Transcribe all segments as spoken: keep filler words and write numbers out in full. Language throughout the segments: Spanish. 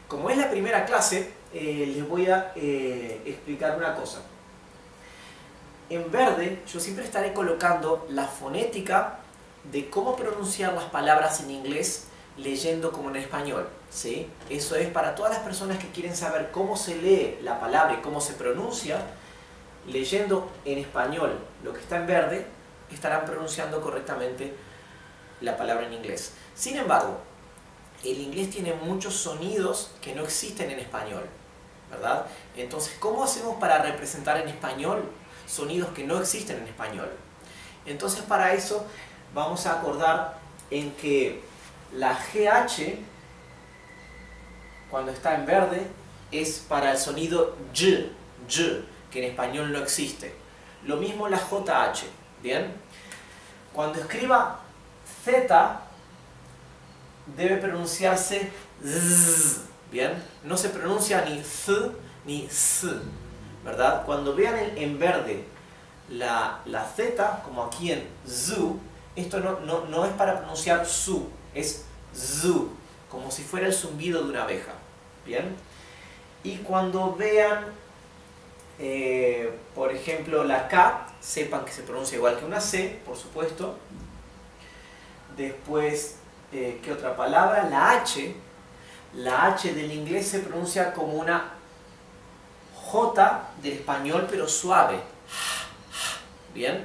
como es la primera clase, eh, les voy a eh, explicar una cosa. En verde yo siempre estaré colocando la fonética de cómo pronunciar las palabras en inglés leyendo como en español, ¿sí? Eso es para todas las personas que quieren saber cómo se lee la palabra y cómo se pronuncia. Leyendo en español lo que está en verde, estarán pronunciando correctamente la palabra en inglés. Sin embargo, el inglés tiene muchos sonidos que no existen en español, ¿verdad? Entonces, ¿cómo hacemos para representar en español sonidos que no existen en español? Entonces, para eso vamos a acordar en que la G H, cuando está en verde, es para el sonido Y, Y, que en español no existe. Lo mismo la J H, ¿bien? Cuando escriba Z, debe pronunciarse Z, ¿bien? No se pronuncia ni Z ni S, ¿verdad? Cuando vean en, en verde la, la Z, como aquí en ZU, esto no, no, no es para pronunciar SU, es ZU, como si fuera el zumbido de una abeja, ¿bien? Y cuando vean, eh, por ejemplo, la K, sepan que se pronuncia igual que una C, por supuesto. Después, eh, ¿qué otra palabra? La H. La H del inglés se pronuncia como una J del español, pero suave. ¿Bien?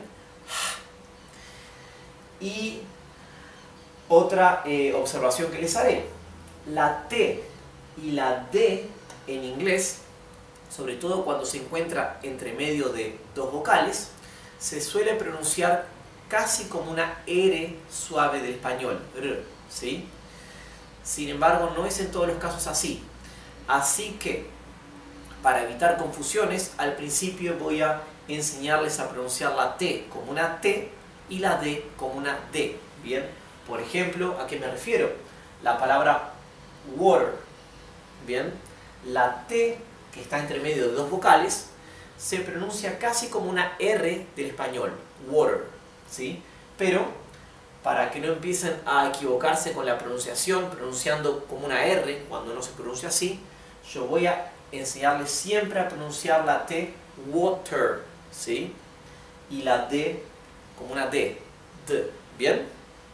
Y otra eh, observación que les haré. La T y la D en inglés, sobre todo cuando se encuentra entre medio de dos vocales, se suele pronunciar casi como una R suave del español, R, ¿sí? Sin embargo, no es en todos los casos así. Así que, para evitar confusiones, al principio voy a enseñarles a pronunciar la T como una T y la D como una D, ¿bien? Por ejemplo, ¿a qué me refiero? La palabra water, ¿bien? La T, que está entre medio de dos vocales, se pronuncia casi como una R del español, water, ¿sí? Pero, para que no empiecen a equivocarse con la pronunciación, pronunciando como una R cuando no se pronuncia así, yo voy a enseñarles siempre a pronunciar la T water, ¿sí? Y la D como una D, D, ¿bien?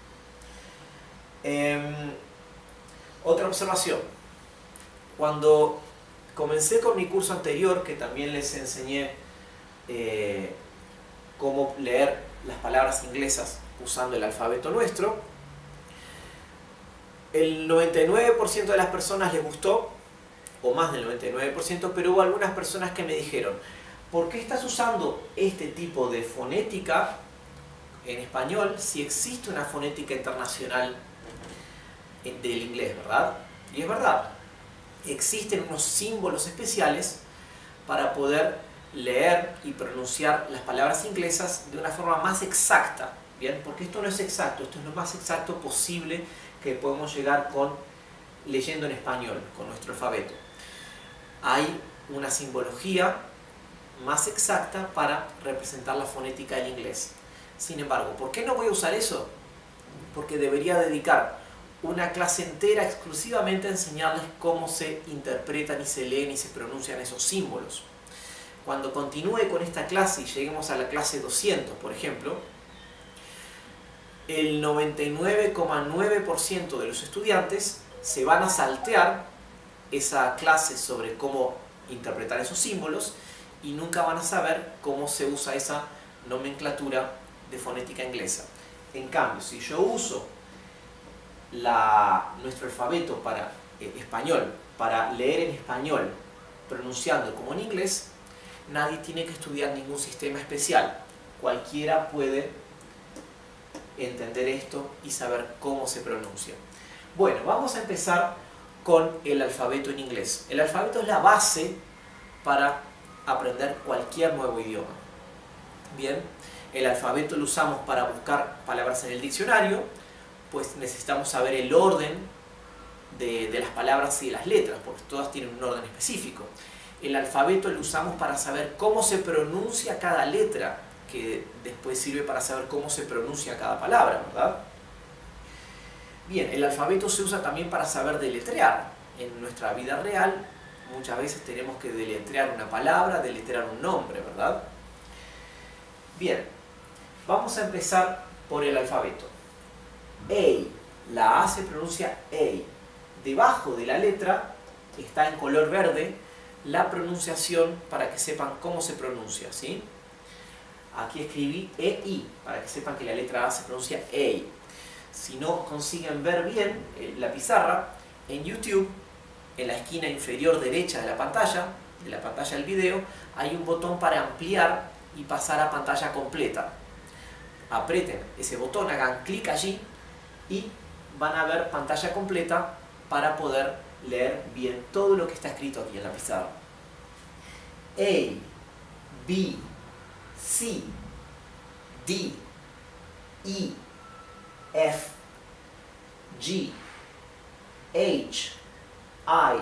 Eh, otra observación. Cuando comencé con mi curso anterior, que también les enseñé eh, cómo leer las palabras inglesas usando el alfabeto nuestro, el noventa y nueve por ciento de las personas les gustó, o más del noventa y nueve por ciento, pero hubo algunas personas que me dijeron: ¿por qué estás usando este tipo de fonética en español si existe una fonética internacional del inglés, ¿verdad? Y es verdad, existen unos símbolos especiales para poder leer y pronunciar las palabras inglesas de una forma más exacta, ¿bien? Porque esto no es exacto, esto es lo más exacto posible que podemos llegar con leyendo en español, con nuestro alfabeto. Hay una simbología más exacta para representar la fonética del inglés. Sin embargo, ¿por qué no voy a usar eso? Porque debería dedicar una clase entera exclusivamente a enseñarles cómo se interpretan y se leen y se pronuncian esos símbolos. Cuando continúe con esta clase y lleguemos a la clase doscientos, por ejemplo, el noventa y nueve coma nueve por ciento de los estudiantes se van a saltear esa clase sobre cómo interpretar esos símbolos y nunca van a saber cómo se usa esa nomenclatura de fonética inglesa. En cambio, si yo uso la, nuestro alfabeto para eh, español, para leer en español, pronunciando como en inglés, nadie tiene que estudiar ningún sistema especial. Cualquiera puede entender esto y saber cómo se pronuncia. Bueno, vamos a empezar con el alfabeto en inglés. El alfabeto es la base para aprender cualquier nuevo idioma. Bien, el alfabeto lo usamos para buscar palabras en el diccionario, pues necesitamos saber el orden de, de las palabras y de las letras, porque todas tienen un orden específico. El alfabeto lo usamos para saber cómo se pronuncia cada letra, que después sirve para saber cómo se pronuncia cada palabra, ¿verdad? Bien, el alfabeto se usa también para saber deletrear. en nuestra vida real muchas veces tenemos que deletrear una palabra, deletrear un nombre, ¿verdad? Bien, vamos a empezar por el alfabeto. A, la A se pronuncia A. Debajo de la letra está en color verde la pronunciación para que sepan cómo se pronuncia, ¿sí? Aquí escribí E I para que sepan que la letra A se pronuncia A. Si no consiguen ver bien la pizarra, en YouTube, en la esquina inferior derecha de la pantalla, de la pantalla del video, hay un botón para ampliar y pasar a pantalla completa. Aprieten ese botón, hagan clic allí y van a ver pantalla completa para poder leer bien todo lo que está escrito aquí en la pizarra. A, B, C, D, E, F, G, H, I,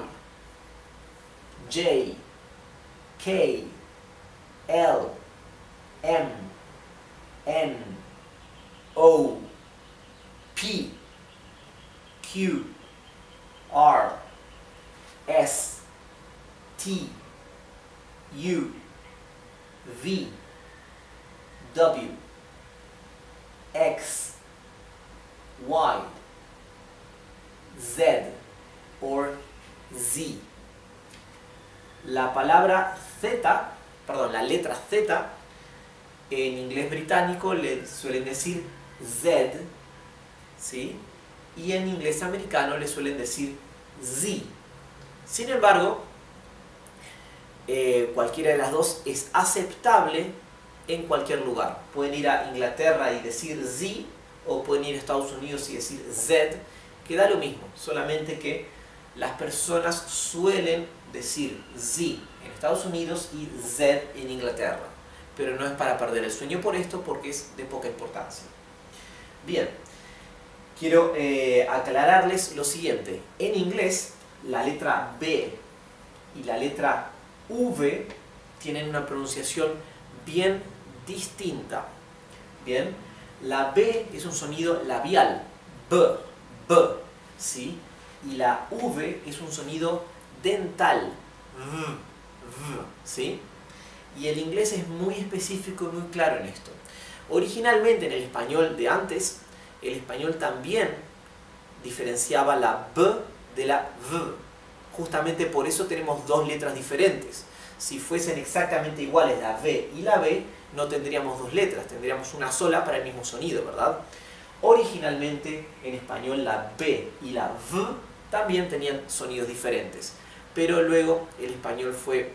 J, K, L, M, N, O, P, Q, R, S, T, U, V, W, X, Y, Z or Z. La palabra Z, perdón, la letra Z, en inglés británico le suelen decir Z, ¿sí? Y en inglés americano le suelen decir Z. Sin embargo, eh, cualquiera de las dos es aceptable en cualquier lugar. Pueden ir a Inglaterra y decir Z, o pueden ir a Estados Unidos y decir Z, que da lo mismo, solamente que las personas suelen decir Z en Estados Unidos y Z en Inglaterra, pero no es para perder el sueño por esto, porque es de poca importancia. Bien, quiero eh, aclararles lo siguiente. En inglés, la letra B y la letra V tienen una pronunciación bien distinta. Bien, la B es un sonido labial, B, B, ¿sí? Y la V es un sonido dental, V, V, ¿sí? Y el inglés es muy específico y muy claro en esto. Originalmente en el español de antes, el español también diferenciaba la B de la V. Justamente por eso tenemos dos letras diferentes. Si fuesen exactamente iguales la V y la B, no tendríamos dos letras, tendríamos una sola para el mismo sonido, ¿verdad? Originalmente en español la B y la V también tenían sonidos diferentes, pero luego el español fue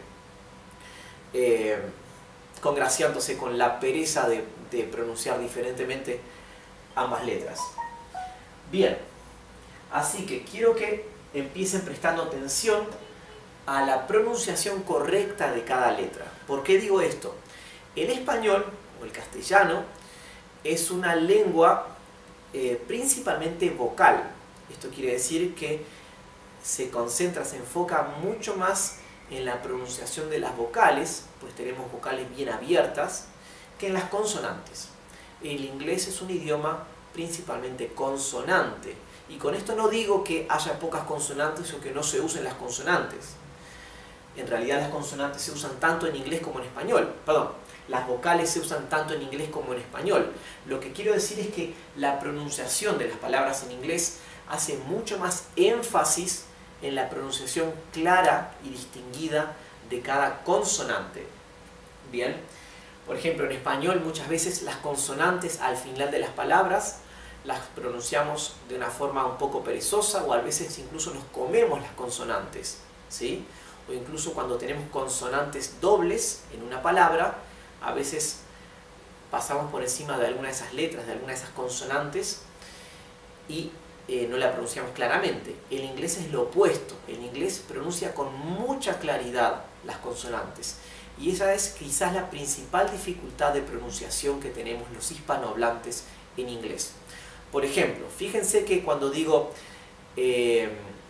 eh, congraciándose con la pereza de, de pronunciar diferentemente ambas letras. Bien, así que quiero que empiecen prestando atención a la pronunciación correcta de cada letra. ¿Por qué digo esto? El español, o el castellano, es una lengua eh, principalmente vocal. Esto quiere decir que se concentra, se enfoca mucho más en la pronunciación de las vocales, pues tenemos vocales bien abiertas, que en las consonantes. El inglés es un idioma principalmente consonante, y con esto no digo que haya pocas consonantes o que no se usen las consonantes. En realidad las consonantes se usan tanto en inglés como en español, perdón, las vocales se usan tanto en inglés como en español. Lo que quiero decir es que la pronunciación de las palabras en inglés hace mucho más énfasis en la pronunciación clara y distinguida de cada consonante. Bien, por ejemplo, en español muchas veces las consonantes al final de las palabras las pronunciamos de una forma un poco perezosa, o a veces incluso nos comemos las consonantes, ¿sí? O incluso cuando tenemos consonantes dobles en una palabra, a veces pasamos por encima de alguna de esas letras, de alguna de esas consonantes, y eh, no la pronunciamos claramente. El inglés es lo opuesto. El inglés pronuncia con mucha claridad las consonantes. Y esa es quizás la principal dificultad de pronunciación que tenemos los hispanohablantes en inglés. Por ejemplo, fíjense que cuando digo... Eh,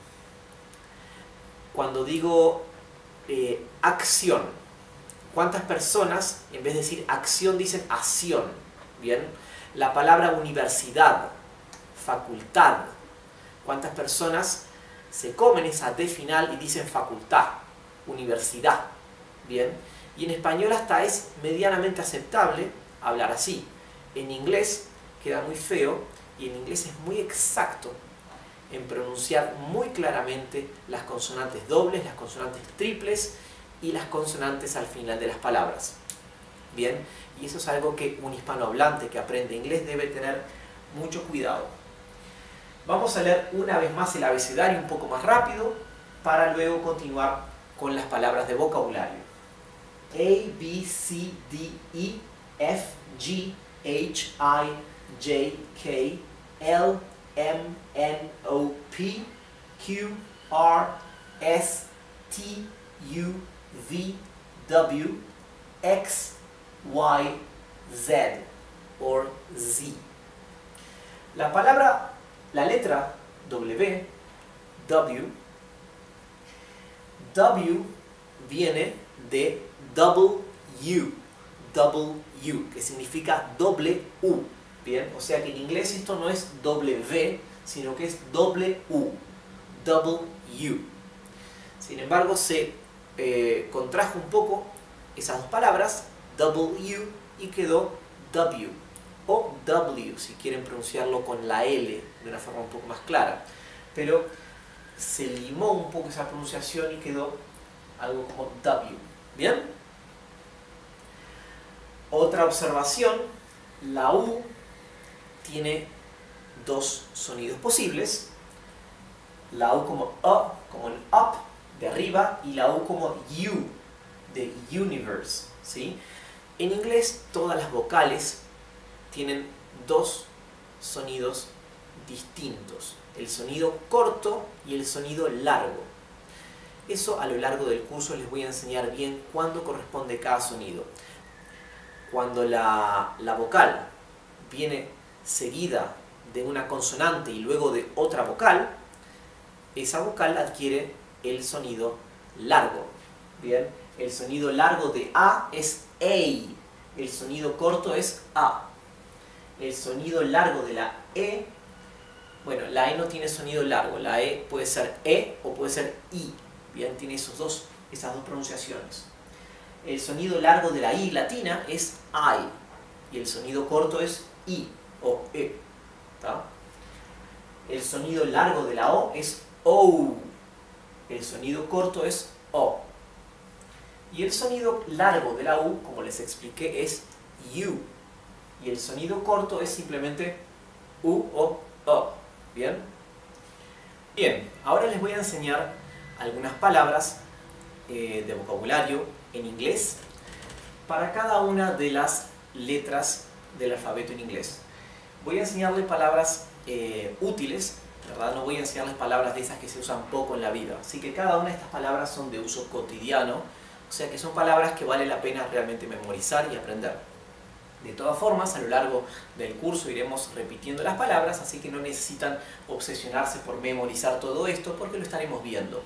Cuando digo eh, acción, ¿cuántas personas en vez de decir acción dicen acción? Bien, la palabra universidad, facultad, ¿cuántas personas se comen esa D final y dicen facultad, universidad, ¿bien? Y en español hasta es medianamente aceptable hablar así. En inglés queda muy feo y en inglés es muy exacto en pronunciar muy claramente las consonantes dobles, las consonantes triples y las consonantes al final de las palabras. Bien, y eso es algo que un hispanohablante que aprende inglés debe tener mucho cuidado. Vamos a leer una vez más el abecedario un poco más rápido para luego continuar con las palabras de vocabulario. A, B, C, D, E, F, G, H, I, J, K, L, M, N, O, P, Q, R, S, T, U, V, W, X, Y, Z, or Z. La palabra, la letra W, W, W viene de double U, double U, que significa doble U. Bien, o sea que en inglés esto no es W, sino que es doble U, double U. Sin embargo, se eh, contrajo un poco esas dos palabras, double U, y quedó W, o W, si quieren pronunciarlo con la L de una forma un poco más clara. Pero se limó un poco esa pronunciación y quedó algo como W. ¿Bien? Otra observación, la U tiene dos sonidos posibles. La U como U, como el up, de arriba, y la U como U, de universe, ¿sí? En inglés todas las vocales tienen dos sonidos distintos, el sonido corto y el sonido largo. Eso a lo largo del curso les voy a enseñar bien cuándo corresponde cada sonido. Cuando la, la vocal viene seguida de una consonante y luego de otra vocal, esa vocal adquiere el sonido largo. Bien, el sonido largo de A es A, el sonido corto es A. El sonido largo de la E, bueno, la E no tiene sonido largo, la E puede ser E o puede ser I. Bien, tiene esos dos, esas dos pronunciaciones. El sonido largo de la I latina es I y el sonido corto es I o E. ¿Tá? El sonido largo de la O es O, el sonido corto es O. Y el sonido largo de la U, como les expliqué, es U. Y el sonido corto es simplemente U o O. ¿Bien? Bien, ahora les voy a enseñar algunas palabras eh, de vocabulario en inglés para cada una de las letras del alfabeto en inglés. Voy a enseñarles palabras eh, útiles, ¿verdad? No voy a enseñarles palabras de esas que se usan poco en la vida. Así que cada una de estas palabras son de uso cotidiano, o sea que son palabras que vale la pena realmente memorizar y aprender. De todas formas, a lo largo del curso iremos repitiendo las palabras, así que no necesitan obsesionarse por memorizar todo esto, porque lo estaremos viendo.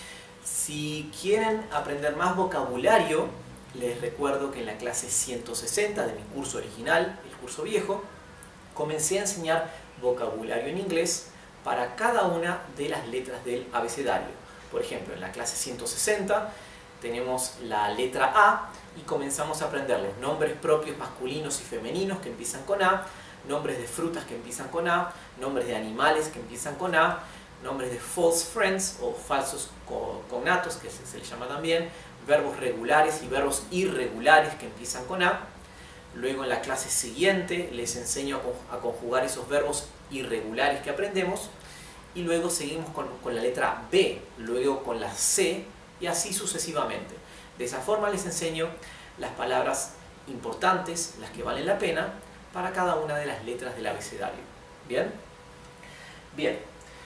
Si quieren aprender más vocabulario, les recuerdo que en la clase ciento sesenta de mi curso original, el curso viejo, comencé a enseñar vocabulario en inglés para cada una de las letras del abecedario. Por ejemplo, en la clase ciento sesenta tenemos la letra A y comenzamos a aprender los nombres propios masculinos y femeninos que empiezan con A, nombres de frutas que empiezan con A, nombres de animales que empiezan con A, nombres de false friends o falsos cognatos, que se les llama también, verbos regulares y verbos irregulares que empiezan con A. Luego en la clase siguiente les enseño a conjugar esos verbos irregulares que aprendemos y luego seguimos con, con la letra B, luego con la C y así sucesivamente. De esa forma les enseño las palabras importantes, las que valen la pena, para cada una de las letras del abecedario. ¿Bien? Bien.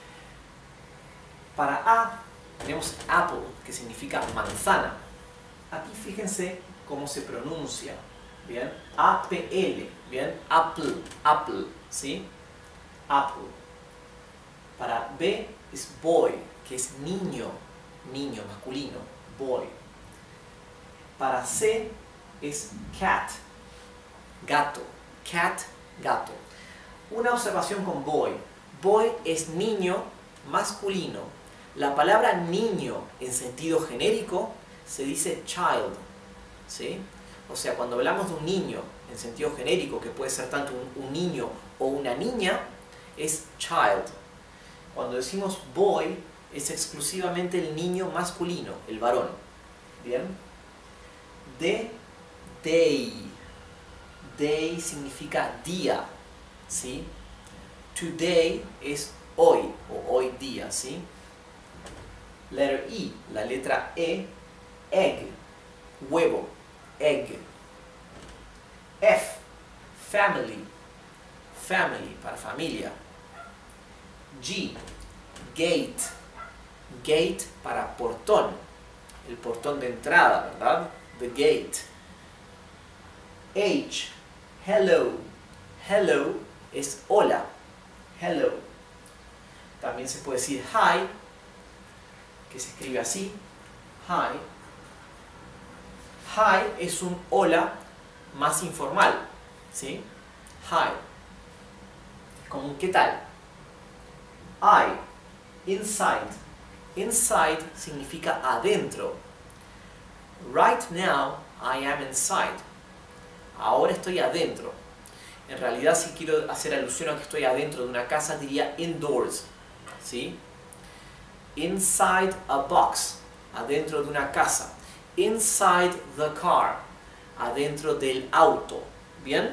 Para A tenemos apple, que significa manzana. Aquí fíjense cómo se pronuncia. ¿Bien? A P L. ¿Bien? Apple, apple. ¿Sí? Apple. Para B es boy, que es niño, niño masculino, boy. Para C es cat, gato, cat, gato. Una observación con boy. Boy es niño masculino. La palabra niño en sentido genérico se dice child, ¿sí? O sea, cuando hablamos de un niño en sentido genérico, que puede ser tanto un, un niño o una niña, es child. Cuando decimos boy, es exclusivamente el niño masculino, el varón. ¿Bien? De, day. Day significa día, ¿sí? Today es hoy o hoy día, ¿sí? Letter E, la letra E, egg, huevo, egg. F, family, family, para familia. G, gate, gate para portón, el portón de entrada, ¿verdad? The gate. H, hello, hello es hola, hello. También se puede decir hi, que se escribe así, hi. Hi es un hola más informal, ¿sí? Hi. Como un ¿qué tal? I, inside. Inside significa adentro. Right now, I am inside. Ahora estoy adentro. En realidad, si quiero hacer alusión a que estoy adentro de una casa, diría indoors, ¿sí? Inside a box, adentro de una casa. Inside the car, adentro del auto. ¿Bien?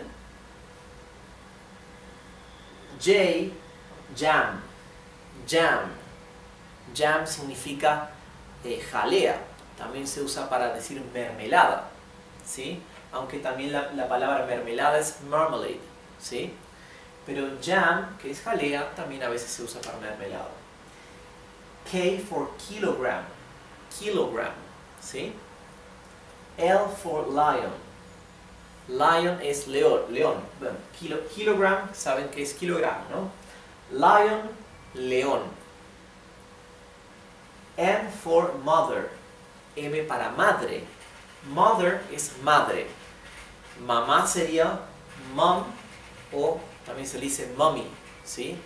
J, jam. Jam. Jam significa eh, jalea. También se usa para decir mermelada, ¿sí? Aunque también la, la palabra mermelada es marmalade, ¿sí? Pero jam, que es jalea, también a veces se usa para mermelada. K for kilogram. Kilogram, ¿sí? L for lion. Lion es león. león. Bueno, kilo, kilogram, saben que es kilogramo, ¿no? Lion, león. M for mother. M para madre. Mother es madre. Mamá sería mom o también se le dice mommy, ¿sí?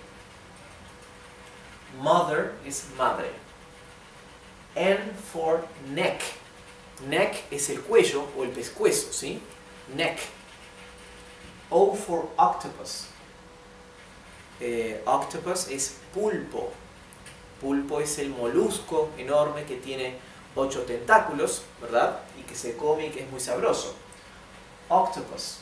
Mother es madre. N for neck. Neck es el cuello o el pescuezo, ¿sí? Neck. O for octopus. Eh, octopus es pulpo. Pulpo es el molusco enorme que tiene ocho tentáculos, ¿verdad? Y que se come y que es muy sabroso. Octopus.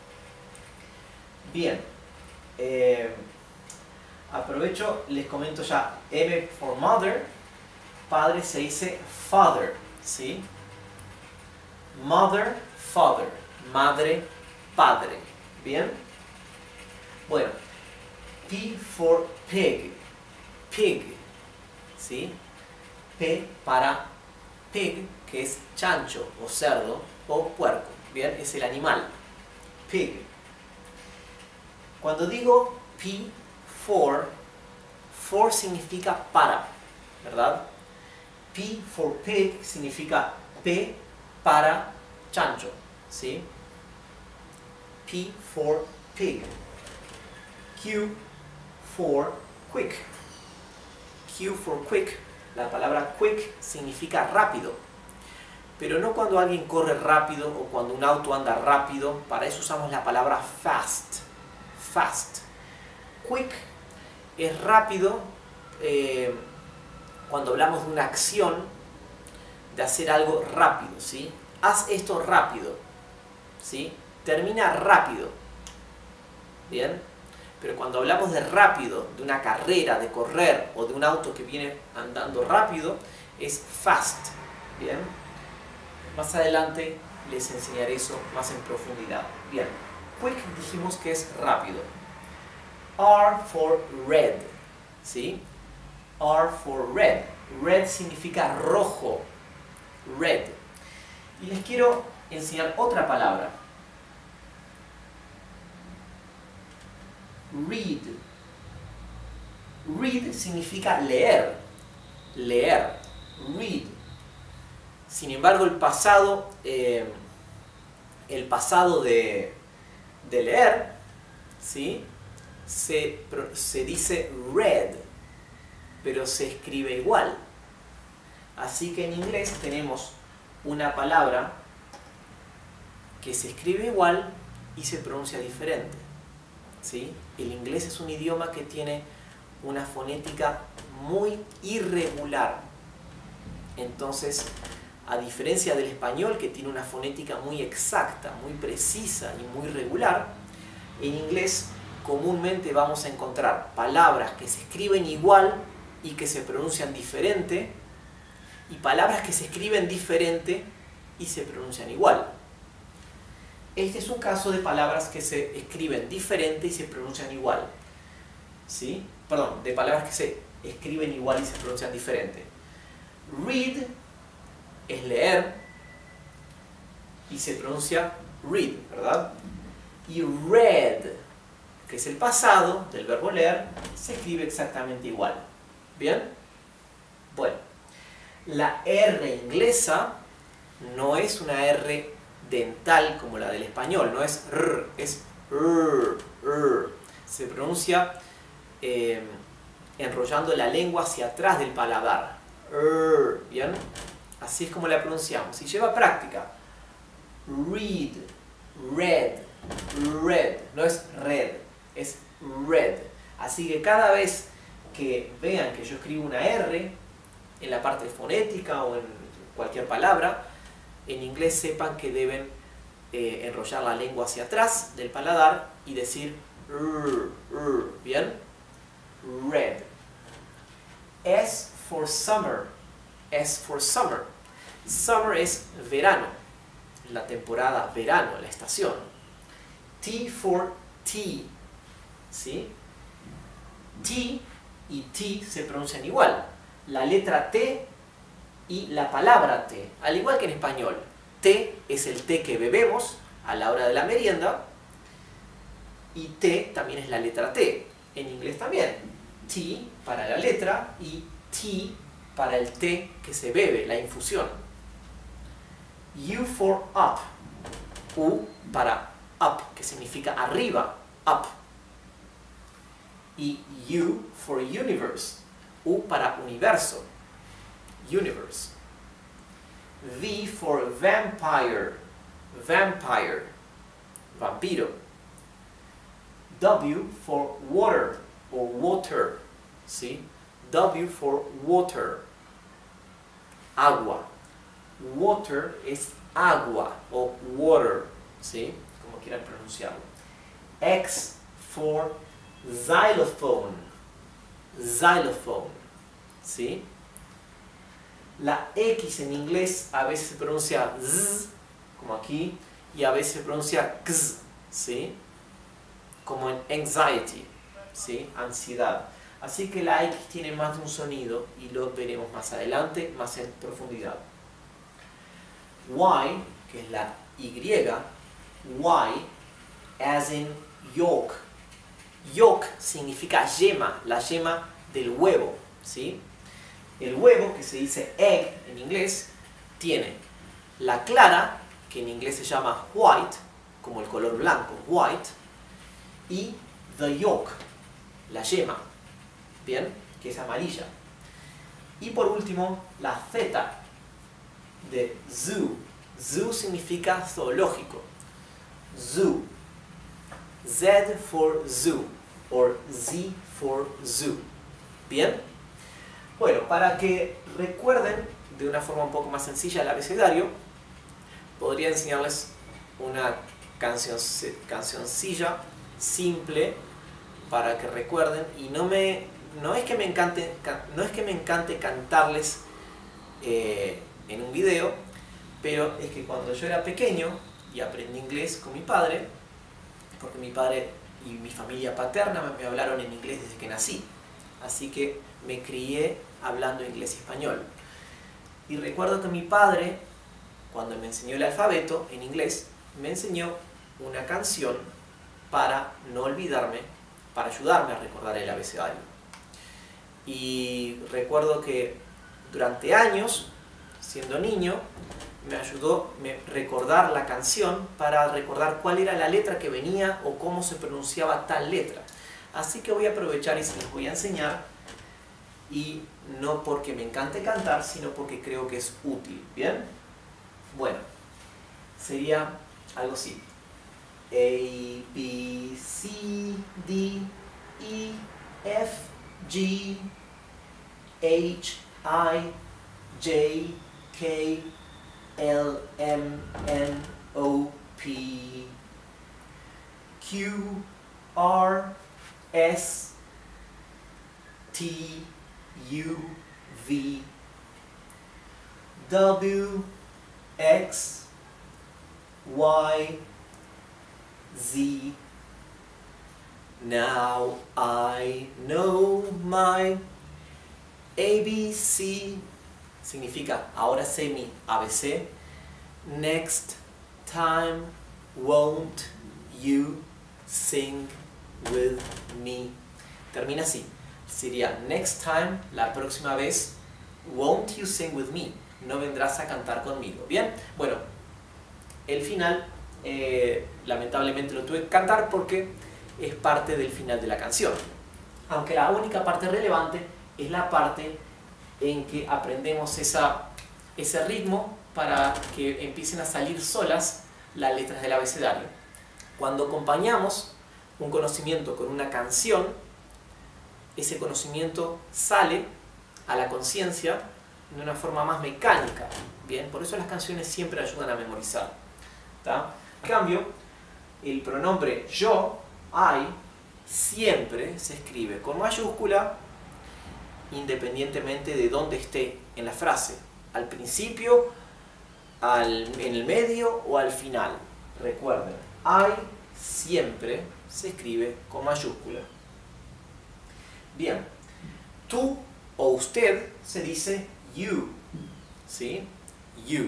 Bien. Eh, aprovecho, les comento ya. M for mother. Padre se dice father, ¿sí? Mother, father. Madre, padre. ¿Bien? Bueno. P for pig. Pig. ¿Sí? P para pig, que es chancho o cerdo o puerco. ¿Bien? Es el animal. Pig. Cuando digo P for, for significa para, ¿verdad? P for pig significa P para chancho, ¿sí? P for pig. Q for quick. Q for quick. La palabra quick significa rápido. Pero no cuando alguien corre rápido o cuando un auto anda rápido. Para eso usamos la palabra fast. Fast. Quick es rápido eh, cuando hablamos de una acción, de hacer algo rápido, ¿sí? Haz esto rápido, ¿sí? Termina rápido. ¿Bien? Pero cuando hablamos de rápido, de una carrera, de correr o de un auto que viene andando rápido, es fast. ¿Bien? Más adelante les enseñaré eso más en profundidad. Bien. Quick dijimos que es rápido. R for red. ¿Sí? R for red. Red significa rojo. Red. Y les quiero enseñar otra palabra. Read. Read significa leer. Leer. Read. Sin embargo, el pasado, eh, el pasado de, de leer, ¿sí? se, se dice read, pero se escribe igual. Así que en inglés tenemos una palabra que se escribe igual y se pronuncia diferente, ¿sí? El inglés es un idioma que tiene una fonética muy irregular. Entonces, a diferencia del español, que tiene una fonética muy exacta, muy precisa y muy regular, en inglés comúnmente vamos a encontrar palabras que se escriben igual y que se pronuncian diferente, y palabras que se escriben diferente y se pronuncian igual. Este es un caso de palabras que se escriben diferente y se pronuncian igual. ¿Sí? Perdón, de palabras que se escriben igual y se pronuncian diferente. Read es leer y se pronuncia read, ¿verdad? Y read, que es el pasado del verbo leer, se escribe exactamente igual. ¿Bien? Bueno, la R inglesa no es una R dental como la del español, no es R, es R, R. Se pronuncia eh, enrollando la lengua hacia atrás del paladar. R, ¿bien? Así es como la pronunciamos. Y lleva práctica. Read, read, read. No es red, es read. Así que cada vez que vean que yo escribo una R en la parte fonética o en cualquier palabra, en inglés sepan que deben eh, enrollar la lengua hacia atrás del paladar y decir r, r, ¿bien? Red. S for summer. S for summer. Summer es verano, la temporada verano, la estación. T for tea, ¿sí? T y T se pronuncian igual. La letra T y la palabra té, al igual que en español. Té es el té que bebemos a la hora de la merienda, y té también es la letra T. En inglés también. T para la letra y T para el té que se bebe, la infusión. U for up. U para up, que significa arriba, up. Y U for universe. U para universo, universe. V for vampire, vampire, vampiro. W for water, o water, ¿sí? W for water, agua. Water es agua, o water, ¿sí? Como quieran pronunciarlo. X for xylophone, xylophone, ¿sí? La X en inglés a veces se pronuncia z, como aquí, y a veces se pronuncia x, ¿sí? Como en anxiety, ¿sí? Ansiedad. Así que la X tiene más de un sonido y lo veremos más adelante, más en profundidad. Y, que es la Y, Y, as in yolk. Yolk significa yema, la yema del huevo, ¿sí? El huevo, que se dice egg en inglés, tiene la clara, que en inglés se llama white, como el color blanco, white, y the yolk, la yema, ¿bien? Que es amarilla. Y por último, la Z de zoo. Zoo significa zoológico. Zoo. Z for zoo, or Z for zoo. ¿Bien? Bueno, para que recuerden de una forma un poco más sencilla el abecedario, podría enseñarles una canción, cancioncilla simple para que recuerden, y no me no es que me encante no es que me encante cantarles eh, en un video, pero es que cuando yo era pequeño y aprendí inglés con mi padre, porque mi padre y mi familia paterna me hablaron en inglés desde que nací, así que me crié hablando inglés y español. Y recuerdo que mi padre, cuando me enseñó el alfabeto en inglés, me enseñó una canción para no olvidarme, para ayudarme a recordar el abecedario. Y recuerdo que durante años, siendo niño, me ayudó a recordar la canción para recordar cuál era la letra que venía o cómo se pronunciaba tal letra. Así que voy a aprovechar y se les voy a enseñar, y no porque me encante cantar, sino porque creo que es útil. ¿Bien? Bueno, sería algo así. A, B, C, D, E, F, G, H, I, J, K, L, M, N, O, P, Q, R, S, T, U, V, W, X, Y, Z. Now I know my A B C. Significa, ahora sé mi A B C. Next time won't you sing with me. Termina así. Sería next time, la próxima vez, won't you sing with me. No vendrás a cantar conmigo. Bien, bueno, el final eh, lamentablemente lo tuve que cantar porque es parte del final de la canción. Aunque la única parte relevante es la parte en que aprendemos esa, ese ritmo para que empiecen a salir solas las letras del abecedario. Cuando acompañamos un conocimiento con una canción, ese conocimiento sale a la conciencia de una forma más mecánica. Bien, por eso las canciones siempre ayudan a memorizar. ¿Tá? En cambio, el pronombre yo, I, siempre se escribe con mayúscula independientemente de dónde esté en la frase. Al principio, al, en el medio o al final. Recuerden, I siempre se escribe con mayúscula. Bien, tú o usted se dice you, ¿sí? You.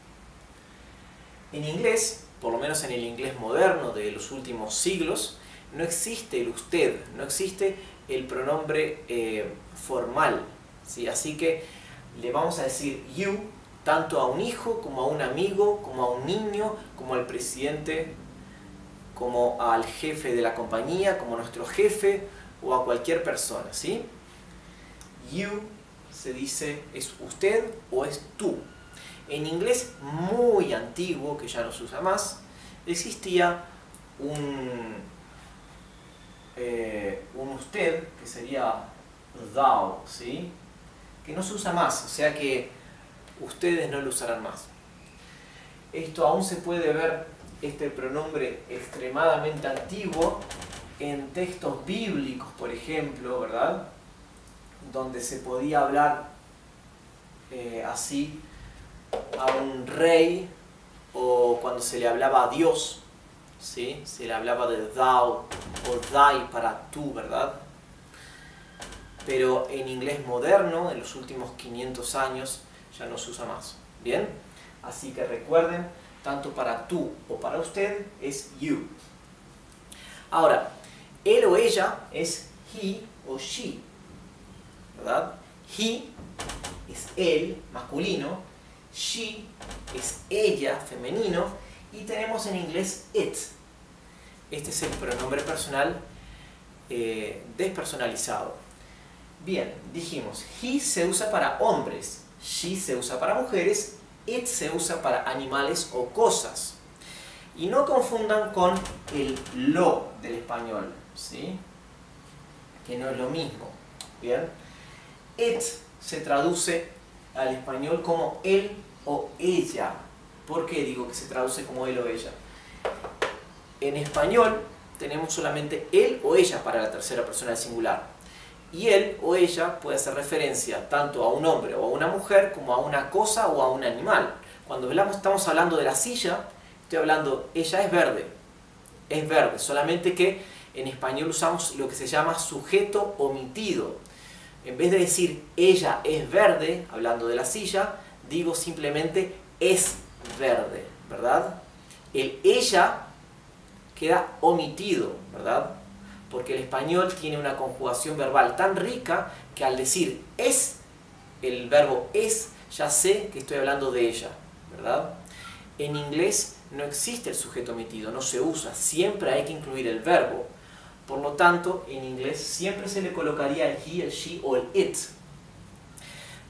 En inglés, por lo menos en el inglés moderno de los últimos siglos, no existe el usted, no existe el pronombre eh, formal, ¿sí? Así que le vamos a decir you tanto a un hijo, como a un amigo, como a un niño, como al presidente, como al jefe de la compañía, como a nuestro jefe o a cualquier persona, ¿sí? You se dice es usted o es tú. En inglés muy antiguo, que ya no se usa más, existía un, eh, un usted que sería thou, ¿sí? Que no se usa más, o sea que ustedes no lo usarán más. Esto aún se puede ver, este pronombre extremadamente antiguo, en textos bíblicos, por ejemplo, ¿verdad? Donde se podía hablar eh, así a un rey, o cuando se le hablaba a Dios, ¿sí? Se le hablaba de thou o thy para tú, ¿verdad? Pero en inglés moderno, en los últimos quinientos años, ya no se usa más. ¿Bien? Así que recuerden, tanto para tú o para usted es you. Ahora, él o ella es he o she, ¿verdad? He es él, masculino, she es ella, femenino, y tenemos en inglés it. Este es el pronombre personal eh, despersonalizado. Bien, dijimos, he se usa para hombres, she se usa para mujeres, it se usa para animales o cosas. Y no confundan con el lo del español, ¿sí? Que no es lo mismo. Bien, it se traduce al español como él o ella. ¿Por qué digo que se traduce como él o ella? En español tenemos solamente él o ella para la tercera persona del singular. Y él o ella puede hacer referencia tanto a un hombre o a una mujer como a una cosa o a un animal. Cuando hablamos, estamos hablando de la silla, estoy hablando, ella es verde. Es verde, solamente que en español usamos lo que se llama sujeto omitido. En vez de decir ella es verde, hablando de la silla, digo simplemente es verde, ¿verdad? El ella queda omitido, ¿verdad? Porque el español tiene una conjugación verbal tan rica que al decir es, el verbo es, ya sé que estoy hablando de ella, ¿verdad? En inglés no existe el sujeto omitido, no se usa, siempre hay que incluir el verbo. Por lo tanto, en inglés siempre se le colocaría el he, el she o el it.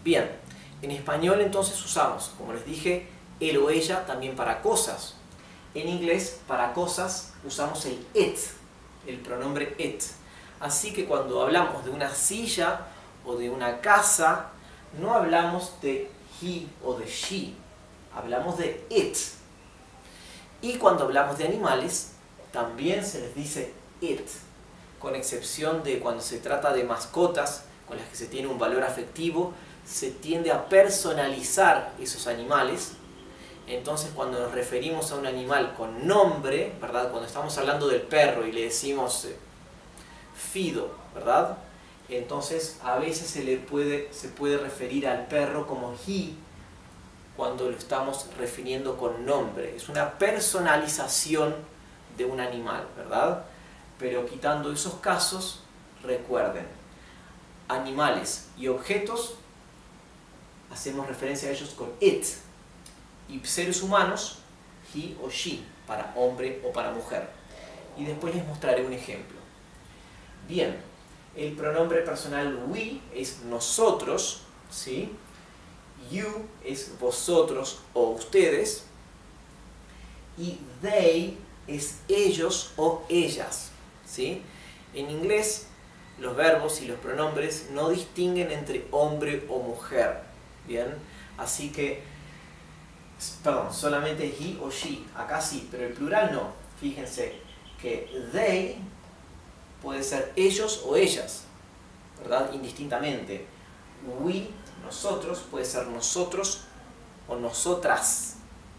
Bien, en español entonces usamos, como les dije, él o ella también para cosas. En inglés, para cosas, usamos el it, el pronombre it. Así que cuando hablamos de una silla o de una casa, no hablamos de he o de she, hablamos de it. Y cuando hablamos de animales, también se les dice it, con excepción de cuando se trata de mascotas con las que se tiene un valor afectivo, se tiende a personalizar esos animales. Entonces cuando nos referimos a un animal con nombre, ¿verdad? Cuando estamos hablando del perro y le decimos eh, Fido, ¿verdad? Entonces a veces se le puede, se puede referir al perro como he cuando lo estamos refiriendo con nombre. Es una personalización de un animal, ¿verdad? Pero quitando esos casos, recuerden, animales y objetos, hacemos referencia a ellos con it. Y seres humanos, he o she, para hombre o para mujer. Y después les mostraré un ejemplo. Bien, el pronombre personal we es nosotros, ¿sí? You es vosotros o ustedes. Y they es ellos o ellas, ¿sí? En inglés, los verbos y los pronombres no distinguen entre hombre o mujer, ¿bien? Así que, perdón, solamente he o she, acá sí, pero el plural no. Fíjense que they puede ser ellos o ellas, ¿verdad? Indistintamente. We, nosotros, puede ser nosotros o nosotras.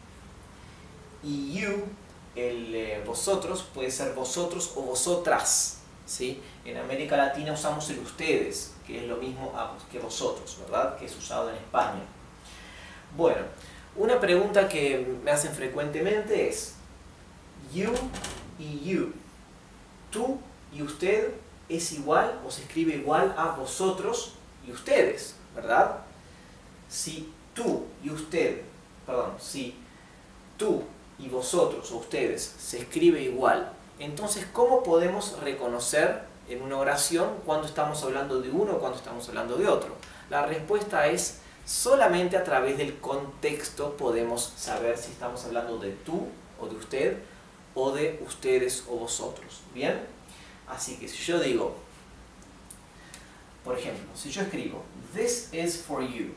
Y you, el eh, vosotros, puede ser vosotros o vosotras, ¿sí? En América Latina usamos el ustedes, que es lo mismo que vosotros, ¿verdad? Que es usado en España. Bueno, una pregunta que me hacen frecuentemente es you y you. Tú y usted es igual o se escribe igual a vosotros y ustedes, ¿verdad? Si tú y usted, perdón, si tú y vosotros o ustedes se escribe igual, entonces ¿cómo podemos reconocer en una oración cuando estamos hablando de uno o cuando estamos hablando de otro? La respuesta es solamente a través del contexto podemos saber si estamos hablando de tú o de usted o de ustedes o vosotros, ¿bien? Así que si yo digo, por ejemplo, si yo escribo this is for you,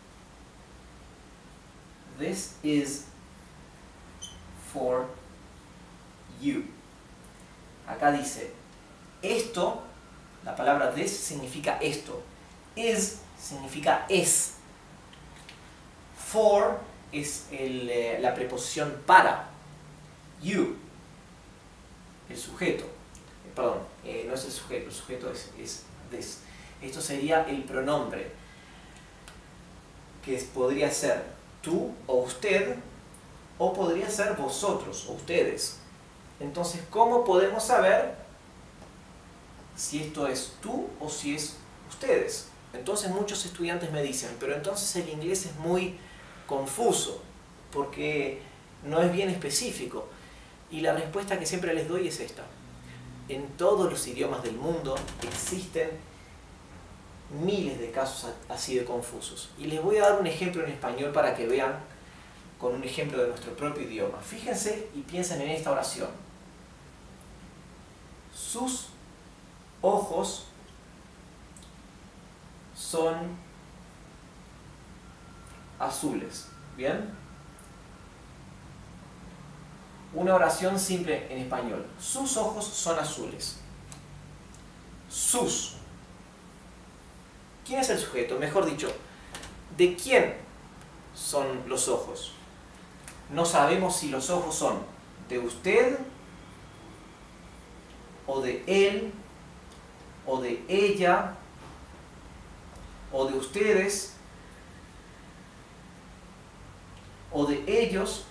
this is for you, acá dice esto, la palabra this significa esto, is significa es, for es el, eh, la preposición para, you, el sujeto, eh, perdón, eh, no es el sujeto, el sujeto es, es this. Esto sería el pronombre, que es, podría ser tú o usted, o podría ser vosotros o ustedes. Entonces, ¿cómo podemos saber si esto es tú o si es ustedes? Entonces muchos estudiantes me dicen, pero entonces el inglés es muy confuso, porque no es bien específico. Y la respuesta que siempre les doy es esta. En todos los idiomas del mundo existen miles de casos así de confusos. Y les voy a dar un ejemplo en español para que vean con un ejemplo de nuestro propio idioma. Fíjense y piensen en esta oración. Sus ojos son azules. ¿Bien? Una oración simple en español. Sus ojos son azules. Sus. ¿Quién es el sujeto? Mejor dicho, ¿de quién son los ojos? No sabemos si los ojos son de usted, o de él, o de ella, o de ustedes, o de ellos,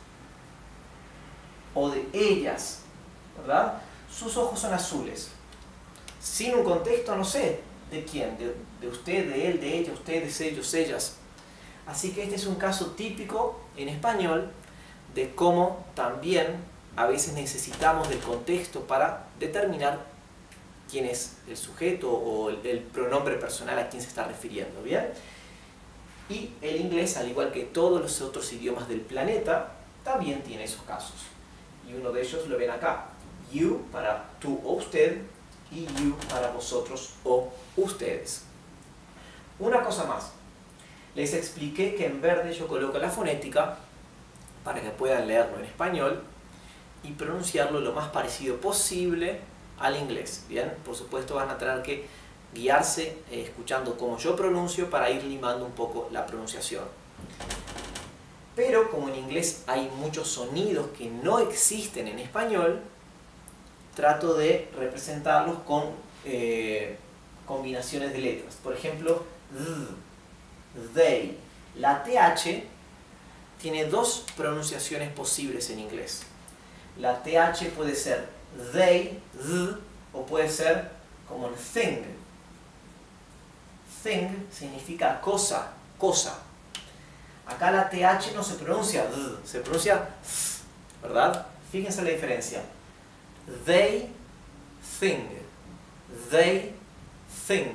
o de ellas, ¿verdad? Sus ojos son azules. Sin un contexto no sé de quién, de, de usted, de él, de ella, ustedes, ellos, ellas. Así que este es un caso típico en español de cómo también a veces necesitamos del contexto para determinar quién es el sujeto o el, el pronombre personal a quien se está refiriendo, ¿bien? Y el inglés, al igual que todos los otros idiomas del planeta, también tiene esos casos. Y uno de ellos lo ven acá. You para tú o usted y you para vosotros o ustedes. Una cosa más. Les expliqué que en verde yo coloco la fonética para que puedan leerlo en español y pronunciarlo lo más parecido posible al inglés. Bien, por supuesto van a tener que guiarse eh, escuchando cómo yo pronuncio para ir limando un poco la pronunciación. Pero como en inglés hay muchos sonidos que no existen en español, trato de representarlos con eh, combinaciones de letras. Por ejemplo, th, they. La th tiene dos pronunciaciones posibles en inglés. La th puede ser they, th, o puede ser como el thing. Thing significa cosa, cosa. Acá la th no se pronuncia th, se pronuncia th, ¿verdad? Fíjense la diferencia. They think. They think.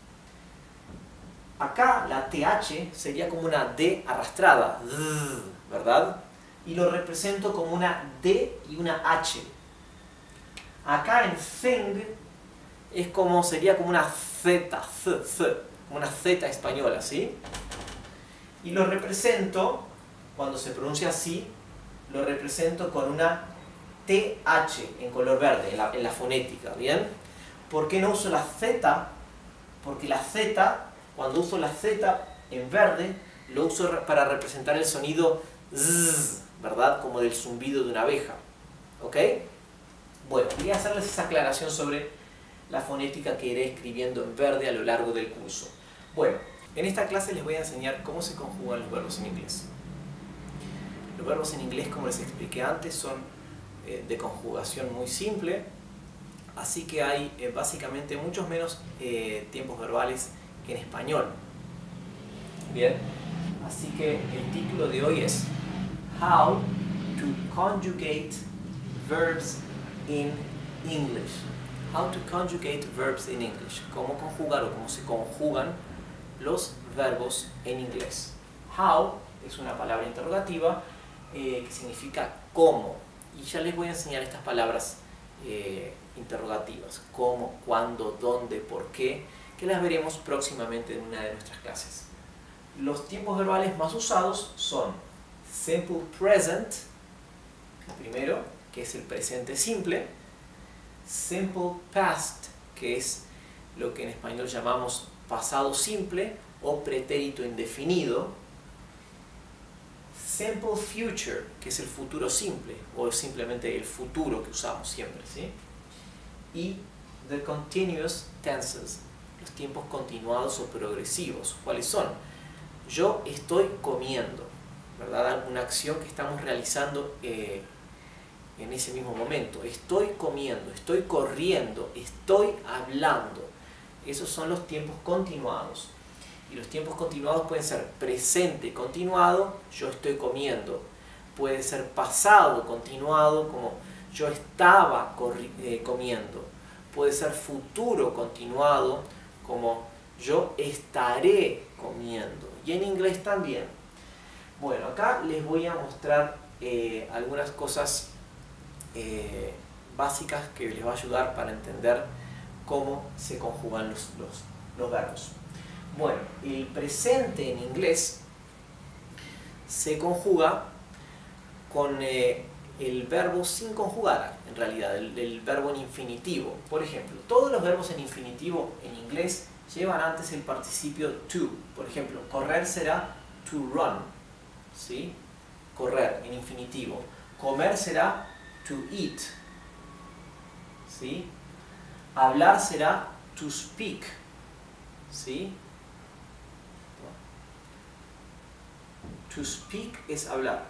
Acá la th sería como una d arrastrada, ¿verdad? Y lo represento como una d y una h. Acá en thing es como, sería como una z, z, z, como una z española, ¿sí? Y lo represento, cuando se pronuncia así, lo represento con una th en color verde, en la, en la fonética, ¿bien? ¿Por qué no uso la z? Porque la z, cuando uso la z en verde, lo uso para representar el sonido z, ¿verdad? Como del zumbido de una abeja, ¿ok? Bueno, quería hacerles esa aclaración sobre la fonética que iré escribiendo en verde a lo largo del curso. Bueno, en esta clase les voy a enseñar cómo se conjugan los verbos en inglés. Los verbos en inglés, como les expliqué antes, son eh, de conjugación muy simple, así que hay eh, básicamente muchos menos eh, tiempos verbales que en español. Bien, así que el título de hoy es How to Conjugate Verbs in English. How to Conjugate Verbs in English. Cómo conjugar o cómo se conjugan los verbos en inglés. How es una palabra interrogativa eh, que significa cómo. Y ya les voy a enseñar estas palabras eh, interrogativas. Cómo, cuándo, dónde, por qué, que las veremos próximamente en una de nuestras clases. Los tiempos verbales más usados son Simple Present, el primero, que es el presente simple. Simple Past, que es lo que en español llamamos pasado simple o pretérito indefinido. Simple Future, que es el futuro simple o simplemente el futuro que usamos siempre, ¿sí? Y the Continuous Tenses, los tiempos continuados o progresivos. ¿Cuáles son? Yo estoy comiendo, ¿verdad? Una acción que estamos realizando eh, en ese mismo momento. Estoy comiendo, estoy corriendo, estoy hablando. Esos son los tiempos continuados. Y los tiempos continuados pueden ser presente continuado, yo estoy comiendo. Puede ser pasado continuado, como yo estaba eh, comiendo. Puede ser futuro continuado, como yo estaré comiendo. Y en inglés también. Bueno, acá les voy a mostrar eh, algunas cosas eh, básicas que les va a ayudar para entender cómo se conjugan los, los, los verbos. Bueno, el presente en inglés se conjuga con eh, el verbo sin conjugar, en realidad, el, el verbo en infinitivo. Por ejemplo, todos los verbos en infinitivo en inglés llevan antes el participio to. Por ejemplo, correr será to run, ¿sí? Correr en infinitivo. Comer será to eat, ¿sí? Hablar será to speak, ¿sí? To speak es hablar,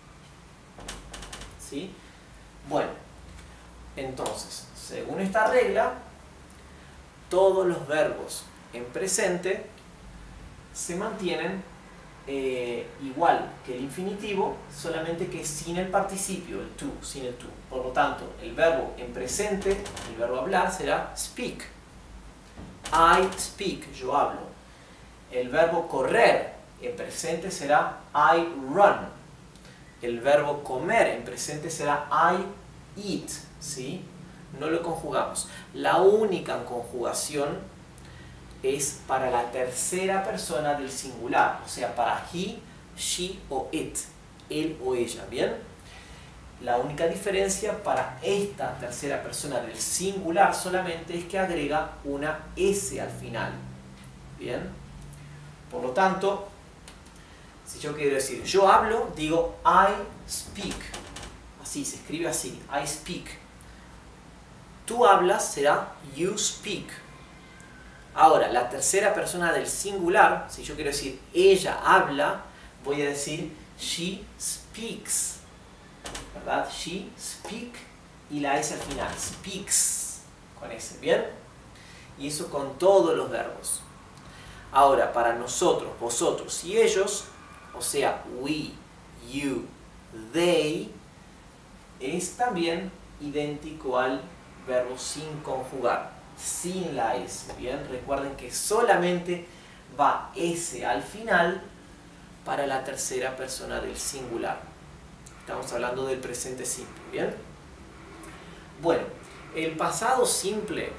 ¿sí? Bueno, entonces, según esta regla, todos los verbos en presente se mantienen eh, igual que el infinitivo, solamente que sin el participio, el to, sin el to. Por lo tanto, el verbo en presente, el verbo hablar, será speak. I speak, yo hablo. El verbo correr en presente será I run. El verbo comer en presente será I eat, ¿sí? No lo conjugamos. La única conjugación es para la tercera persona del singular, o sea, para he, she o it, él o ella, ¿bien? La única diferencia para esta tercera persona del singular solamente es que agrega una S al final, ¿bien? Por lo tanto, si yo quiero decir yo hablo, digo I speak. Así, se escribe así, I speak. Tú hablas será you speak. Ahora, la tercera persona del singular, si yo quiero decir ella habla, voy a decir she speaks. ¿Verdad? She speak y la S al final, speaks con S, ¿bien? Y eso con todos los verbos. Ahora, para nosotros, vosotros y ellos, o sea, we, you, they, es también idéntico al verbo sin conjugar, sin la S, ¿bien? Recuerden que solamente va S al final para la tercera persona del singular. Estamos hablando del presente simple, ¿bien? Bueno, el pasado simple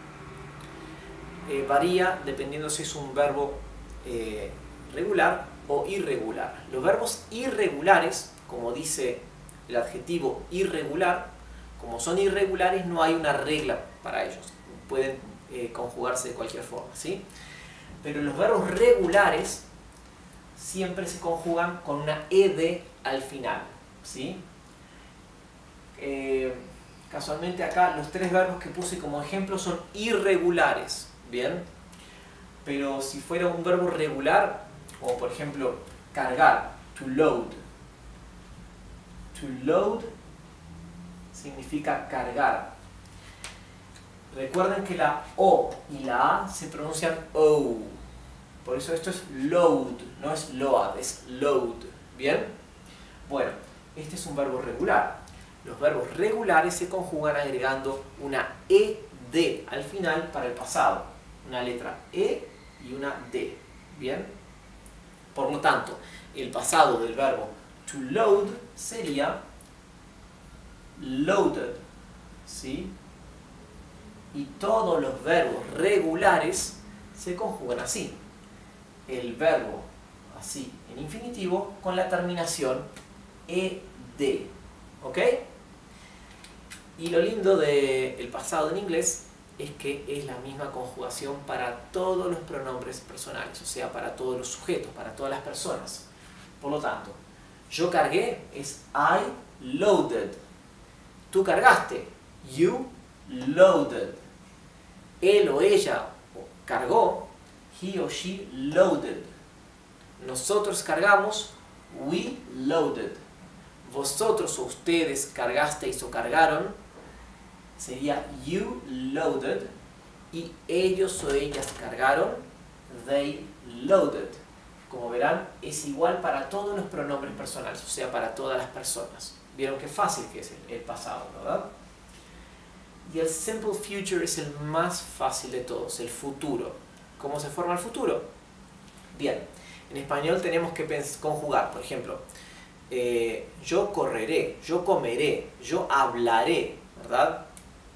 eh, varía dependiendo si es un verbo eh, regular o irregular. Los verbos irregulares, como dice el adjetivo irregular, como son irregulares no hay una regla para ellos. Pueden eh, conjugarse de cualquier forma, ¿sí? Pero los verbos regulares siempre se conjugan con una ed al final, ¿sí? Eh, casualmente acá los tres verbos que puse como ejemplo son irregulares, ¿bien? Pero si fuera un verbo regular, como por ejemplo cargar, to load. To load significa cargar. Recuerden que la O y la A se pronuncian O. Por eso esto es load, no es load, es load. ¿Bien? Bueno, este es un verbo regular. Los verbos regulares se conjugan agregando una ed al final para el pasado. Una letra E y una D. ¿Bien? Por lo tanto, el pasado del verbo to load sería loaded. ¿Sí? Y todos los verbos regulares se conjugan así. El verbo así en infinitivo con la terminación ed. ¿Ok? Y lo lindo del pasado en inglés es que es la misma conjugación para todos los pronombres personales, o sea, para todos los sujetos, para todas las personas. Por lo tanto, yo cargué es I loaded. Tú cargaste, you loaded. Él o ella cargó, he o she loaded. Nosotros cargamos, we loaded. Vosotros o ustedes cargasteis o cargaron, sería you loaded. Y ellos o ellas cargaron, they loaded. Como verán, es igual para todos los pronombres personales, o sea, para todas las personas. Vieron qué fácil que es el, el pasado, ¿verdad? Y el simple future es el más fácil de todos, el futuro. ¿Cómo se forma el futuro? Bien, en español tenemos que conjugar, por ejemplo, eh, yo correré, yo comeré, yo hablaré, ¿verdad?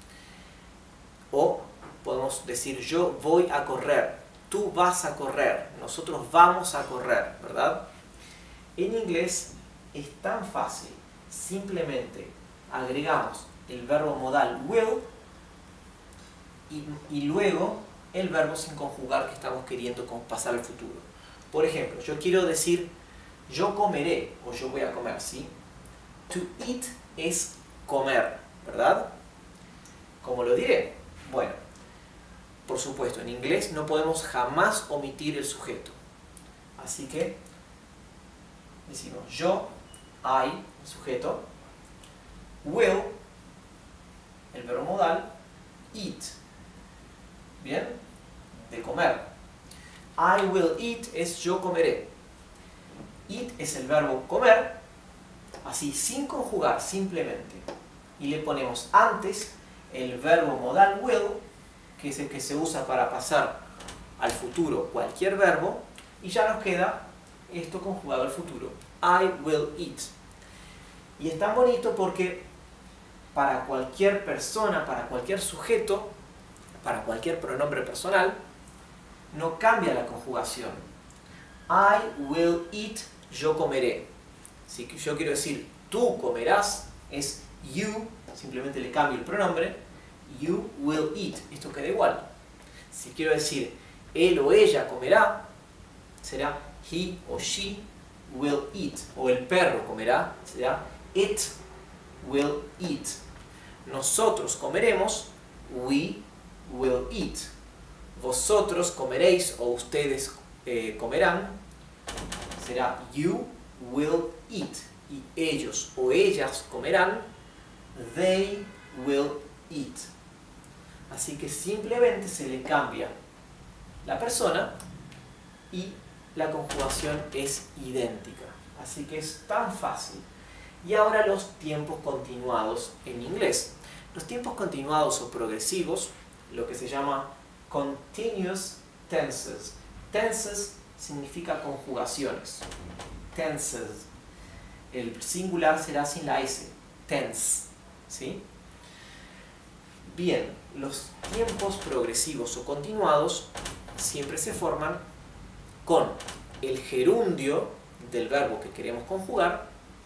O podemos decir yo voy a correr, tú vas a correr, nosotros vamos a correr, ¿verdad? En inglés es tan fácil, simplemente agregamos el verbo modal will y, y luego el verbo sin conjugar que estamos queriendo pasar al futuro. Por ejemplo, yo quiero decir yo comeré o yo voy a comer, ¿sí? To eat es comer, ¿verdad? ¿Cómo lo diré? Bueno, por supuesto, en inglés no podemos jamás omitir el sujeto. Así que decimos yo, I, el sujeto, will, el verbo modal, eat. ¿Bien? De comer. I will eat es yo comeré. Eat es el verbo comer, así sin conjugar, simplemente. Y le ponemos antes el verbo modal will, que es el que se usa para pasar al futuro cualquier verbo, y ya nos queda esto conjugado al futuro. I will eat. Y es tan bonito porque para cualquier persona, para cualquier sujeto, para cualquier pronombre personal, no cambia la conjugación. I will eat, yo comeré. Si yo quiero decir tú comerás, es you, simplemente le cambio el pronombre, you will eat, esto queda igual. Si quiero decir él o ella comerá, será he o she will eat. O el perro comerá, será it will eat. Nosotros comeremos, we will eat. Vosotros comeréis o ustedes eh, comerán, será you will eat. Y ellos o ellas comerán, they will eat. Así que simplemente se le cambia la persona y la conjugación es idéntica. Así que es tan fácil. Y ahora los tiempos continuados en inglés. Los tiempos continuados o progresivos, lo que se llama continuous tenses. Tenses significa conjugaciones. Tenses. El singular será sin la S. Tense. ¿Sí? Bien, los tiempos progresivos o continuados siempre se forman con el gerundio del verbo que queremos conjugar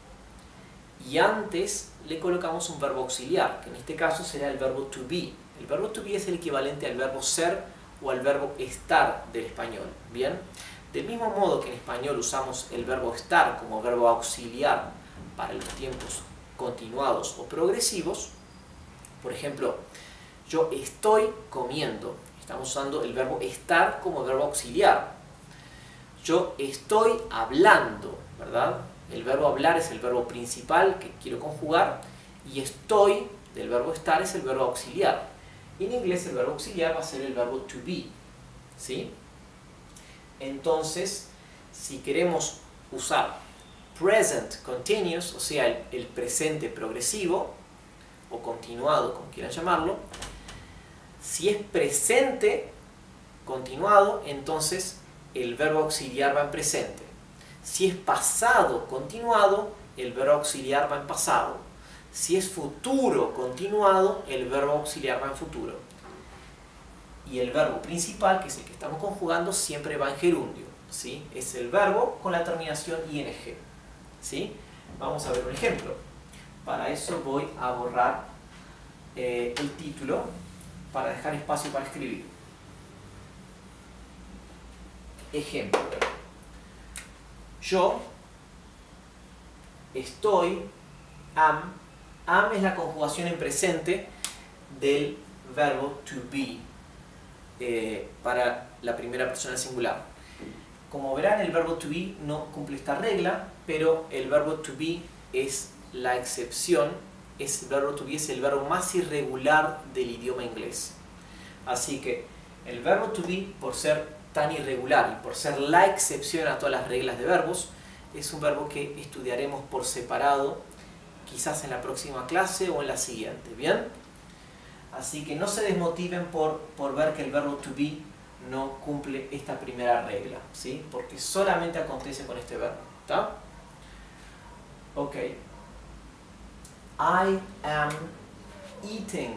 y antes le colocamos un verbo auxiliar, que en este caso será el verbo to be. El verbo to be es el equivalente al verbo ser o al verbo estar del español. Bien, del mismo modo que en español usamos el verbo estar como verbo auxiliar para los tiempos continuados o progresivos, por ejemplo, yo estoy comiendo, estamos usando el verbo estar como verbo auxiliar. Yo estoy hablando, ¿verdad? El verbo hablar es el verbo principal que quiero conjugar y estoy, del verbo estar, es el verbo auxiliar. En inglés el verbo auxiliar va a ser el verbo to be, ¿sí? Entonces, si queremos usar present continuous, o sea, el, el presente progresivo, o continuado, como quieran llamarlo, si es presente continuado, entonces el verbo auxiliar va en presente. Si es pasado continuado, el verbo auxiliar va en pasado. Si es futuro continuado, el verbo auxiliar va en futuro. Y el verbo principal, que es el que estamos conjugando, siempre va en gerundio, ¿sí? Es el verbo con la terminación ing, ¿sí? Vamos a ver un ejemplo. Para eso voy a borrar eh, el título para dejar espacio para escribir. Ejemplo. Yo estoy, am. Am es la conjugación en presente del verbo to be eh, para la primera persona singular. Como verán, el verbo to be no cumple esta regla, pero el verbo to be es la excepción. Es el verbo to be es el verbo más irregular del idioma inglés. Así que el verbo to be, por ser tan irregular y por ser la excepción a todas las reglas de verbos, es un verbo que estudiaremos por separado, quizás en la próxima clase o en la siguiente, ¿bien? Así que no se desmotiven por, por ver que el verbo to be no cumple esta primera regla, ¿sí? Porque solamente acontece con este verbo, ¿está? Ok. I am eating.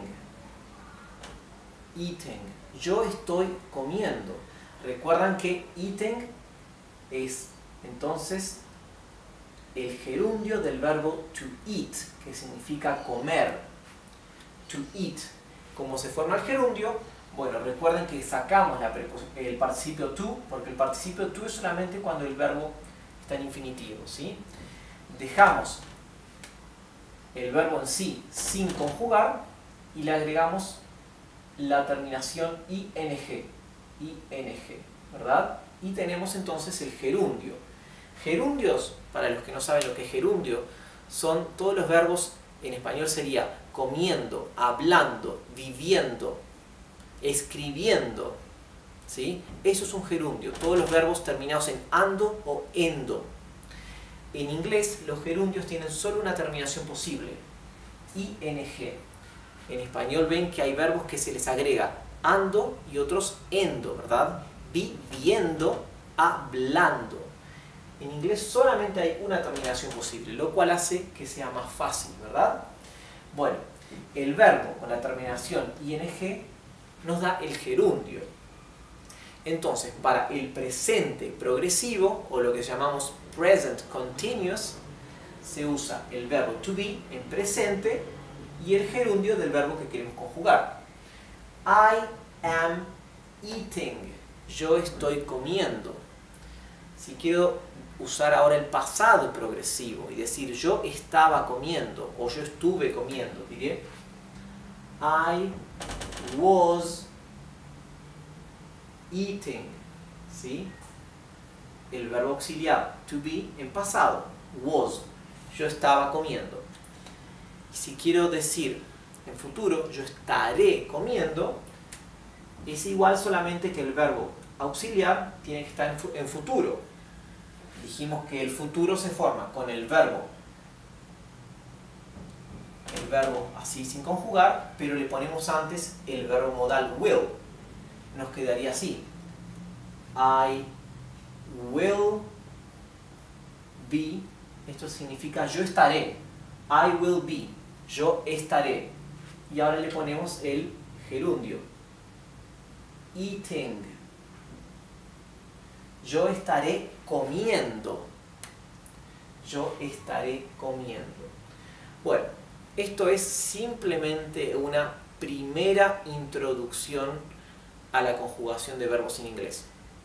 Eating. Yo estoy comiendo. Recuerdan que eating es entonces el gerundio del verbo to eat, que significa comer. To eat. ¿Cómo se forma el gerundio? Bueno, recuerden que sacamos la el participio to, porque el participio to es solamente cuando el verbo está en infinitivo, ¿sí? Dejamos el verbo en sí sin conjugar y le agregamos la terminación ing, ing, ¿verdad? Y tenemos entonces el gerundio. Gerundios, para los que no saben lo que es gerundio, son todos los verbos, en español sería comiendo, hablando, viviendo, escribiendo, ¿sí? Eso es un gerundio, todos los verbos terminados en ando o endo. En inglés los gerundios tienen solo una terminación posible, ing. En español ven que hay verbos que se les agrega ando y otros endo, ¿verdad? Viviendo, hablando. En inglés solamente hay una terminación posible, lo cual hace que sea más fácil, ¿verdad? Bueno, el verbo con la terminación ing nos da el gerundio. Entonces, para el presente progresivo, o lo que llamamos present continuous, se usa el verbo to be en presente y el gerundio del verbo que queremos conjugar. I am eating. Yo estoy comiendo. Si quiero usar ahora el pasado progresivo y decir yo estaba comiendo o yo estuve comiendo, diré I was eating. ¿Sí? El verbo auxiliar to be en pasado, was. Yo estaba comiendo. Y si quiero decir en futuro, yo estaré comiendo, es igual, solamente que el verbo auxiliar tiene que estar en futuro. Dijimos que el futuro se forma con el verbo, el verbo así sin conjugar, pero le ponemos antes el verbo modal will. Nos quedaría así: I will be. Esto significa yo estaré. I will be. Yo estaré. Y ahora le ponemos el gerundio. Eating. Yo estaré comiendo. Yo estaré comiendo. Bueno, esto es simplemente una primera introducción a la conjugación de verbos en inglés.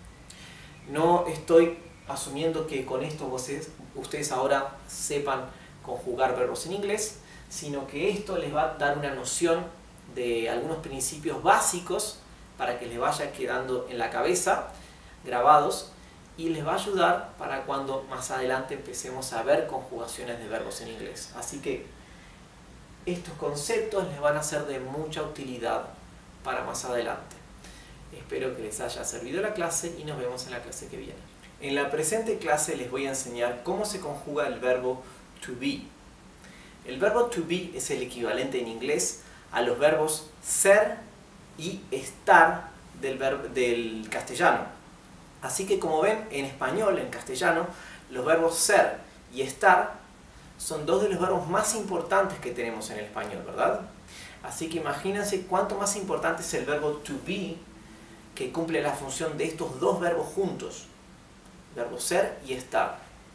No estoy asumiendo que con esto ustedes, ustedes ahora sepan conjugar verbos en inglés, sino que esto les va a dar una noción de algunos principios básicos para que les vaya quedando en la cabeza, grabados, y les va a ayudar para cuando más adelante empecemos a ver conjugaciones de verbos en inglés. Así que estos conceptos les van a ser de mucha utilidad para más adelante. Espero que les haya servido la clase y nos vemos en la clase que viene. En la presente clase les voy a enseñar cómo se conjuga el verbo to be. El verbo to be es el equivalente en inglés a los verbos ser y estar del, verbo, del castellano. Así que como ven, en español, en castellano, los verbos ser y estar son dos de los verbos más importantes que tenemos en el español, ¿verdad? Así que imagínense cuánto más importante es el verbo to be, que cumple la función de estos dos verbos juntos, verbo ser y estar.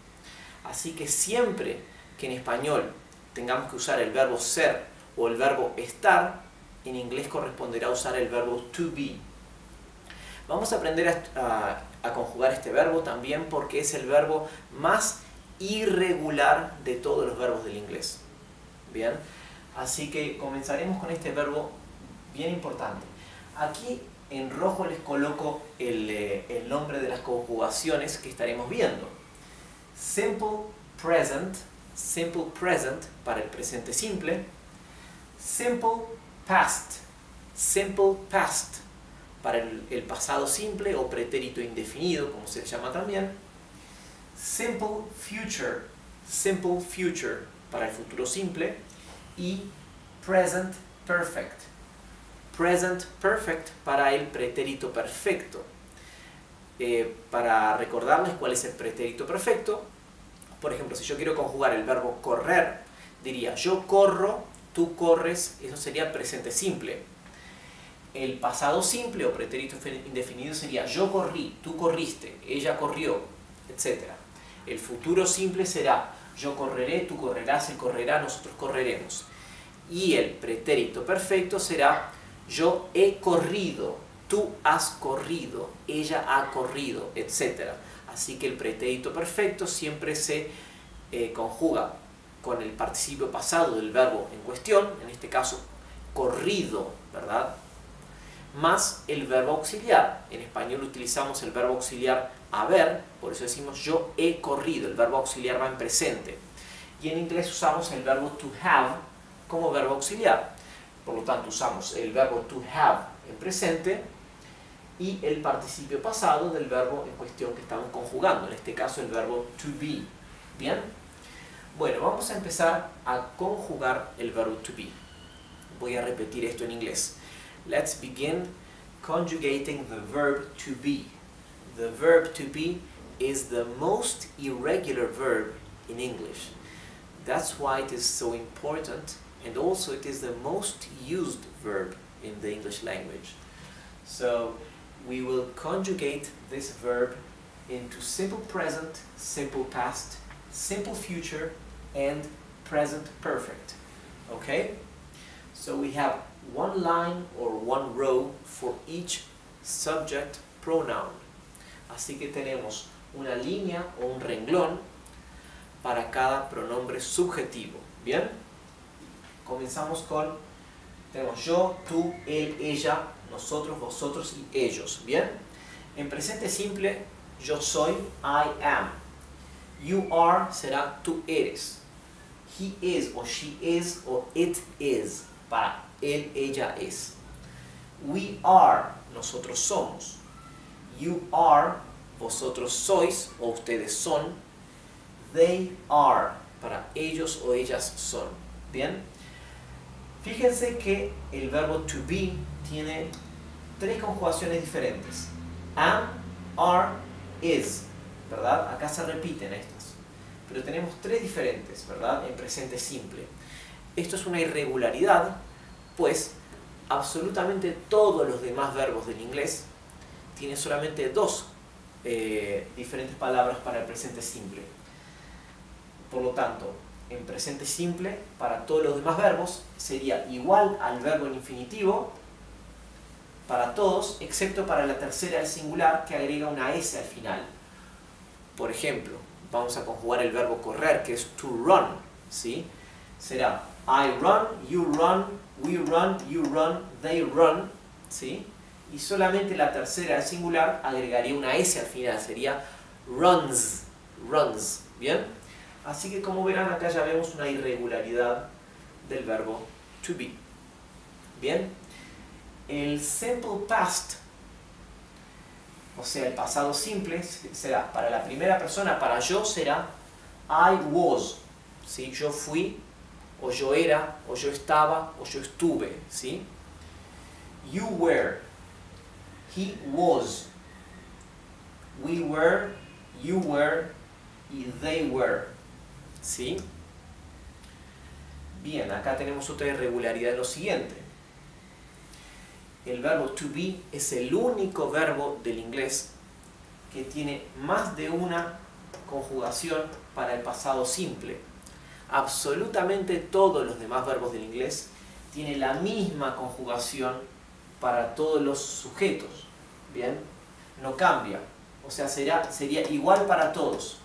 Así que siempre que en español tengamos que usar el verbo ser o el verbo estar, en inglés corresponderá usar el verbo to be. Vamos a aprender a, a, a conjugar este verbo también porque es el verbo más irregular de todos los verbos del inglés. Bien, así que comenzaremos con este verbo bien importante. Aquí en rojo les coloco el, eh, el nombre de las conjugaciones que estaremos viendo. Simple present, simple present para el presente simple. Simple past, simple past para el, el pasado simple o pretérito indefinido, como se llama también. Simple future, simple future para el futuro simple. Y present perfect, present perfect para el pretérito perfecto. Eh, para recordarles cuál es el pretérito perfecto, por ejemplo, si yo quiero conjugar el verbo correr, diría yo corro, tú corres, eso sería presente simple. El pasado simple o pretérito indefinido sería yo corrí, tú corriste, ella corrió, etcétera. El futuro simple será yo correré, tú correrás, él correrá, nosotros correremos. Y el pretérito perfecto será yo he corrido, tú has corrido, ella ha corrido, etcétera. Así que el pretérito perfecto siempre se eh, conjuga con el participio pasado del verbo en cuestión, en este caso corrido, ¿verdad? Más el verbo auxiliar. En español utilizamos el verbo auxiliar haber, por eso decimos yo he corrido, el verbo auxiliar va en presente. Y en inglés usamos el verbo to have como verbo auxiliar. Por lo tanto usamos el verbo to have en presente y el participio pasado del verbo en cuestión que estamos conjugando, en este caso el verbo to be. ¿Bien? Bueno, vamos a empezar a conjugar el verbo to be. Voy a repetir esto en inglés. Let's begin conjugating the verb to be. The verb to be is the most irregular verb in English. That's why it is so important, and also it is the most used verb in the English language. So we will conjugate this verb into simple present, simple past, simple future, and present perfect. Okay? So we have one line or one row for each subject pronoun. Así que tenemos una línea o un renglón para cada pronombre subjetivo. ¿Bien? Comenzamos con, tenemos yo, tú, él, ella, nosotros, vosotros y ellos. ¿Bien? En presente simple, yo soy, I am. You are será tú eres. He is o she is o it is para él, ella es. We are, nosotros somos. You are, vosotros sois o ustedes son. They are, para ellos o ellas son. ¿Bien? Fíjense que el verbo to be tiene tres conjugaciones diferentes. Am, are, is. ¿Verdad? Acá se repiten estas. Pero tenemos tres diferentes, ¿verdad? En presente simple. Esto es una irregularidad, pues absolutamente todos los demás verbos del inglés tienen solamente dos eh, diferentes palabras para el presente simple. Por lo tanto, en presente simple, para todos los demás verbos, sería igual al verbo en infinitivo para todos, excepto para la tercera del singular, que agrega una S al final. Por ejemplo, vamos a conjugar el verbo correr, que es to run, ¿sí? Será I run, you run, we run, you run, they run, ¿sí? Y solamente la tercera del singular agregaría una S al final, sería runs, runs, ¿bien? Así que como verán, acá ya vemos una irregularidad del verbo to be. ¿Bien? El simple past, o sea, el pasado simple, será para la primera persona, para yo será I was, ¿sí? Yo fui, o yo era, o yo estaba, o yo estuve, ¿sí? You were, he was, we were, you were, y they were, ¿sí? Bien, acá tenemos otra irregularidad en lo siguiente. El verbo to be es el único verbo del inglés que tiene más de una conjugación para el pasado simple. Absolutamente todos los demás verbos del inglés tienen la misma conjugación para todos los sujetos. ¿Bien? No cambia. O sea, será, sería igual para todos.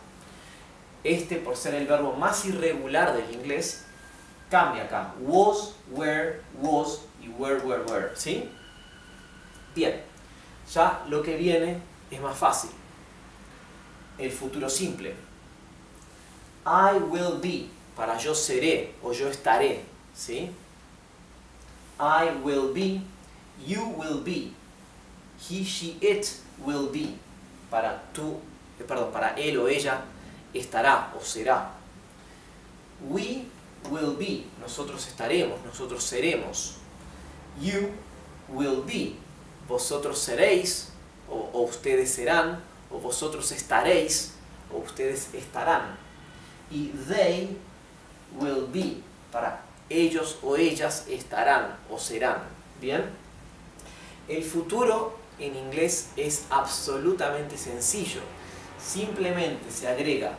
Este, por ser el verbo más irregular del inglés, cambia acá. Was, were, was y were, were, were. ¿Sí? Bien. Ya lo que viene es más fácil. El futuro simple. I will be, para yo seré o yo estaré. ¿Sí? I will be, you will be, he, she, it will be. Para tú, eh, perdón, para él o ella estará o será. We will be, nosotros estaremos, nosotros seremos. You will be, vosotros seréis, o, o ustedes serán, o vosotros estaréis, o ustedes estarán. Y they will be, para ellos o ellas estarán o serán. ¿Bien? El futuro en inglés es absolutamente sencillo. Simplemente se agrega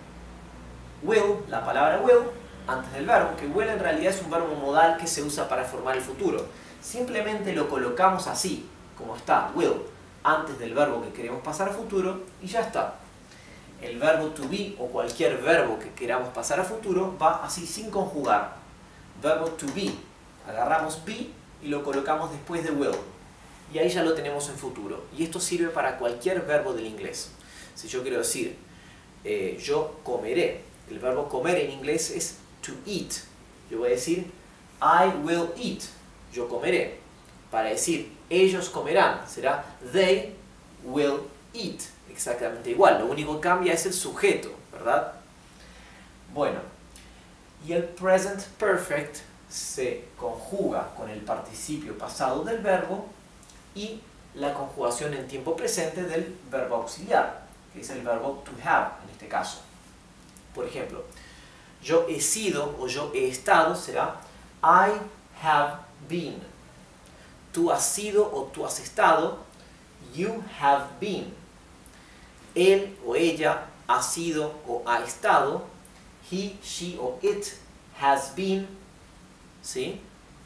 will, la palabra will, antes del verbo, que will en realidad es un verbo modal que se usa para formar el futuro. Simplemente lo colocamos así, como está, will, antes del verbo que queremos pasar a futuro, y ya está. El verbo to be o cualquier verbo que queramos pasar a futuro va así sin conjugar. Verbo to be, agarramos be y lo colocamos después de will. Y ahí ya lo tenemos en futuro. Y esto sirve para cualquier verbo del inglés. Si yo quiero decir, eh, yo comeré, el verbo comer en inglés es to eat. Yo voy a decir, I will eat, yo comeré. Para decir, ellos comerán, será they will eat. Exactamente igual, lo único que cambia es el sujeto, ¿verdad? Bueno, y el present perfect se conjuga con el participio pasado del verbo y la conjugación en tiempo presente del verbo auxiliar. que es el verbo to have en este caso. Por ejemplo, yo he sido o yo he estado será I have been. Tú has sido o tú has estado, you have been. Él o ella ha sido o ha estado, he, she o it has been, ¿sí?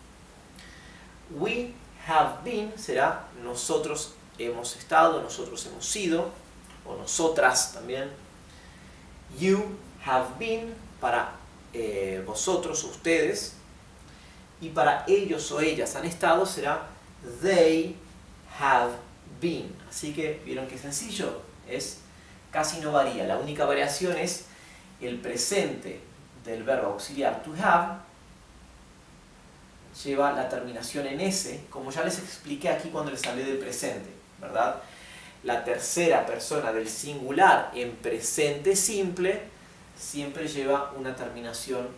We have been será nosotros hemos estado, nosotros hemos sido, o nosotras también. You have been para eh, vosotros o ustedes, y para ellos o ellas han estado será they have been. Así que, ¿vieron qué sencillo? Es, casi no varía. La única variación es el presente del verbo auxiliar to have lleva la terminación en S, como ya les expliqué aquí cuando les hablé del presente, ¿verdad? La tercera persona del singular en presente simple siempre lleva una terminación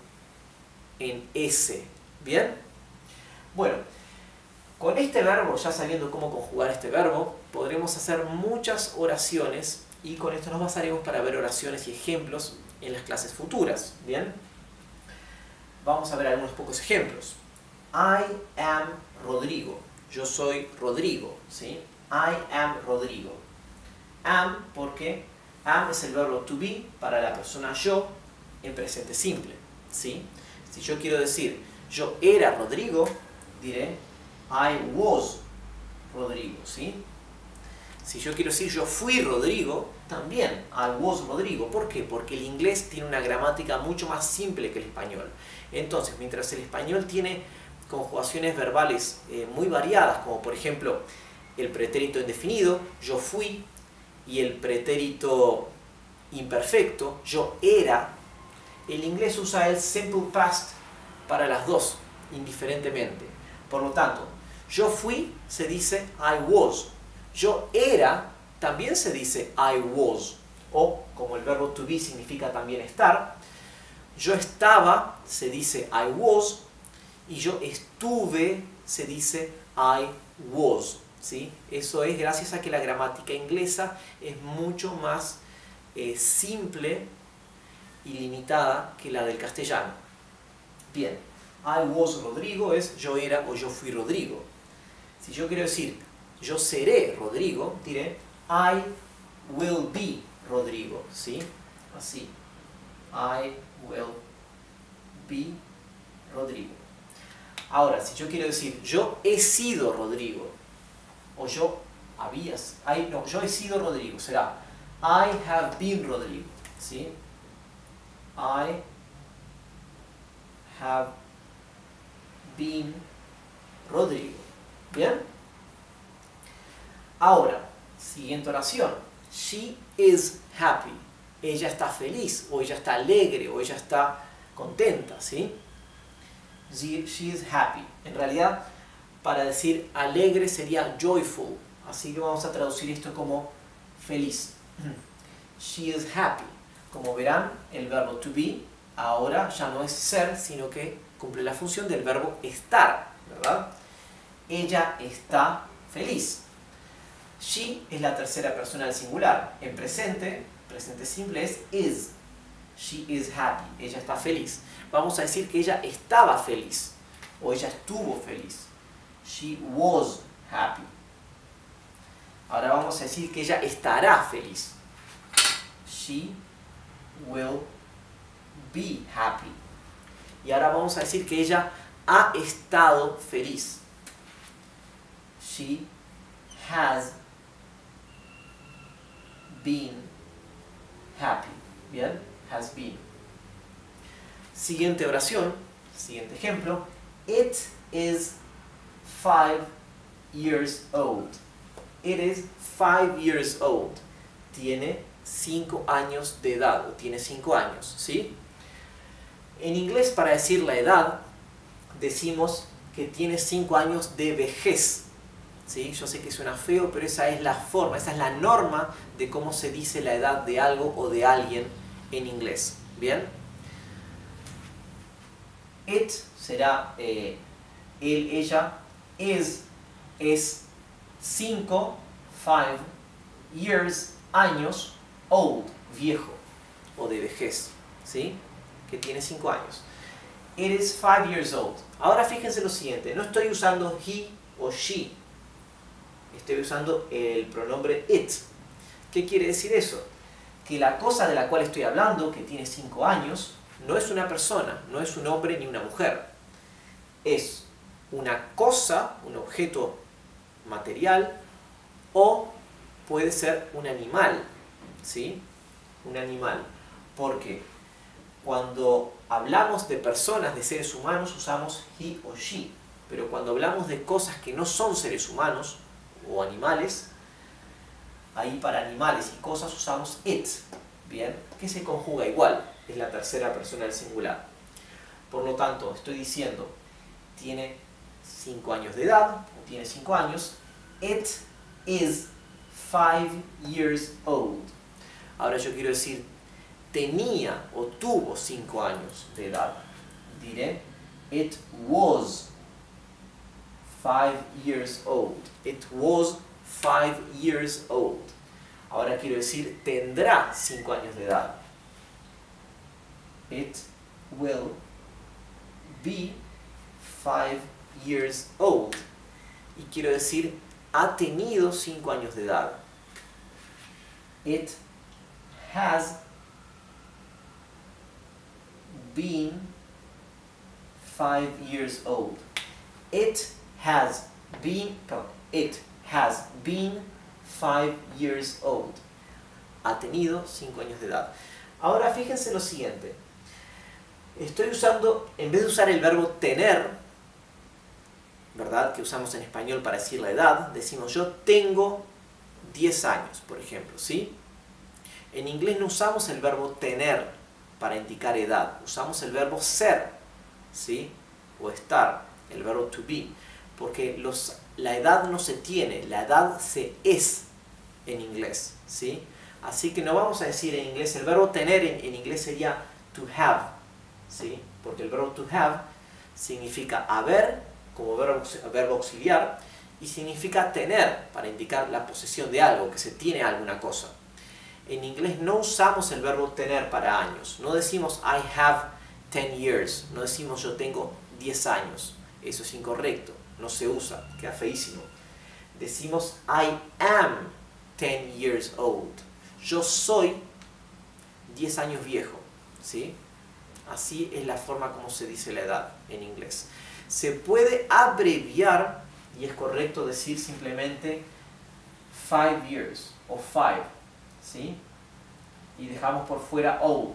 en S. ¿Bien? Bueno, con este verbo, ya sabiendo cómo conjugar este verbo, podremos hacer muchas oraciones y con esto nos basaremos para ver oraciones y ejemplos en las clases futuras. ¿Bien? Vamos a ver algunos pocos ejemplos. I am Rodrigo. Yo soy Rodrigo, ¿sí? I am Rodrigo. Am, porque am es el verbo to be para la persona yo en presente simple, ¿sí? Si yo quiero decir yo era Rodrigo, diré I was Rodrigo, ¿sí? Si yo quiero decir yo fui Rodrigo, también I was Rodrigo. ¿Por qué? Porque el inglés tiene una gramática mucho más simple que el español. Entonces, mientras el español tiene conjugaciones verbales eh, muy variadas, como por ejemplo el pretérito indefinido, yo fui, y el pretérito imperfecto, yo era, el inglés usa el simple past para las dos, indiferentemente. Por lo tanto, yo fui se dice I was, yo era también se dice I was, o como el verbo to be significa también estar, yo estaba se dice I was, y yo estuve se dice I was, ¿sí? Eso es gracias a que la gramática inglesa es mucho más eh, simple y limitada que la del castellano. Bien, I was Rodrigo es yo era o yo fui Rodrigo. Si yo quiero decir yo seré Rodrigo, diré I will be Rodrigo, ¿sí? Así, I will be Rodrigo. Ahora, si yo quiero decir yo he sido Rodrigo, o yo habías, I, no, yo he sido Rodrigo, será I have been Rodrigo, ¿sí? I have been Rodrigo. ¿Bien? Ahora, siguiente oración. She is happy. Ella está feliz, o ella está alegre, o ella está contenta, ¿sí? She, she is happy. En realidad, para decir alegre sería joyful. Así que vamos a traducir esto como feliz. She is happy. Como verán, el verbo to be ahora ya no es ser, sino que cumple la función del verbo estar, ¿verdad? Ella está feliz. She es la tercera persona del singular. En presente, presente simple es is. She is happy. Ella está feliz. Vamos a decir que ella estaba feliz o ella estuvo feliz. She was happy. Ahora vamos a decir que ella estará feliz. She will be happy. Y ahora vamos a decir que ella ha estado feliz. She has been happy. ¿Bien? Has been. Siguiente oración, siguiente ejemplo. It is five years old. It is five years old. Tiene cinco años de edad, o tiene cinco años, ¿sí? En inglés, para decir la edad, decimos que tiene cinco años de vejez, ¿sí? Yo sé que suena feo, pero esa es la forma, esa es la norma de cómo se dice la edad de algo o de alguien en inglés, ¿bien? It será eh, él, ella, is es cinco, five, years, años, old, viejo, o de vejez, ¿sí? Que tiene cinco años. It is five years old. Ahora fíjense lo siguiente, no estoy usando he o she, estoy usando el pronombre it. ¿Qué quiere decir eso? Que la cosa de la cual estoy hablando, que tiene cinco años, no es una persona, no es un hombre ni una mujer. Es una cosa, un objeto material, o puede ser un animal, ¿sí? Un animal. Porque cuando hablamos de personas, de seres humanos, usamos he o she. Pero cuando hablamos de cosas que no son seres humanos o animales, ahí para animales y cosas usamos it, ¿bien? Que se conjuga igual, es la tercera persona del singular. Por lo tanto, estoy diciendo, tiene cinco años de edad, o tiene cinco años, it is five years old. Ahora yo quiero decir, tenía o tuvo cinco años de edad. Diré, it was five years old. It was five years old. Ahora quiero decir, tendrá cinco años de edad. It will be five years old. Y quiero decir, ha tenido cinco años de edad. It has been five years old. It has been, perdón, it has been five years old. Ha tenido cinco años de edad. Ahora fíjense lo siguiente. Estoy usando, en vez de usar el verbo tener, ¿verdad? Que usamos en español para decir la edad, decimos yo tengo diez años, por ejemplo, ¿sí? En inglés no usamos el verbo tener para indicar edad, usamos el verbo ser, ¿sí? O estar, el verbo to be, porque los, la edad no se tiene, la edad se es en inglés, ¿sí? Así que no vamos a decir en inglés, el verbo tener en, en inglés sería to have, ¿sí? Porque el verbo to have significa haber como verbo, verbo auxiliar y significa tener para indicar la posesión de algo, que se tiene alguna cosa. En inglés no usamos el verbo tener para años, no decimos I have ten years, no decimos yo tengo diez años, eso es incorrecto, no se usa, queda feísimo. Decimos I am ten years old, yo soy diez años viejo, ¿sí? Así es la forma como se dice la edad en inglés. Se puede abreviar y es correcto decir simplemente five years o five, ¿sí? Y dejamos por fuera old.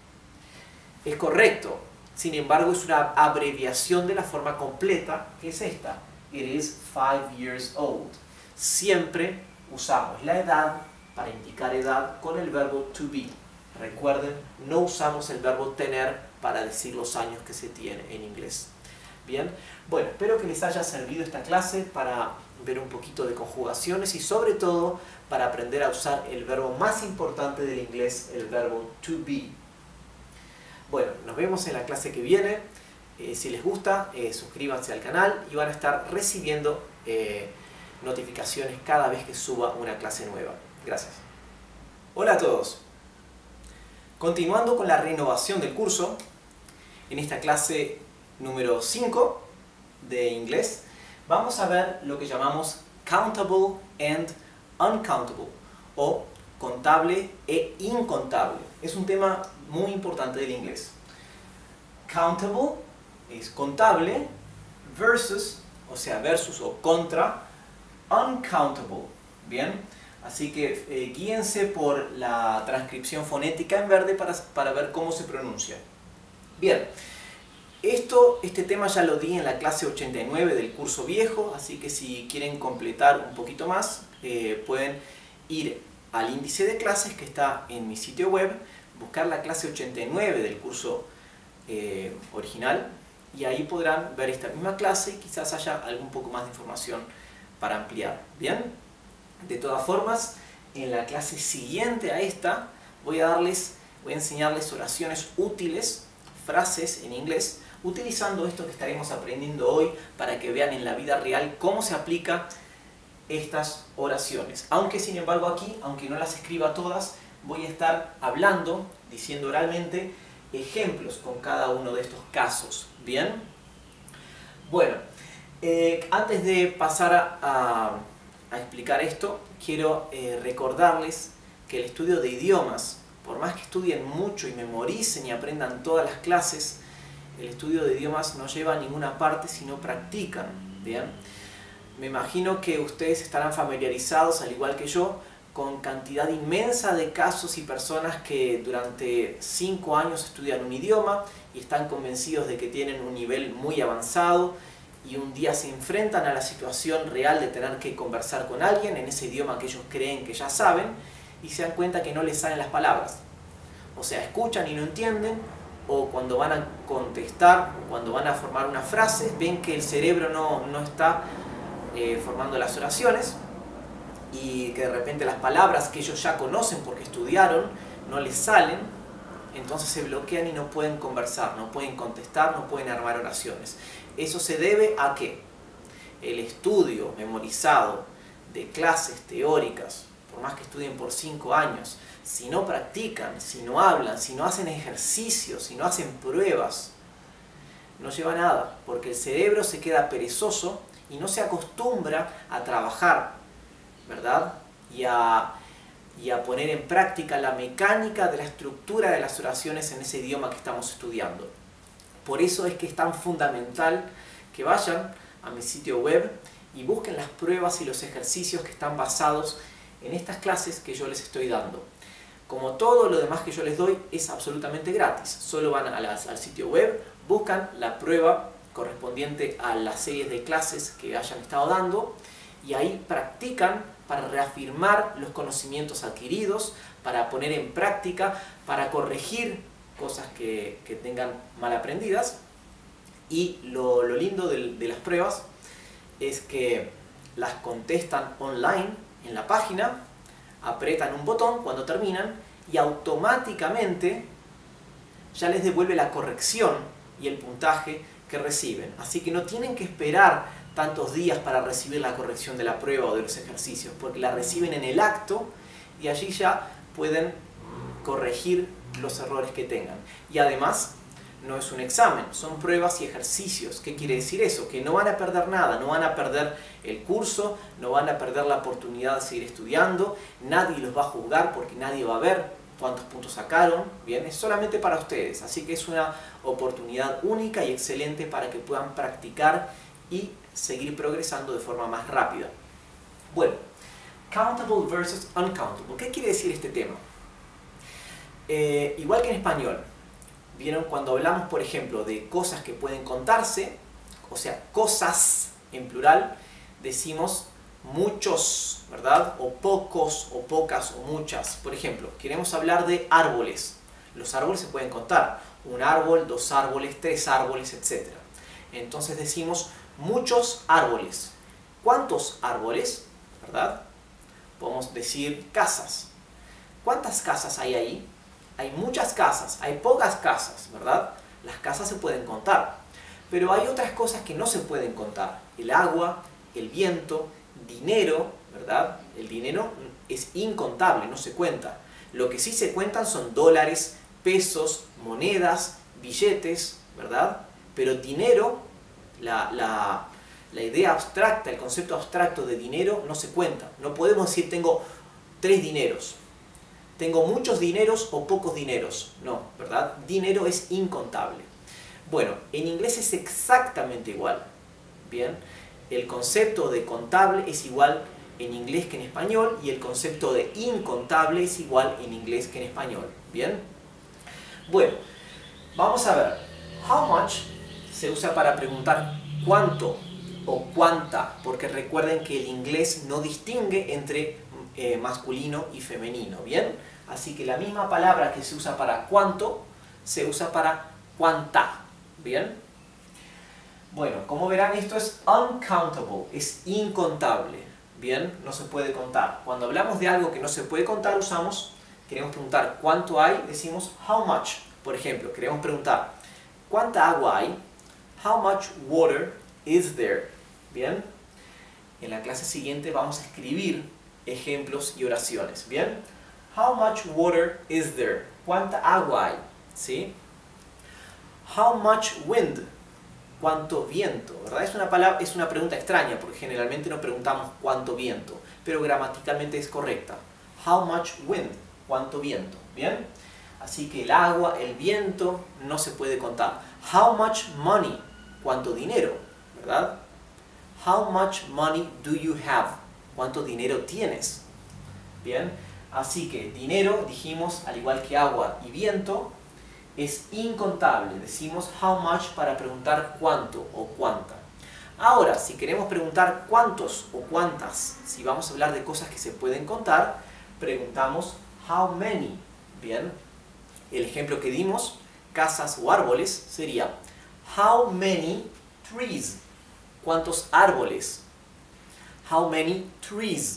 Es correcto, sin embargo es una abreviación de la forma completa, que es esta. It is five years old. Siempre usamos la edad para indicar edad con el verbo to be. Recuerden, no usamos el verbo tener para decir los años que se tiene en inglés. Bien, bueno, espero que les haya servido esta clase para ver un poquito de conjugaciones y sobre todo para aprender a usar el verbo más importante del inglés, el verbo to be. Bueno, nos vemos en la clase que viene. Eh, si les gusta, eh, suscríbanse al canal y van a estar recibiendo eh, notificaciones cada vez que suba una clase nueva. Gracias. Hola a todos. Continuando con la renovación del curso, en esta clase número cinco de inglés, vamos a ver lo que llamamos countable and uncountable, o contable e incontable. Es un tema muy importante del inglés. Countable es contable versus, o sea, versus o contra, uncountable. Bien, así que eh, guíense por la transcripción fonética en verde para, para ver cómo se pronuncia. Bien. Esto, este tema ya lo di en la clase ochenta y nueve del curso viejo, así que si quieren completar un poquito más, eh, pueden ir al índice de clases que está en mi sitio web, buscar la clase ochenta y nueve del curso eh, original, y ahí podrán ver esta misma clase y quizás haya algún poco más de información para ampliar. ¿Bien? De todas formas, en la clase siguiente a esta voy a darles, voy a enseñarles oraciones útiles, frases en inglés, utilizando esto que estaremos aprendiendo hoy para que vean en la vida real cómo se aplica estas oraciones. Aunque sin embargo aquí, aunque no las escriba todas, voy a estar hablando, diciendo oralmente, ejemplos con cada uno de estos casos. ¿Bien? Bueno, eh, antes de pasar a, a, a explicar esto, quiero eh, recordarles que el estudio de idiomas, por más que estudien mucho y memoricen y aprendan todas las clases, el estudio de idiomas no lleva a ninguna parte si no practican. ¿Bien? Me imagino que ustedes estarán familiarizados, al igual que yo, con cantidad inmensa de casos y personas que durante cinco años estudian un idioma y están convencidos de que tienen un nivel muy avanzado y un día se enfrentan a la situación real de tener que conversar con alguien en ese idioma que ellos creen que ya saben y se dan cuenta que no les salen las palabras. O sea, escuchan y no entienden, o cuando van a contestar, o cuando van a formar una frase, ven que el cerebro no, no está eh, formando las oraciones, y que de repente las palabras que ellos ya conocen porque estudiaron no les salen, entonces se bloquean y no pueden conversar, no pueden contestar, no pueden armar oraciones. Eso se debe a que el estudio memorizado de clases teóricas, por más que estudien por cinco años, si no practican, si no hablan, si no hacen ejercicios, si no hacen pruebas, no lleva a nada, porque el cerebro se queda perezoso y no se acostumbra a trabajar, ¿verdad? Y a, y a poner en práctica la mecánica de la estructura de las oraciones en ese idioma que estamos estudiando. Por eso es que es tan fundamental que vayan a mi sitio web y busquen las pruebas y los ejercicios que están basados en estas clases que yo les estoy dando. Como todo lo demás que yo les doy es absolutamente gratis. Solo van a las, al sitio web, buscan la prueba correspondiente a las series de clases que hayan estado dando y ahí practican para reafirmar los conocimientos adquiridos, para poner en práctica, para corregir cosas que, que tengan mal aprendidas. Y lo, lo lindo de, de las pruebas es que las contestan online en la página, apretan un botón cuando terminan y automáticamente ya les devuelve la corrección y el puntaje que reciben. Así que no tienen que esperar tantos días para recibir la corrección de la prueba o de los ejercicios, porque la reciben en el acto y allí ya pueden corregir los errores que tengan. Y además, no es un examen, son pruebas y ejercicios. ¿Qué quiere decir eso? Que no van a perder nada, no van a perder el curso, no van a perder la oportunidad de seguir estudiando, nadie los va a juzgar porque nadie va a ver cuántos puntos sacaron, bien, es solamente para ustedes. Así que es una oportunidad única y excelente para que puedan practicar y seguir progresando de forma más rápida. Bueno, countable versus uncountable. ¿Qué quiere decir este tema? Eh, igual que en español, ¿vieron? Cuando hablamos, por ejemplo, de cosas que pueden contarse, o sea, cosas en plural, decimos muchos, ¿verdad? O pocos, o pocas, o muchas. Por ejemplo, queremos hablar de árboles. Los árboles se pueden contar. Un árbol, dos árboles, tres árboles, etcétera. Entonces decimos muchos árboles. ¿Cuántos árboles? ¿Verdad? Podemos decir casas. ¿Cuántas casas hay ahí? Hay muchas casas, hay pocas casas, ¿verdad? Las casas se pueden contar. Pero hay otras cosas que no se pueden contar. El agua, el viento, dinero, ¿verdad? El dinero es incontable, no se cuenta. Lo que sí se cuentan son dólares, pesos, monedas, billetes, ¿verdad? Pero dinero, la, la, la idea abstracta, el concepto abstracto de dinero no se cuenta. No podemos decir tengo tres dineros. Tengo muchos dineros o pocos dineros. No, ¿verdad? Dinero es incontable. Bueno, en inglés es exactamente igual. Bien, el concepto de contable es igual en inglés que en español y el concepto de incontable es igual en inglés que en español. Bien, bueno, vamos a ver. How much se usa para preguntar cuánto o cuánta, porque recuerden que el inglés no distingue entre eh, masculino y femenino. Bien, así que la misma palabra que se usa para cuánto se usa para cuánta. Bien. Bueno, como verán, esto es uncountable, es incontable. Bien, no se puede contar. Cuando hablamos de algo que no se puede contar, usamos, queremos preguntar cuánto hay, decimos how much. Por ejemplo, queremos preguntar ¿cuánta agua hay? How much water is there? Bien, en la clase siguiente vamos a escribir ejemplos y oraciones. Bien, How much water is there? ¿Cuánta agua hay? ¿Sí? How much wind? ¿Cuánto viento? ¿Verdad? Es una, palabra, es una pregunta extraña porque generalmente no preguntamos cuánto viento, pero gramaticalmente es correcta. How much wind? ¿Cuánto viento? ¿Bien? Así que el agua, el viento, no se puede contar. How much money? ¿Cuánto dinero? ¿Verdad? How much money do you have? ¿Cuánto dinero tienes? Bien, así que dinero, dijimos, al igual que agua y viento, es incontable. Decimos how much para preguntar cuánto o cuánta. Ahora, si queremos preguntar cuántos o cuántas, si vamos a hablar de cosas que se pueden contar, preguntamos how many. Bien, el ejemplo que dimos, casas o árboles, sería how many trees? ¿Cuántos árboles? How many trees?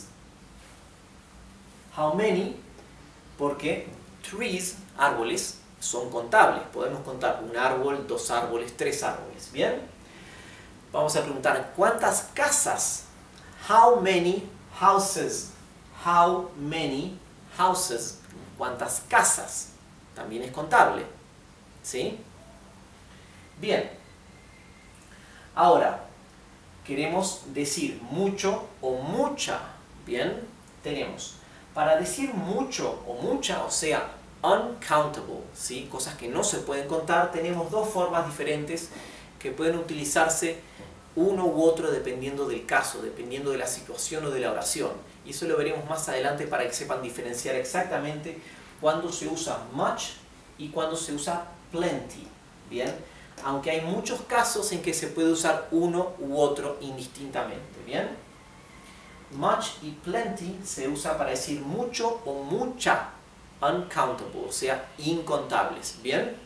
How many? Porque trees, árboles, son contables. Podemos contar un árbol, dos árboles, tres árboles. ¿Bien? Vamos a preguntar, ¿cuántas casas? How many houses? How many houses? ¿Cuántas casas? También es contable. ¿Sí? Bien. Ahora, queremos decir mucho o mucha. Bien, tenemos, para decir mucho o mucha, o sea, uncountable, ¿sí? Cosas que no se pueden contar, tenemos dos formas diferentes que pueden utilizarse uno u otro dependiendo del caso, dependiendo de la situación o de la oración. Y eso lo veremos más adelante para que sepan diferenciar exactamente cuándo se usa much y cuándo se usa plenty. Bien, aunque hay muchos casos en que se puede usar uno u otro indistintamente. Bien, much y plenty se usa para decir mucho o mucha, uncountable, o sea, incontables. Bien,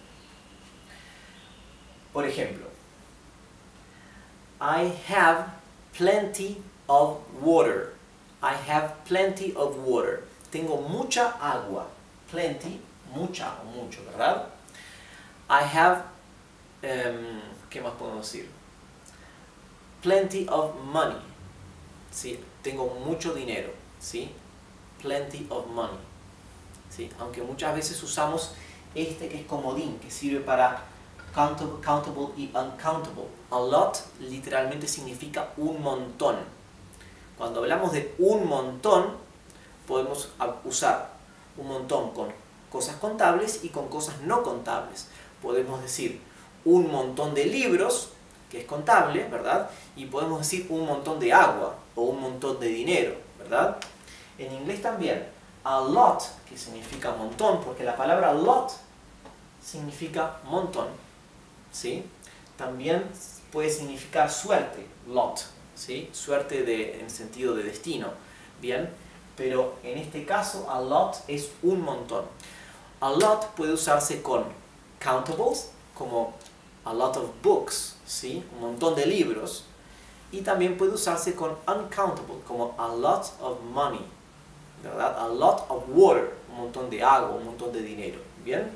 por ejemplo, I have plenty of water. I have plenty of water. Tengo mucha agua. Plenty, mucha o mucho, ¿verdad? I have, um, ¿qué más podemos decir? Plenty of money. ¿Sí? Tengo mucho dinero. ¿Sí? Plenty of money. ¿Sí? Aunque muchas veces usamos este que es comodín, que sirve para countable, countable y uncountable. A lot literalmente significa un montón. Cuando hablamos de un montón, podemos usar un montón con cosas contables y con cosas no contables. Podemos decir un montón de libros, que es contable, ¿verdad? Y podemos decir un montón de agua o un montón de dinero, ¿verdad? En inglés también, a lot, que significa montón, porque la palabra lot significa montón, ¿sí? También puede significar suerte, lot, ¿sí? Suerte de, en sentido de destino, ¿bien? Pero en este caso, a lot es un montón. A lot puede usarse con countables, como a lot of books, ¿sí? Un montón de libros. Y también puede usarse con uncountable, como a lot of money, ¿verdad? A lot of water, un montón de agua, un montón de dinero, ¿bien?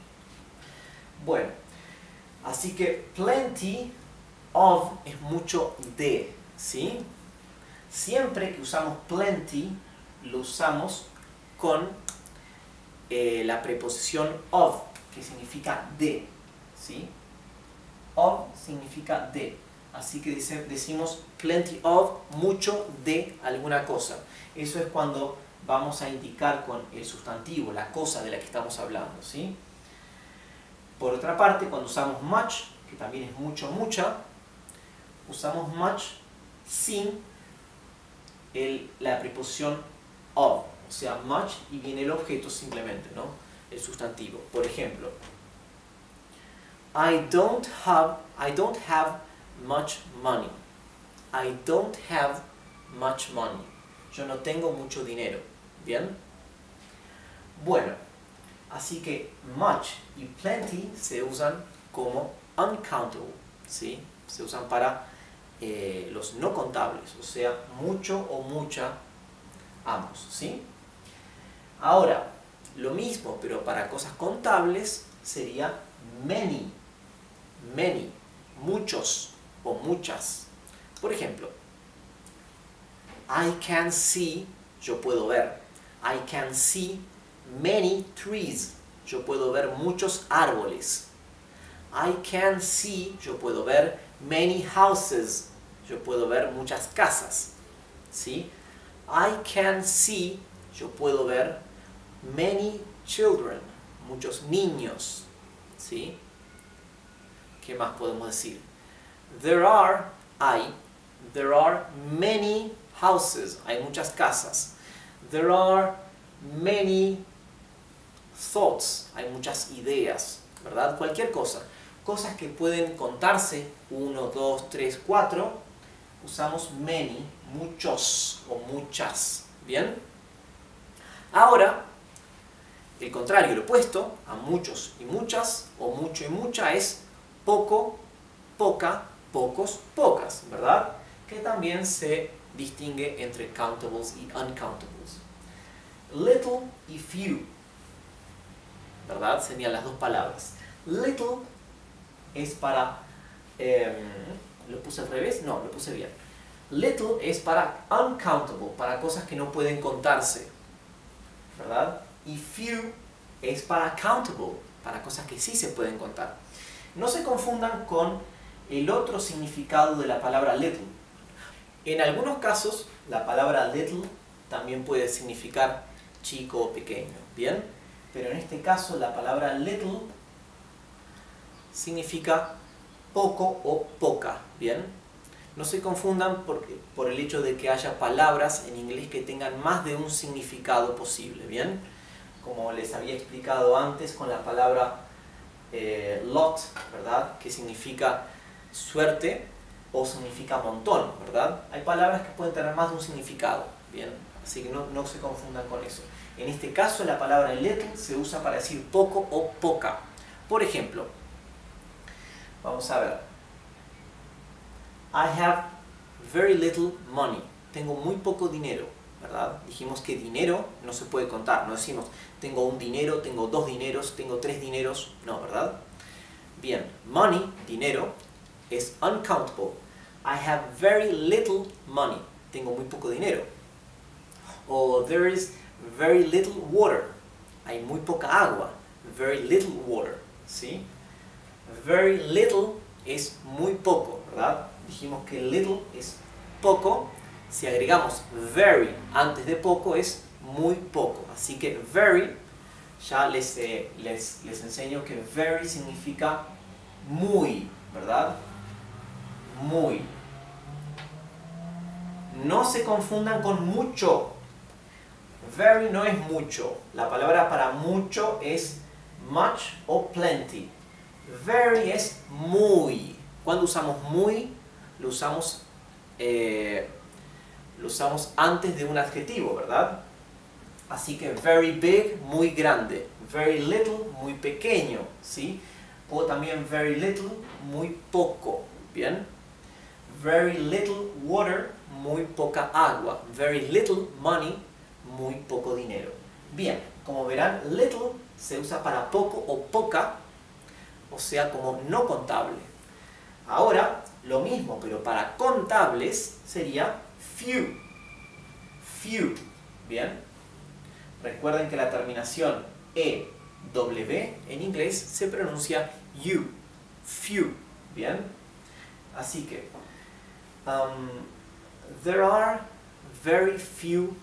Bueno, así que plenty of es mucho de, ¿sí? Siempre que usamos plenty, lo usamos con eh, la preposición of, que significa de, ¿sí? Of significa de. Así que dice, decimos plenty of, mucho de alguna cosa. Eso es cuando vamos a indicar con el sustantivo, la cosa de la que estamos hablando, ¿sí? Por otra parte, cuando usamos much, que también es mucho, mucha, usamos much sin el, la preposición of, o sea, much y viene el objeto simplemente, ¿no? El sustantivo. Por ejemplo, I don't have, I don't have much money. I don't have much money. Yo no tengo mucho dinero. ¿Bien? Bueno, así que much y plenty se usan como uncountable, ¿sí? Se usan para eh, los no contables, o sea, mucho o mucha, ambos, ¿sí? Ahora, lo mismo, pero para cosas contables sería many, many, muchos o muchas. Por ejemplo, I can see, yo puedo ver. I can see many trees. Yo puedo ver muchos árboles. I can see, yo puedo ver many houses. Yo puedo ver muchas casas. ¿Sí? I can see, yo puedo ver many children. Muchos niños. ¿Sí? ¿Qué más podemos decir? There are, hay, there are many houses. Hay muchas casas. There are many thoughts. Hay muchas ideas, ¿verdad? Cualquier cosa. Cosas que pueden contarse, uno, dos, tres, cuatro, usamos many, muchos o muchas, ¿bien? Ahora, el contrario, el opuesto a muchos y muchas, o mucho y mucha, es poco, poca, pocos, pocas, ¿verdad? Que también se distingue entre countables y uncountables. Little y few, ¿verdad? Serían las dos palabras. Little es para... Eh, ¿lo puse al revés? No, lo puse bien. Little es para uncountable, para cosas que no pueden contarse, ¿verdad? Y few es para countable, para cosas que sí se pueden contar. No se confundan con el otro significado de la palabra little. En algunos casos, la palabra little también puede significar chico o pequeño, ¿bien? Pero en este caso, la palabra little significa poco o poca, ¿bien? No se confundan por, por el hecho de que haya palabras en inglés que tengan más de un significado posible, ¿bien? Como les había explicado antes con la palabra eh, lot, ¿verdad? Que significa suerte o significa montón, ¿verdad? Hay palabras que pueden tener más de un significado, ¿bien? Así que no, no se confundan con eso. En este caso, la palabra little se usa para decir poco o poca. Por ejemplo, vamos a ver. I have very little money. Tengo muy poco dinero, ¿verdad? Dijimos que dinero no se puede contar. No decimos, tengo un dinero, tengo dos dineros, tengo tres dineros. No, ¿verdad? Bien, money, dinero, es uncountable. I have very little money. Tengo muy poco dinero. O there is very little water. Hay muy poca agua. Very little water. ¿Sí? Very little es muy poco, ¿verdad? Dijimos que little es poco. Si agregamos very antes de poco es muy poco. Así que very, ya les, eh, les, les enseño que very significa muy, ¿verdad? Muy. No se confundan con mucho. Very no es mucho. La palabra para mucho es much o plenty. Very es muy. Cuando usamos muy, lo usamos, eh, lo usamos antes de un adjetivo, ¿verdad? Así que very big, muy grande. Very little, muy pequeño, ¿sí? O también very little, muy poco, ¿bien? Very little water, muy poca agua. Very little money, muy poco dinero. Bien, como verán, little se usa para poco o poca, o sea, como no contable. Ahora, lo mismo, pero para contables sería few. Few, ¿bien? Recuerden que la terminación E, W en inglés se pronuncia U. Few, ¿bien? Así que, um, there are very few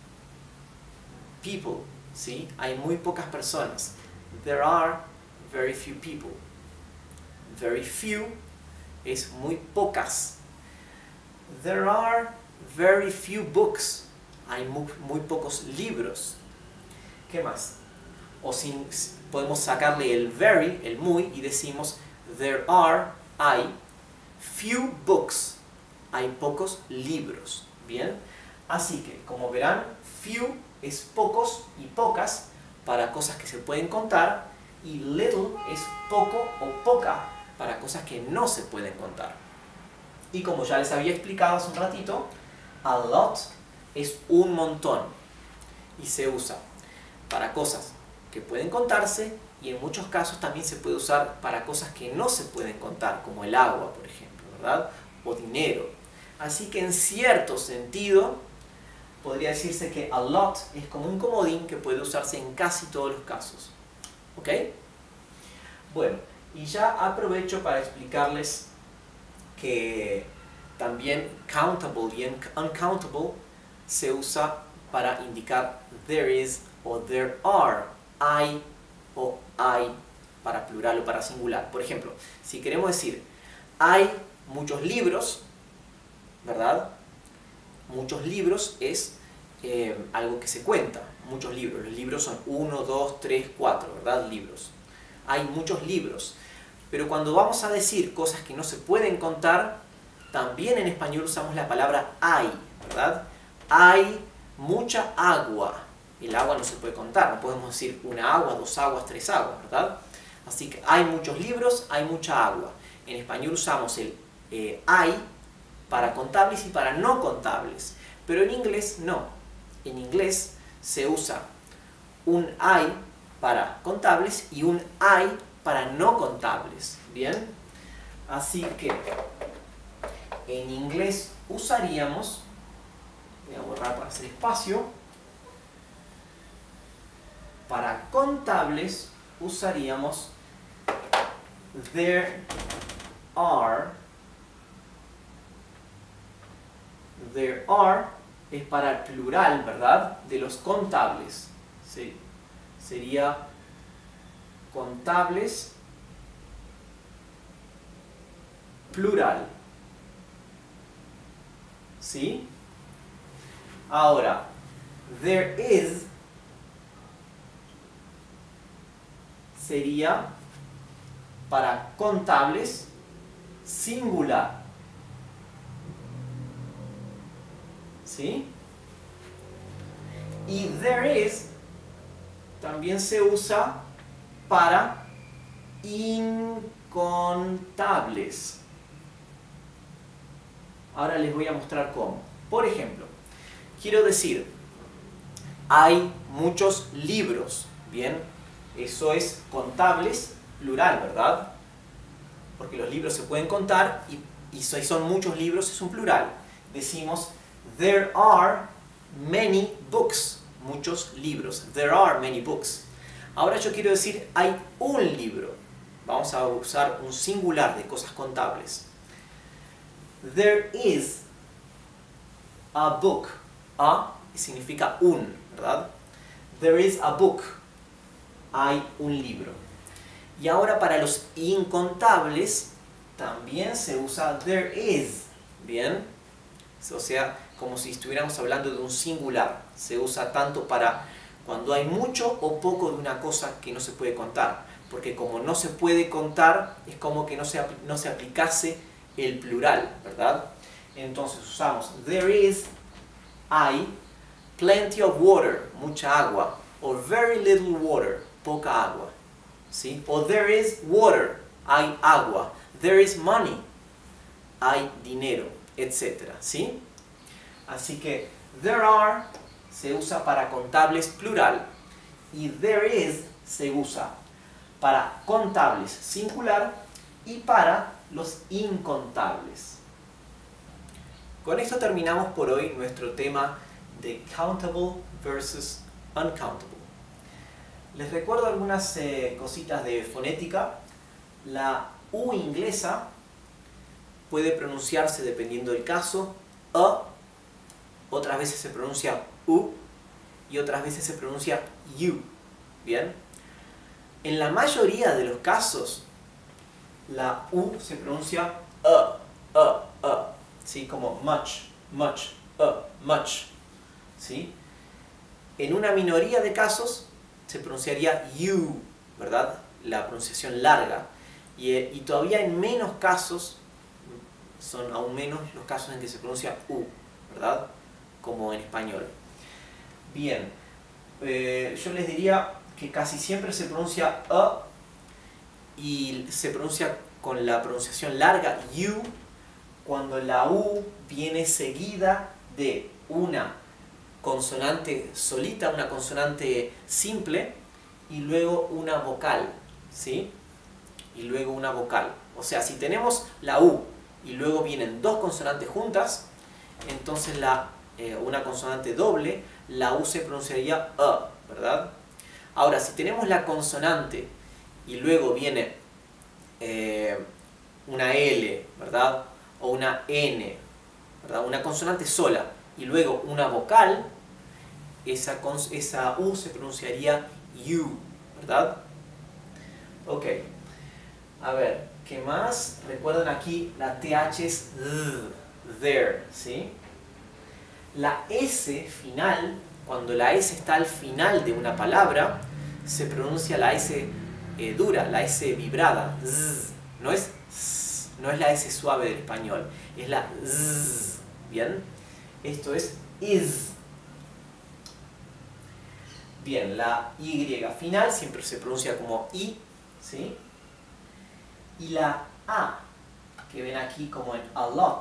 people, ¿sí? Hay muy pocas personas. There are very few people. Very few es muy pocas. There are very few books. Hay muy, muy pocos libros. ¿Qué más? O sin, podemos sacarle el very, el muy, y decimos there are, hay, few books. Hay pocos libros. ¿Bien? Así que, como verán, few es pocos y pocas para cosas que se pueden contar, y little es poco o poca para cosas que no se pueden contar. Y como ya les había explicado hace un ratito, a lot es un montón y se usa para cosas que pueden contarse, y en muchos casos también se puede usar para cosas que no se pueden contar, como el agua, por ejemplo, ¿verdad? O dinero. Así que en cierto sentido, podría decirse que a lot es como un comodín que puede usarse en casi todos los casos. ¿Ok? Bueno, y ya aprovecho para explicarles que también countable y uncountable se usa para indicar there is o there are, hay o hay para plural o para singular. Por ejemplo, si queremos decir hay muchos libros, ¿verdad? Muchos libros es eh, algo que se cuenta, muchos libros. Los libros son uno, dos, tres, cuatro, ¿verdad? Libros. Hay muchos libros. Pero cuando vamos a decir cosas que no se pueden contar, también en español usamos la palabra hay, ¿verdad? Hay mucha agua. El agua no se puede contar, no podemos decir una agua, dos aguas, tres aguas, ¿verdad? Así que hay muchos libros, hay mucha agua. En español usamos el eh, hay para contables y para no contables. Pero en inglés no. En inglés se usa un hay para contables y un hay para no contables. ¿Bien? Así que en inglés usaríamos, voy a borrar para hacer espacio, para contables usaríamos there are. There are es para el plural, ¿verdad? De los contables. ¿Sí? Sería contables plural. ¿Sí? Ahora, there is sería para contables singular. ¿Sí? Y there is también se usa para incontables. Ahora les voy a mostrar cómo. Por ejemplo, quiero decir, hay muchos libros. Bien, eso es contables plural, ¿verdad? Porque los libros se pueden contar y, y si son muchos libros es un plural. Decimos there are many books. Muchos libros. There are many books. Ahora yo quiero decir hay un libro. Vamos a usar un singular de cosas contables. There is a book. A significa un, ¿verdad? There is a book. Hay un libro. Y ahora para los incontables también se usa there is. ¿Bien? O sea, como si estuviéramos hablando de un singular. Se usa tanto para cuando hay mucho o poco de una cosa que no se puede contar. Porque como no se puede contar, es como que no se, no se aplicase el plural, ¿verdad? Entonces usamos there is, hay, plenty of water, mucha agua, o very little water, poca agua, ¿sí? O there is water, hay agua, there is money, hay dinero, etcétera, ¿sí? Así que there are se usa para contables plural y there is se usa para contables singular y para los incontables. Con esto terminamos por hoy nuestro tema de countable versus uncountable. Les recuerdo algunas eh, cositas de fonética. La U inglesa puede pronunciarse, dependiendo del caso, a, otras veces se pronuncia u y otras veces se pronuncia you. ¿Bien? En la mayoría de los casos, la U se pronuncia a, a, a, ¿sí? Como much, much, a, much, ¿sí? En una minoría de casos se pronunciaría you, ¿verdad? La pronunciación larga. Y, y todavía en menos casos, son aún menos los casos en que se pronuncia U, ¿verdad? Como en español. Bien, eh, yo les diría que casi siempre se pronuncia a y se pronuncia con la pronunciación larga you cuando la U viene seguida de una consonante solita, una consonante simple y luego una vocal, ¿sí? Y luego una vocal. O sea, si tenemos la U y luego vienen dos consonantes juntas, entonces la eh, una consonante doble, la U se pronunciaría A, ¿verdad? Ahora, si tenemos la consonante y luego viene eh, una L, ¿verdad? O una N, ¿verdad? Una consonante sola y luego una vocal, esa, esa U se pronunciaría U, ¿verdad? Ok. A ver, ¿qué más? Recuerden aquí, la T H es th, there, ¿sí? La S final, cuando la S está al final de una palabra, se pronuncia la S eh, dura, la S vibrada, z. No es z, no es la S suave del español, es la z, ¿bien? Esto es is. Bien, la Y final siempre se pronuncia como I, ¿sí? Y la A, que ven aquí como en a lot,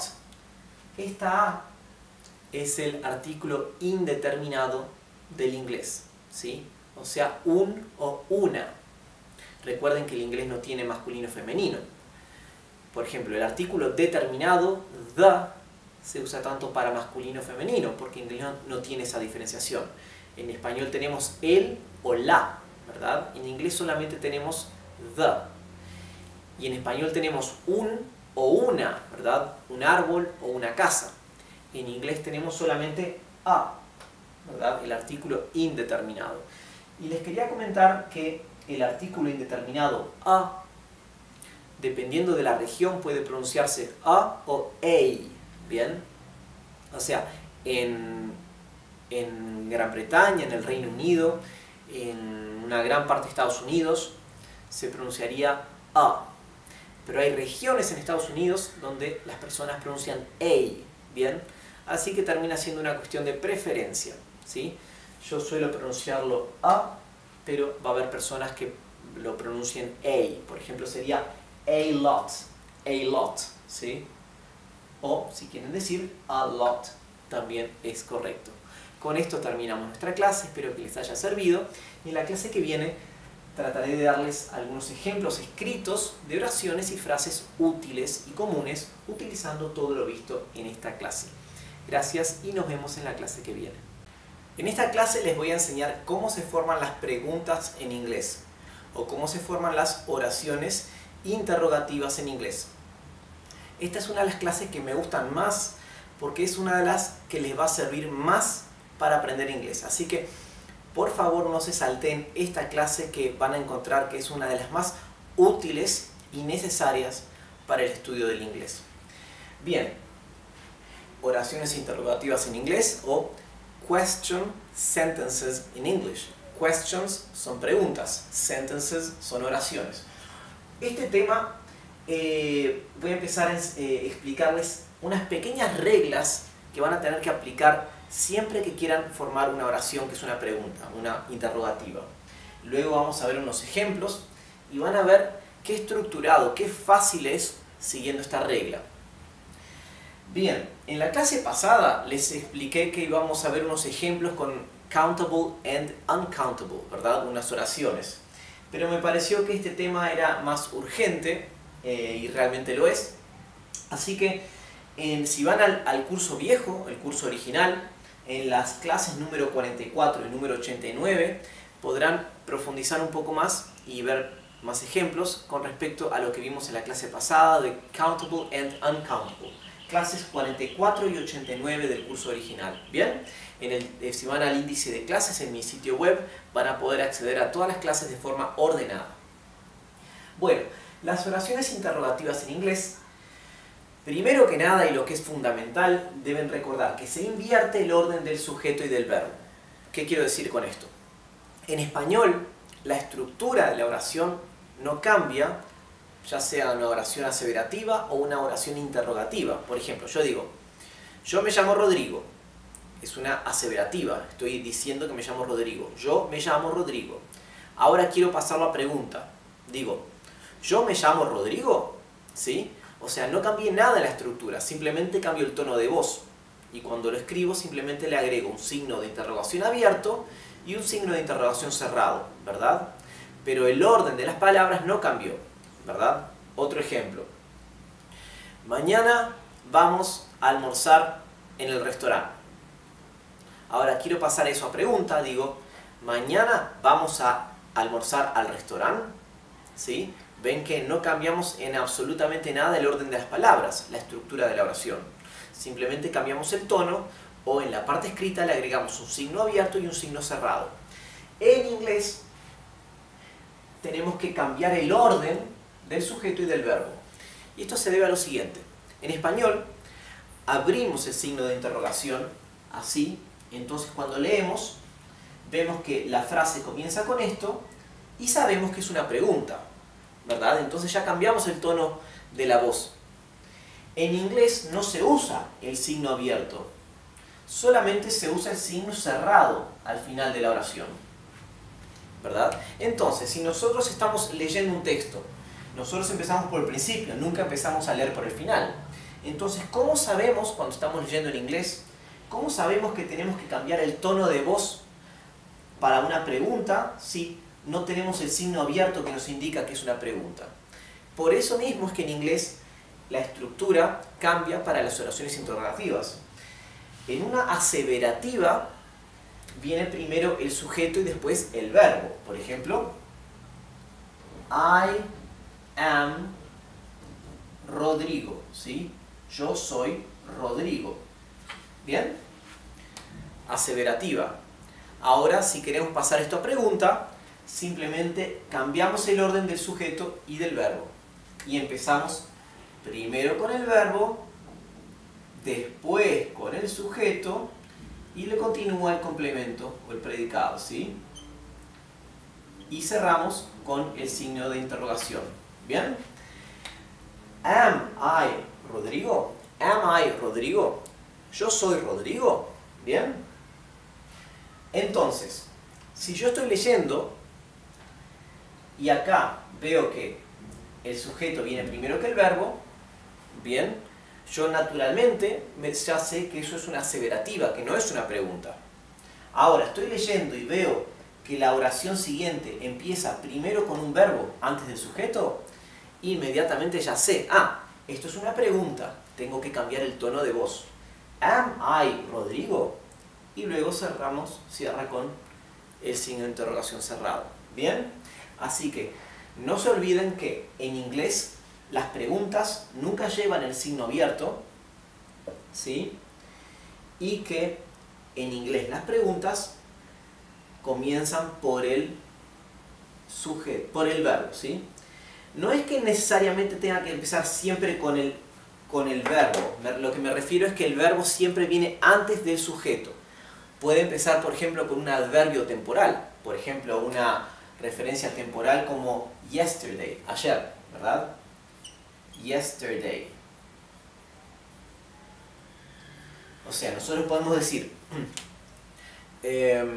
esta A es el artículo indeterminado del inglés, ¿sí? O sea, un o una. Recuerden que el inglés no tiene masculino y femenino. Por ejemplo, el artículo determinado, the, se usa tanto para masculino o femenino, porque en inglés no, no tiene esa diferenciación. En español tenemos el o la, ¿verdad? En inglés solamente tenemos the. Y en español tenemos un o una, ¿verdad? Un árbol o una casa. En inglés tenemos solamente a, ¿verdad? El artículo indeterminado. Y les quería comentar que el artículo indeterminado a, dependiendo de la región, puede pronunciarse a o a, ¿bien? O sea, en, en Gran Bretaña, en el Reino Unido, en una gran parte de Estados Unidos, se pronunciaría a. Pero hay regiones en Estados Unidos donde las personas pronuncian a, ¿bien? Así que termina siendo una cuestión de preferencia, ¿sí? Yo suelo pronunciarlo a, pero va a haber personas que lo pronuncien a. Por ejemplo, sería a lot, a lot, ¿sí? O, si quieren decir a lot, también es correcto. Con esto terminamos nuestra clase, espero que les haya servido. Y en la clase que viene trataré de darles algunos ejemplos escritos de oraciones y frases útiles y comunes utilizando todo lo visto en esta clase. Gracias y nos vemos en la clase que viene. En esta clase les voy a enseñar cómo se forman las preguntas en inglés o cómo se forman las oraciones interrogativas en inglés. Esta es una de las clases que me gustan más porque es una de las que les va a servir más para aprender inglés. Así que por favor no se salten esta clase que van a encontrar que es una de las más útiles y necesarias para el estudio del inglés. Bien, oraciones interrogativas en inglés o question sentences in English. Questions son preguntas, sentences son oraciones. Este tema eh, voy a empezar a eh, explicarles unas pequeñas reglas que van a tener que aplicar siempre que quieran formar una oración que es una pregunta, una interrogativa. Luego vamos a ver unos ejemplos y van a ver qué estructurado, qué fácil es siguiendo esta regla. Bien, en la clase pasada les expliqué que íbamos a ver unos ejemplos con countable and uncountable, ¿verdad? Unas oraciones. Pero me pareció que este tema era más urgente eh, y realmente lo es. Así que en, si van al, al curso viejo, el curso original, en las clases número cuarenta y cuatro y número ochenta y nueve podrán profundizar un poco más y ver más ejemplos con respecto a lo que vimos en la clase pasada de countable and uncountable. Clases cuarenta y cuatro y ochenta y nueve del curso original. Bien, en el, si van al índice de clases en mi sitio web van a poder acceder a todas las clases de forma ordenada. Bueno, las oraciones interrogativas en inglés, primero que nada y lo que es fundamental, deben recordar que se invierte el orden del sujeto y del verbo. ¿Qué quiero decir con esto? En español, la estructura de la oración no cambia, ya sea una oración aseverativa o una oración interrogativa. Por ejemplo, yo digo, yo me llamo Rodrigo. Es una aseverativa, estoy diciendo que me llamo Rodrigo. Yo me llamo Rodrigo. Ahora quiero pasarlo a pregunta. Digo, ¿yo me llamo Rodrigo? ¿Sí? O sea, no cambié nada en la estructura, simplemente cambio el tono de voz. Y cuando lo escribo simplemente le agrego un signo de interrogación abierto y un signo de interrogación cerrado, ¿verdad? Pero el orden de las palabras no cambió, ¿verdad? Otro ejemplo. Mañana vamos a almorzar en el restaurante. Ahora quiero pasar eso a pregunta, digo, mañana vamos a almorzar al restaurante, ¿sí? Ven que no cambiamos en absolutamente nada el orden de las palabras, la estructura de la oración. Simplemente cambiamos el tono o en la parte escrita le agregamos un signo abierto y un signo cerrado. En inglés tenemos que cambiar el orden del sujeto y del verbo. Y esto se debe a lo siguiente. En español abrimos el signo de interrogación así, entonces cuando leemos vemos que la frase comienza con esto y sabemos que es una pregunta, ¿verdad? Entonces ya cambiamos el tono de la voz. En inglés no se usa el signo abierto, solamente se usa el signo cerrado al final de la oración, ¿verdad? Entonces, si nosotros estamos leyendo un texto, nosotros empezamos por el principio, nunca empezamos a leer por el final. Entonces, ¿cómo sabemos cuando estamos leyendo en inglés? ¿Cómo sabemos que tenemos que cambiar el tono de voz para una pregunta si no tenemos el signo abierto que nos indica que es una pregunta? Por eso mismo es que en inglés la estructura cambia para las oraciones interrogativas. En una aseverativa viene primero el sujeto y después el verbo. Por ejemplo, I am Rodrigo, ¿sí? Yo soy Rodrigo. ¿Bien? Aseverativa. Ahora, si queremos pasar esto a pregunta, simplemente cambiamos el orden del sujeto y del verbo. Y empezamos primero con el verbo, después con el sujeto y le continúa el complemento o el predicado, ¿sí? Y cerramos con el signo de interrogación. ¿Bien? Am I Rodrigo? Am I Rodrigo? Yo soy Rodrigo. ¿Bien? Entonces, si yo estoy leyendo y acá veo que el sujeto viene primero que el verbo, bien, yo naturalmente ya sé que eso es una aseverativa, que no es una pregunta. Ahora, estoy leyendo y veo que la oración siguiente empieza primero con un verbo antes del sujeto, inmediatamente ya sé, ah, esto es una pregunta, tengo que cambiar el tono de voz. Am I Rodrigo? Y luego cerramos, cierra con el signo de interrogación cerrado. ¿Bien? Así que no se olviden que en inglés las preguntas nunca llevan el signo abierto, ¿sí? Y que en inglés las preguntas comienzan por el sujeto, por el verbo, ¿sí? No es que necesariamente tenga que empezar siempre con el, con el verbo. Lo que me refiero es que el verbo siempre viene antes del sujeto. Puede empezar, por ejemplo, con un adverbio temporal. Por ejemplo, una referencia temporal como yesterday, ayer, ¿verdad? Yesterday. O sea, nosotros podemos decir, eh,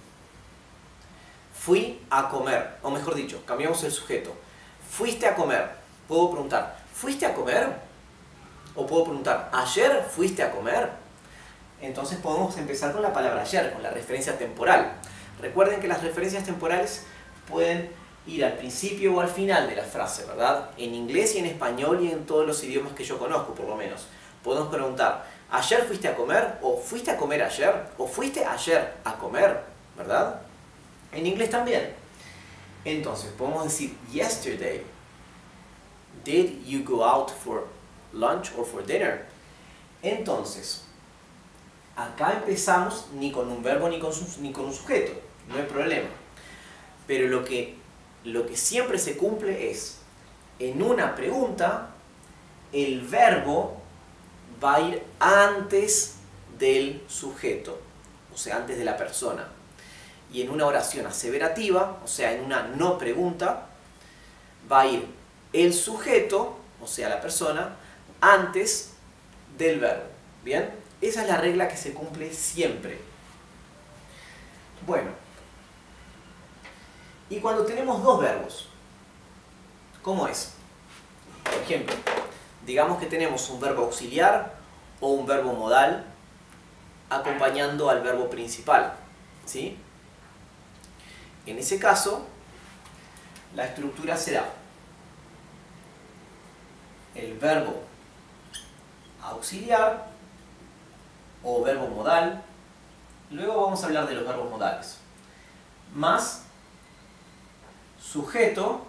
fui a comer, o mejor dicho, cambiamos el sujeto. Fuiste a comer. Puedo preguntar, ¿fuiste a comer? O puedo preguntar, ¿ayer fuiste a comer? Entonces podemos empezar con la palabra ayer, con la referencia temporal. Recuerden que las referencias temporales pueden ir al principio o al final de la frase, ¿verdad? En inglés y en español y en todos los idiomas que yo conozco, por lo menos. Podemos preguntar, ¿ayer fuiste a comer? ¿O fuiste a comer ayer? ¿O fuiste ayer a comer? ¿Verdad? En inglés también. Entonces, podemos decir, yesterday, did you go out for lunch or for dinner? Entonces, acá empezamos ni con un verbo ni con, su, ni con un sujeto, no hay problema. Pero lo que, lo que siempre se cumple es, en una pregunta, el verbo va a ir antes del sujeto, o sea, antes de la persona. Y en una oración aseverativa, o sea, en una no pregunta, va a ir el sujeto, o sea, la persona, antes del verbo. ¿Bien? Esa es la regla que se cumple siempre. Bueno, y cuando tenemos dos verbos, ¿cómo es? Por ejemplo, digamos que tenemos un verbo auxiliar o un verbo modal acompañando al verbo principal, ¿sí? En ese caso, la estructura será el verbo auxiliar o verbo modal Luego vamos a hablar de los verbos modales. Más sujeto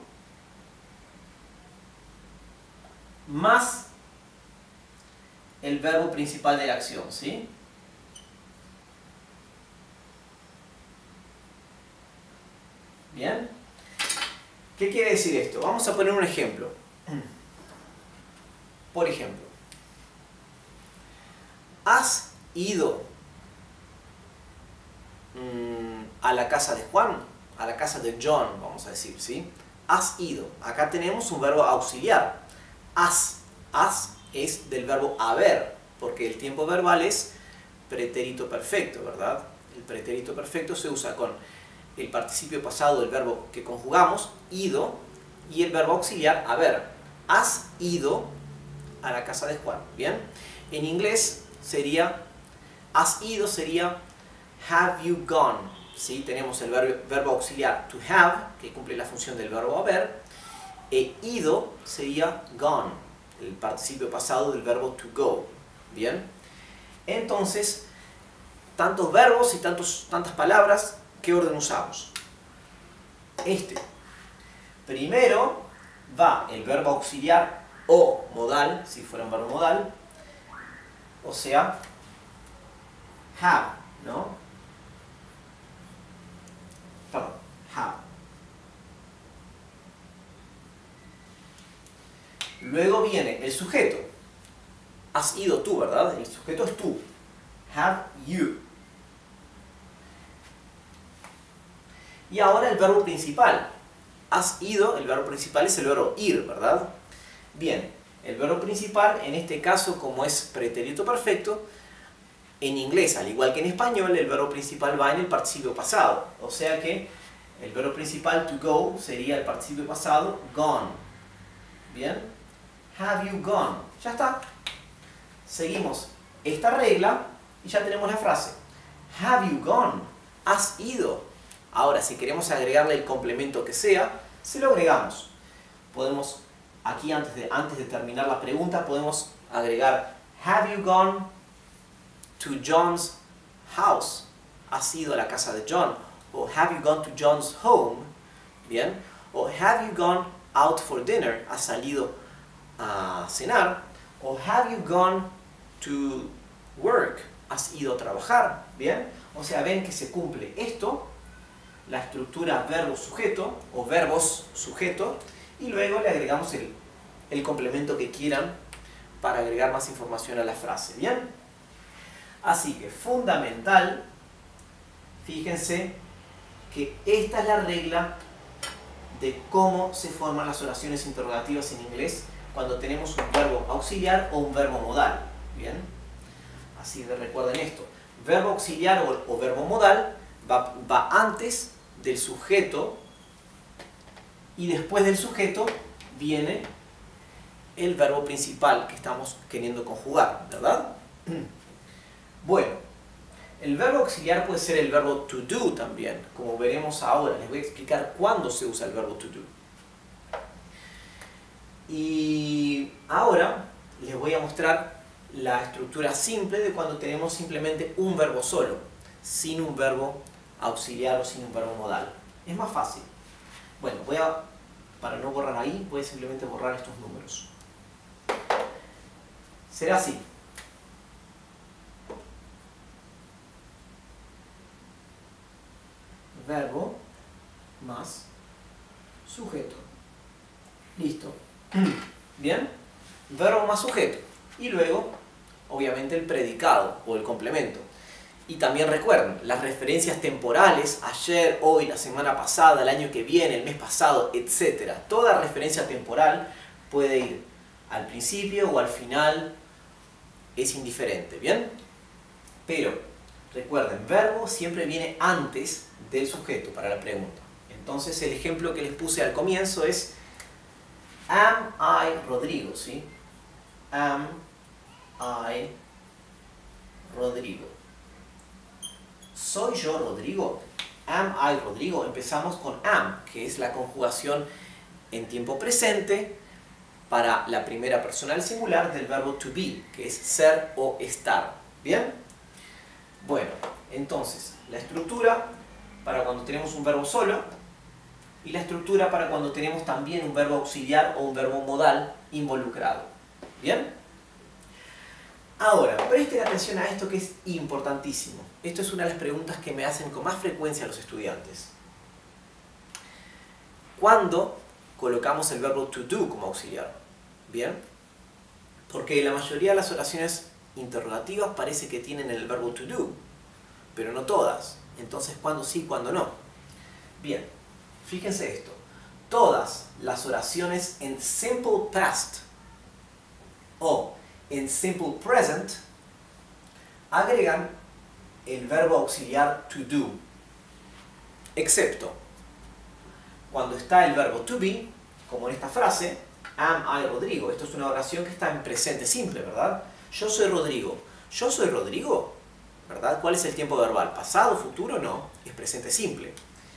más el verbo principal de la acción, ¿sí? ¿Bien? ¿Qué quiere decir esto? Vamos a poner un ejemplo. Por ejemplo, ¿has ido mmm, a la casa de Juan? A la casa de John, vamos a decir, ¿sí? Has ido. Acá tenemos un verbo auxiliar. Has. Has es del verbo haber, porque el tiempo verbal es pretérito perfecto, ¿verdad? El pretérito perfecto se usa con el participio pasado del verbo que conjugamos, ido, y el verbo auxiliar haber. Has ido a la casa de Juan, ¿bien? En inglés sería, has ido sería have you gone, ¿sí? Tenemos el verbo, verbo auxiliar to have, que cumple la función del verbo haber, e ido sería gone, el participio pasado del verbo to go, ¿bien? Entonces, tantos verbos y tantos, tantas palabras, ¿qué orden usamos? Este. Primero va el verbo auxiliar o modal, si fuera un verbo modal, o sea, have, ¿no? Perdón, have. Luego viene el sujeto. Has ido tú, ¿verdad? El sujeto es tú. Have you. Y ahora el verbo principal. Has ido, el verbo principal es el verbo ir, ¿verdad? Bien, el verbo principal, en este caso, como es pretérito perfecto, en inglés, al igual que en español, el verbo principal va en el participio pasado. O sea que el verbo principal to go sería el participio pasado gone. Bien, have you gone. Ya está. Seguimos esta regla y ya tenemos la frase. Have you gone. Has ido. Ahora, si queremos agregarle el complemento que sea, se lo agregamos. Podemos, aquí antes de, antes de terminar la pregunta, podemos agregar have you gone to John's house. ¿Has ido a la casa de John? O have you gone to John's home? Bien. O have you gone out for dinner? ¿Has salido a cenar? O have you gone to work? ¿Has ido a trabajar? Bien. O sea, ven que se cumple esto, la estructura verbo-sujeto o verbos-sujeto, y luego le agregamos el, el complemento que quieran para agregar más información a la frase. ¿Bien? Así que fundamental, fíjense que esta es la regla de cómo se forman las oraciones interrogativas en inglés cuando tenemos un verbo auxiliar o un verbo modal. ¿Bien? Así que recuerden esto. Verbo auxiliar o, o verbo modal va, va antes del sujeto y después del sujeto viene el verbo principal que estamos queriendo conjugar, ¿verdad? Bueno, el verbo auxiliar puede ser el verbo to do también, como veremos ahora. Les voy a explicar cuándo se usa el verbo to do. Y ahora les voy a mostrar la estructura simple de cuando tenemos simplemente un verbo solo, sin un verbo auxiliar o sin un verbo modal. Es más fácil. Bueno, voy a, para no borrar ahí, voy a simplemente borrar estos números. Será así. Verbo más sujeto. Listo. Bien. Verbo más sujeto. Y luego, obviamente, el predicado o el complemento. Y también recuerden, las referencias temporales, ayer, hoy, la semana pasada, el año que viene, el mes pasado, etcétera. Toda referencia temporal puede ir al principio o al final, es indiferente, ¿bien? Pero, recuerden, verbo siempre viene antes del sujeto para la pregunta. Entonces, el ejemplo que les puse al comienzo es Am I Rodrigo, ¿sí? Am I Rodrigo. ¿Soy yo Rodrigo? Am I Rodrigo? Empezamos con am, que es la conjugación en tiempo presente para la primera persona del singular del verbo to be, que es ser o estar. ¿Bien? Bueno, entonces, la estructura para cuando tenemos un verbo solo y la estructura para cuando tenemos también un verbo auxiliar o un verbo modal involucrado. ¿Bien? Ahora, presten atención a esto que es importantísimo. Esto es una de las preguntas que me hacen con más frecuencia los estudiantes. ¿Cuándo colocamos el verbo to do como auxiliar? ¿Bien? Porque la mayoría de las oraciones interrogativas parece que tienen el verbo to do, pero no todas. Entonces, ¿cuándo sí, cuándo no? Bien, fíjense esto. Todas las oraciones en simple past o en simple present agregan el verbo auxiliar to do, excepto cuando está el verbo to be, como en esta frase, am I Rodrigo. Esto es una oración que está en presente simple, ¿verdad? Yo soy Rodrigo. ¿Yo soy Rodrigo? ¿Verdad? ¿Cuál es el tiempo verbal? ¿Pasado, futuro? No, es presente simple.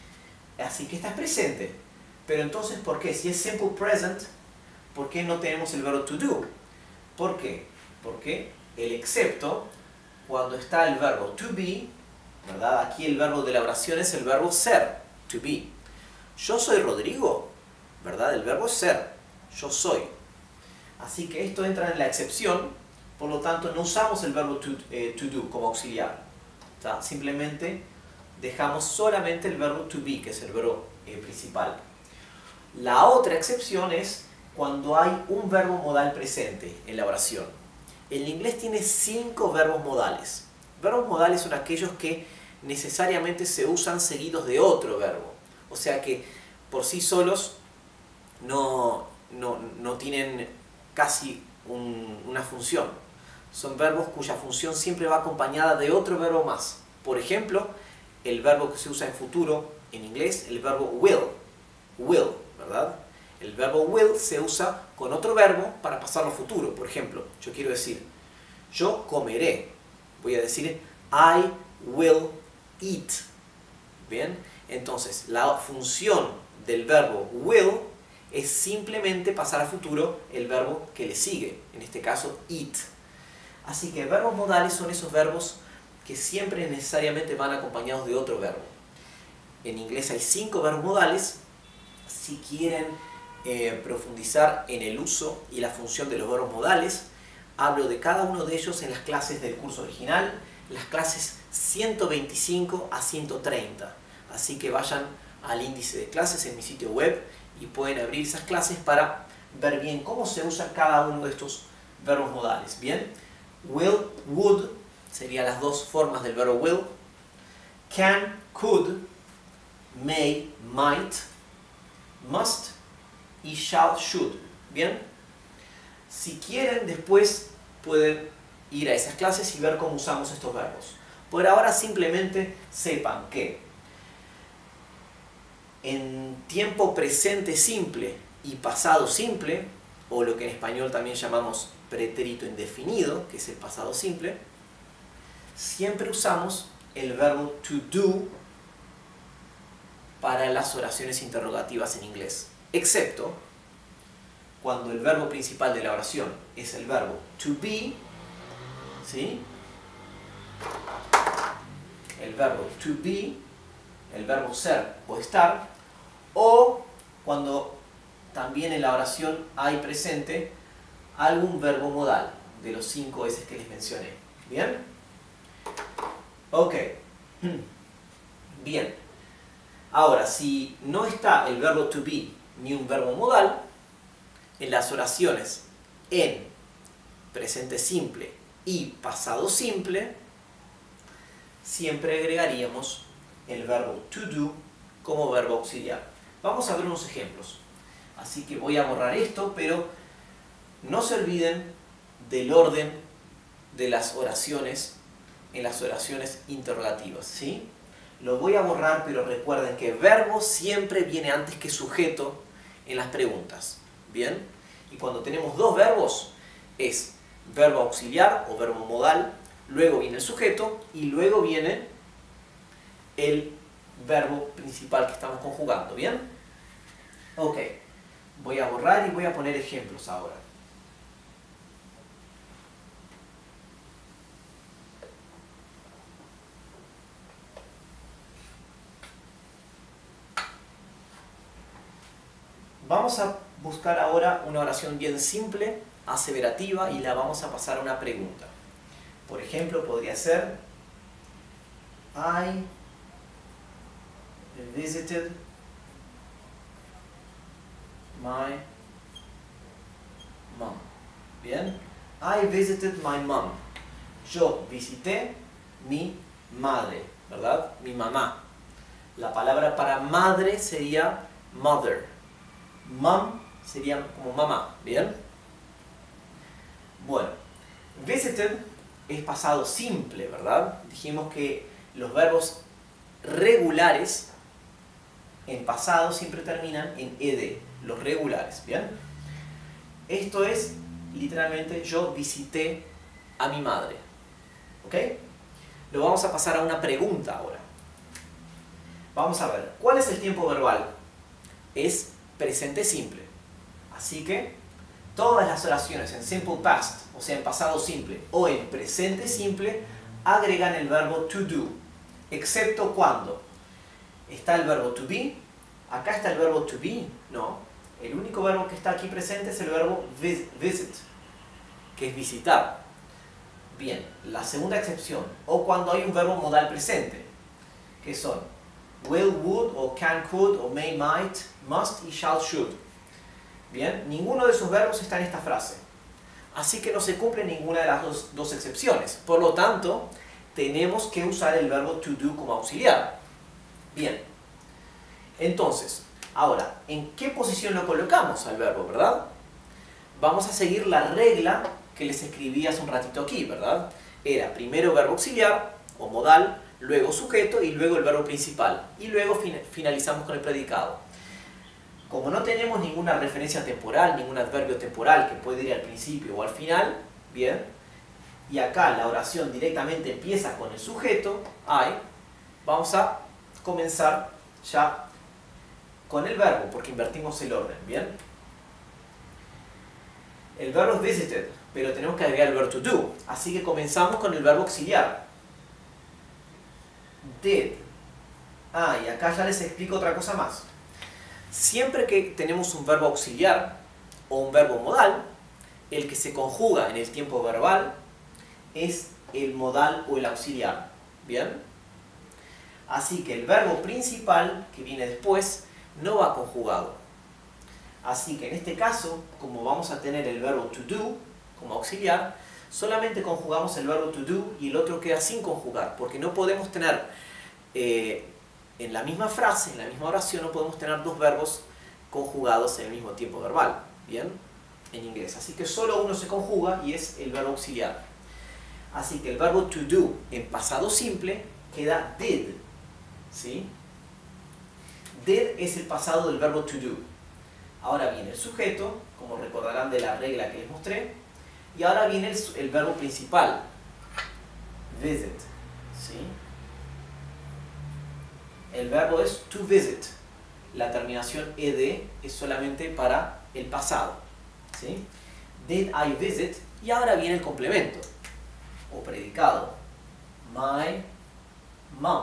Así que está presente. Pero entonces, ¿por qué? Si es simple present, ¿por qué no tenemos el verbo to do? ¿Por qué? Porque el excepto, cuando está el verbo to be, ¿verdad? Aquí el verbo de la oración es el verbo ser, to be. Yo soy Rodrigo, ¿verdad? El verbo es ser, yo soy. Así que esto entra en la excepción, por lo tanto no usamos el verbo to, eh, to do como auxiliar. O sea, simplemente dejamos solamente el verbo to be, que es el verbo eh, principal. La otra excepción es cuando hay un verbo modal presente en la oración. El inglés tiene cinco verbos modales. Verbos modales son aquellos que necesariamente se usan seguidos de otro verbo. O sea que por sí solos no, no, no tienen casi un, una función. Son verbos cuya función siempre va acompañada de otro verbo más. Por ejemplo, el verbo que se usa en futuro en inglés, el verbo will. Will, ¿verdad? El verbo will se usa con otro verbo para pasarlo a futuro. Por ejemplo, yo quiero decir, yo comeré. Voy a decir, I will eat. ¿Bien? Entonces, la función del verbo will es simplemente pasar a futuro el verbo que le sigue. En este caso, eat. Así que verbos modales son esos verbos que siempre necesariamente van acompañados de otro verbo. En inglés hay cinco verbos modales. Si quieren eh, profundizar en el uso y la función de los verbos modales, hablo de cada uno de ellos en las clases del curso original, las clases ciento veinticinco a ciento treinta. Así que vayan al índice de clases en mi sitio web y pueden abrir esas clases para ver bien cómo se usa cada uno de estos verbos modales. Bien, will, would serían las dos formas del verbo will. Can, could, may, might, must y shall, should. Bien, si quieren después pueden ir a esas clases y ver cómo usamos estos verbos. Por ahora simplemente sepan que en tiempo presente simple y pasado simple, o lo que en español también llamamos pretérito indefinido, que es el pasado simple, siempre usamos el verbo to do para las oraciones interrogativas en inglés, excepto cuando el verbo principal de la oración es el verbo to be, ¿sí? El verbo to be, el verbo ser o estar, o cuando también en la oración hay presente algún verbo modal de los cinco S que les mencioné. ¿Bien? Ok. Bien. Ahora, si no está el verbo to be ni un verbo modal, en las oraciones en presente simple y pasado simple, siempre agregaríamos el verbo to do como verbo auxiliar. Vamos a ver unos ejemplos. Así que voy a borrar esto, pero no se olviden del orden de las oraciones en las oraciones interrogativas, ¿sí? Lo voy a borrar, pero recuerden que verbo siempre viene antes que sujeto en las preguntas. ¿Bien? Y cuando tenemos dos verbos, es verbo auxiliar o verbo modal, luego viene el sujeto y luego viene el verbo principal que estamos conjugando. ¿Bien? Ok. Voy a borrar y voy a poner ejemplos ahora. Vamos a buscar ahora una oración bien simple, aseverativa, y la vamos a pasar a una pregunta. Por ejemplo, podría ser I visited my mom. Bien, I visited my mom. Yo visité mi madre, ¿verdad? Mi mamá. La palabra para madre sería mother. Mom sería como mamá, ¿bien? Bueno, visited es pasado simple, ¿verdad? Dijimos que los verbos regulares en pasado siempre terminan en ed, los regulares, ¿bien? Esto es literalmente yo visité a mi madre, ¿ok? Lo vamos a pasar a una pregunta ahora. Vamos a ver, ¿cuál es el tiempo verbal? Es presente simple. Así que todas las oraciones en simple past, o sea en pasado simple, o en presente simple, agregan el verbo to do, excepto cuando está el verbo to be. Acá está el verbo to be, no. El único verbo que está aquí presente es el verbo visit, que es visitar. Bien, la segunda excepción, o cuando hay un verbo modal presente, que son will, would, o can, could, o may, might, must y shall, should. Bien, ninguno de esos verbos está en esta frase. Así que no se cumple ninguna de las dos, dos excepciones. Por lo tanto, tenemos que usar el verbo to do como auxiliar. Bien. Entonces, ahora, ¿en qué posición lo colocamos al verbo, verdad? Vamos a seguir la regla que les escribí hace un ratito aquí, ¿verdad? Era primero verbo auxiliar o modal, luego sujeto y luego el verbo principal. Y luego fin- finalizamos con el predicado. Como no tenemos ninguna referencia temporal, ningún adverbio temporal que puede ir al principio o al final, bien, y acá la oración directamente empieza con el sujeto, I, vamos a comenzar ya con el verbo, porque invertimos el orden, ¿bien? El verbo es visited, pero tenemos que agregar el verbo to do, así que comenzamos con el verbo auxiliar. Did. Ah, y acá ya les explico otra cosa más. Siempre que tenemos un verbo auxiliar o un verbo modal, el que se conjuga en el tiempo verbal es el modal o el auxiliar, ¿bien? Así que el verbo principal que viene después no va conjugado. Así que en este caso, como vamos a tener el verbo to do como auxiliar, solamente conjugamos el verbo to do y el otro queda sin conjugar, porque no podemos tener eh, en la misma frase, en la misma oración, no podemos tener dos verbos conjugados en el mismo tiempo verbal, ¿bien? En inglés. Así que solo uno se conjuga y es el verbo auxiliar. Así que el verbo to do en pasado simple queda did, ¿sí? Did es el pasado del verbo to do. Ahora viene el sujeto, como recordarán de la regla que les mostré, y ahora viene el, el verbo principal, visit, ¿sí? El verbo es to visit. La terminación ed es solamente para el pasado, ¿sí? Did I visit? Y ahora viene el complemento o predicado. My mom.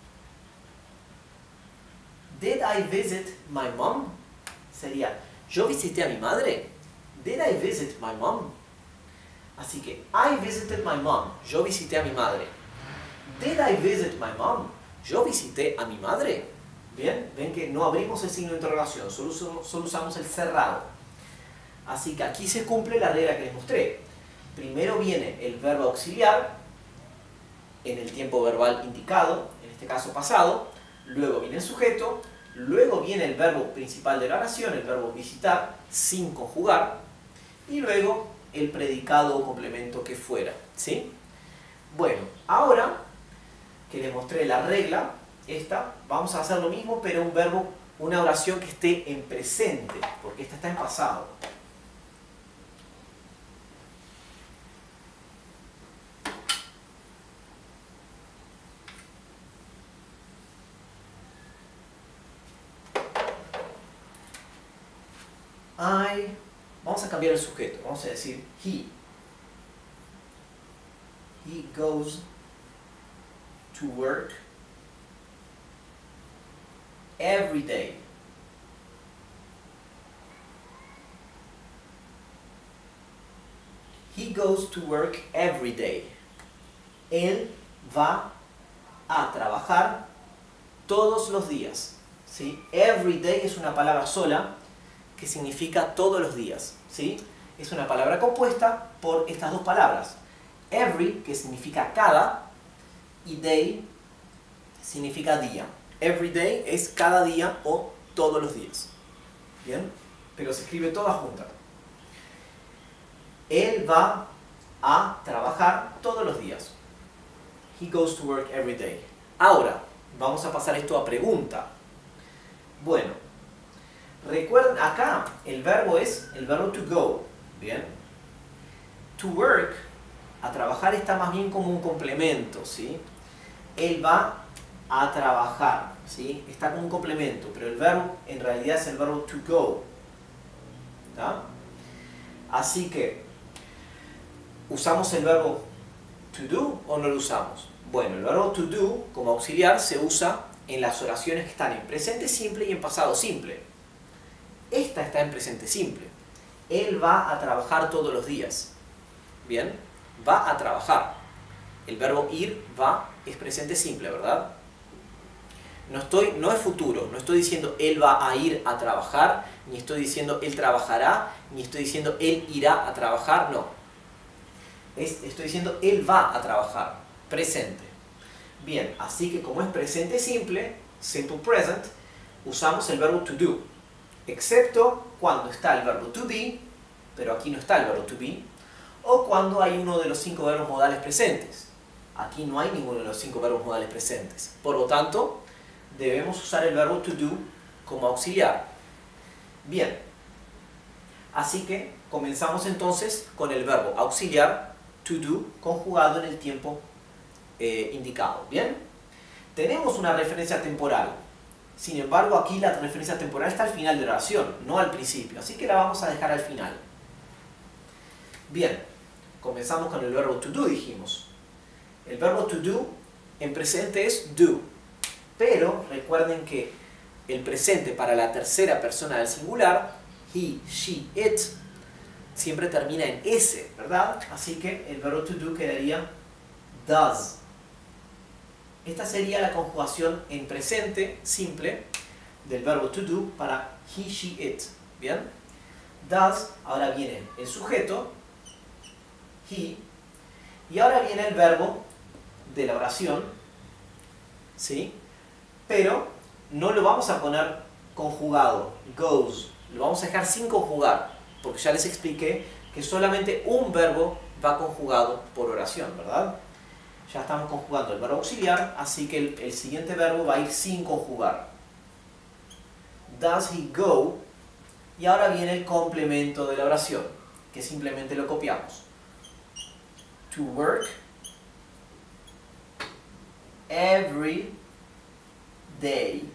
Did I visit my mom? Sería, ¿yo visité a mi madre? Did I visit my mom? Así que, I visited my mom. Yo visité a mi madre. Did I visit my mom? Yo visité a mi madre. Bien, ven que no abrimos el signo de interrogación, solo, solo usamos el cerrado. Así que aquí se cumple la regla que les mostré. Primero viene el verbo auxiliar en el tiempo verbal indicado, en este caso pasado, luego viene el sujeto, luego viene el verbo principal de la oración, el verbo visitar, sin conjugar, y luego el predicado o complemento que fuera, ¿sí? Bueno, ahora que les mostré la regla, esta, vamos a hacer lo mismo, pero un verbo, una oración que esté en presente, porque esta está en pasado. I, vamos a cambiar el sujeto, vamos a decir he. He goes to work every day. He goes to work every day. Él va a trabajar todos los días. ¿Sí? Every day es una palabra sola que significa todos los días. ¿Sí? Es una palabra compuesta por estas dos palabras. Every, que significa cada, y day significa día. Every day es cada día o todos los días. ¿Bien? Pero se escribe toda junta. Él va a trabajar todos los días. He goes to work every day. Ahora, vamos a pasar esto a pregunta. Bueno, recuerden, acá el verbo es el verbo to go. Bien. To work, a trabajar, está más bien como un complemento, ¿sí? Él va a trabajar, ¿sí? Está como un complemento, pero el verbo en realidad es el verbo to go. ¿Tá? Así que, ¿usamos el verbo to do o no lo usamos? Bueno, el verbo to do como auxiliar se usa en las oraciones que están en presente simple y en pasado simple. Esta está en presente simple. Él va a trabajar todos los días. ¿Bien? Va a trabajar. El verbo ir, va, es presente simple, ¿verdad? No, estoy, no es futuro, no estoy diciendo él va a ir a trabajar, ni estoy diciendo él trabajará, ni estoy diciendo él irá a trabajar, no. Es, estoy diciendo él va a trabajar, presente. Bien, así que como es presente simple, simple present, usamos el verbo to do. Excepto cuando está el verbo to be, pero aquí no está el verbo to be, o cuando hay uno de los cinco verbos modales presentes. Aquí no hay ninguno de los cinco verbos modales presentes. Por lo tanto, debemos usar el verbo to do como auxiliar. Bien, así que comenzamos entonces con el verbo auxiliar to do conjugado en el tiempo eh, indicado. Bien, tenemos una referencia temporal. Sin embargo, aquí la referencia temporal está al final de la oración, no al principio, así que la vamos a dejar al final. Bien, comenzamos con el verbo to do, dijimos. El verbo to do en presente es do, pero recuerden que el presente para la tercera persona del singular, he, she, it, siempre termina en S, ¿verdad? Así que el verbo to do quedaría does. Esta sería la conjugación en presente simple del verbo to do para he, she, it. ¿Bien? Does, ahora viene el sujeto, he, y ahora viene el verbo de la oración, ¿sí? Pero no lo vamos a poner conjugado, goes, lo vamos a dejar sin conjugar, porque ya les expliqué que solamente un verbo va conjugado por oración, ¿verdad? Ya estamos conjugando el verbo auxiliar, así que el, el siguiente verbo va a ir sin conjugar. Does he go? Y ahora viene el complemento de la oración, que simplemente lo copiamos. To work every day.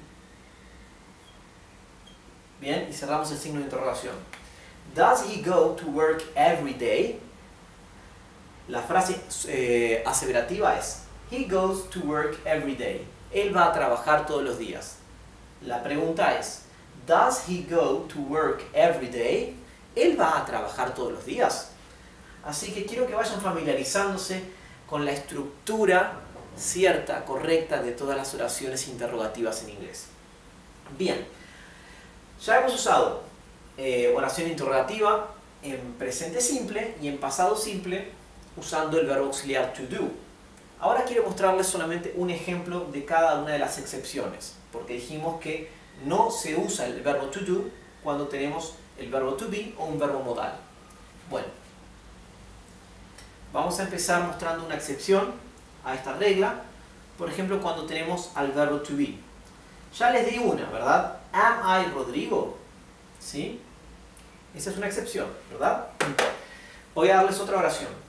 Bien, y cerramos el signo de interrogación. Does he go to work every day? La frase eh, aseverativa es he goes to work every day. Él va a trabajar todos los días. La pregunta es does he go to work every day? Él va a trabajar todos los días. Así que quiero que vayan familiarizándose con la estructura cierta, correcta de todas las oraciones interrogativas en inglés. Bien, ya hemos usado eh, oración interrogativa en presente simple y en pasado simple usando el verbo auxiliar to do. Ahora quiero mostrarles solamente un ejemplo de cada una de las excepciones, porque dijimos que no se usa el verbo to do cuando tenemos el verbo to be o un verbo modal. Bueno, vamos a empezar mostrando una excepción a esta regla, por ejemplo cuando tenemos al verbo to be. Ya les di una, ¿verdad? Am I Rodrigo? ¿Sí? Esa es una excepción, ¿verdad? Voy a darles otra oración.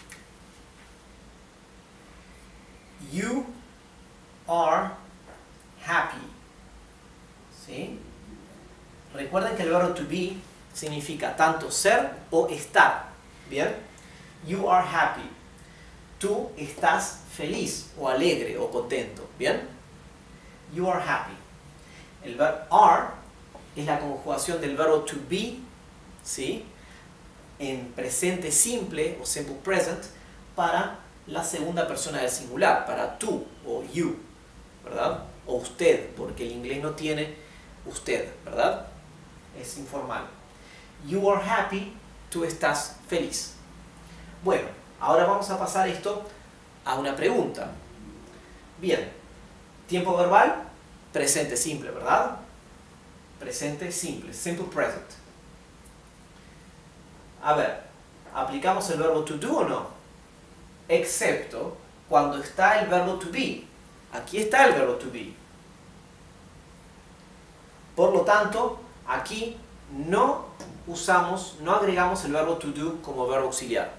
You are happy. ¿Sí? Recuerden que el verbo to be significa tanto ser o estar. ¿Bien? You are happy. Tú estás feliz o alegre o contento. ¿Bien? You are happy. El verbo are es la conjugación del verbo to be, ¿sí? en presente simple o simple present para la segunda persona del singular, para tú o you, ¿verdad? O usted, porque el inglés no tiene usted, ¿verdad? Es informal. You are happy, tú estás feliz. Bueno, ahora vamos a pasar esto a una pregunta. Bien, tiempo verbal, presente simple, ¿verdad? Presente simple, simple present. A ver, ¿aplicamos el verbo to do o no? Excepto cuando está el verbo to be. Aquí está el verbo to be. Por lo tanto, aquí no usamos, no agregamos el verbo to do como verbo auxiliar.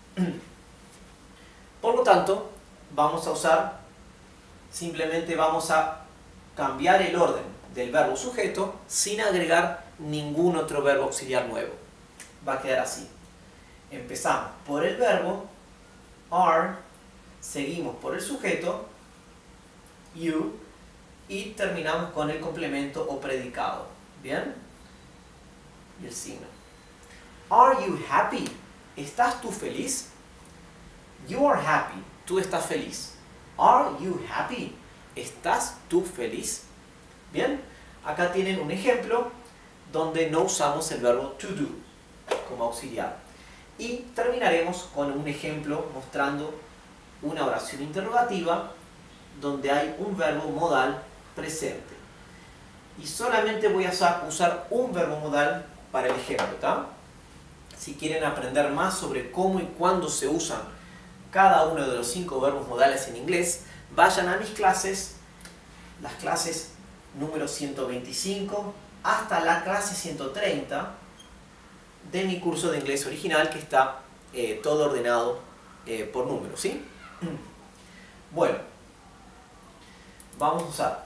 Por lo tanto, vamos a usar, simplemente vamos a cambiar el orden del verbo sujeto sin agregar ningún otro verbo auxiliar nuevo. Va a quedar así. Empezamos por el verbo are, seguimos por el sujeto you y terminamos con el complemento o predicado. ¿Bien? Y el signo. Are you happy? ¿Estás tú feliz? You are happy. Tú estás feliz. Are you happy? ¿Estás tú feliz? Bien, acá tienen un ejemplo donde no usamos el verbo to do como auxiliar. Y terminaremos con un ejemplo mostrando una oración interrogativa donde hay un verbo modal presente. Y solamente voy a usar, usar un verbo modal para el ejemplo, ¿tá? Si quieren aprender más sobre cómo y cuándo se usan cada uno de los cinco verbos modales en inglés, vayan a mis clases, las clases número ciento veinticinco hasta la clase ciento treinta de mi curso de inglés original, que está eh, todo ordenado eh, por números, ¿sí? Bueno, vamos a usar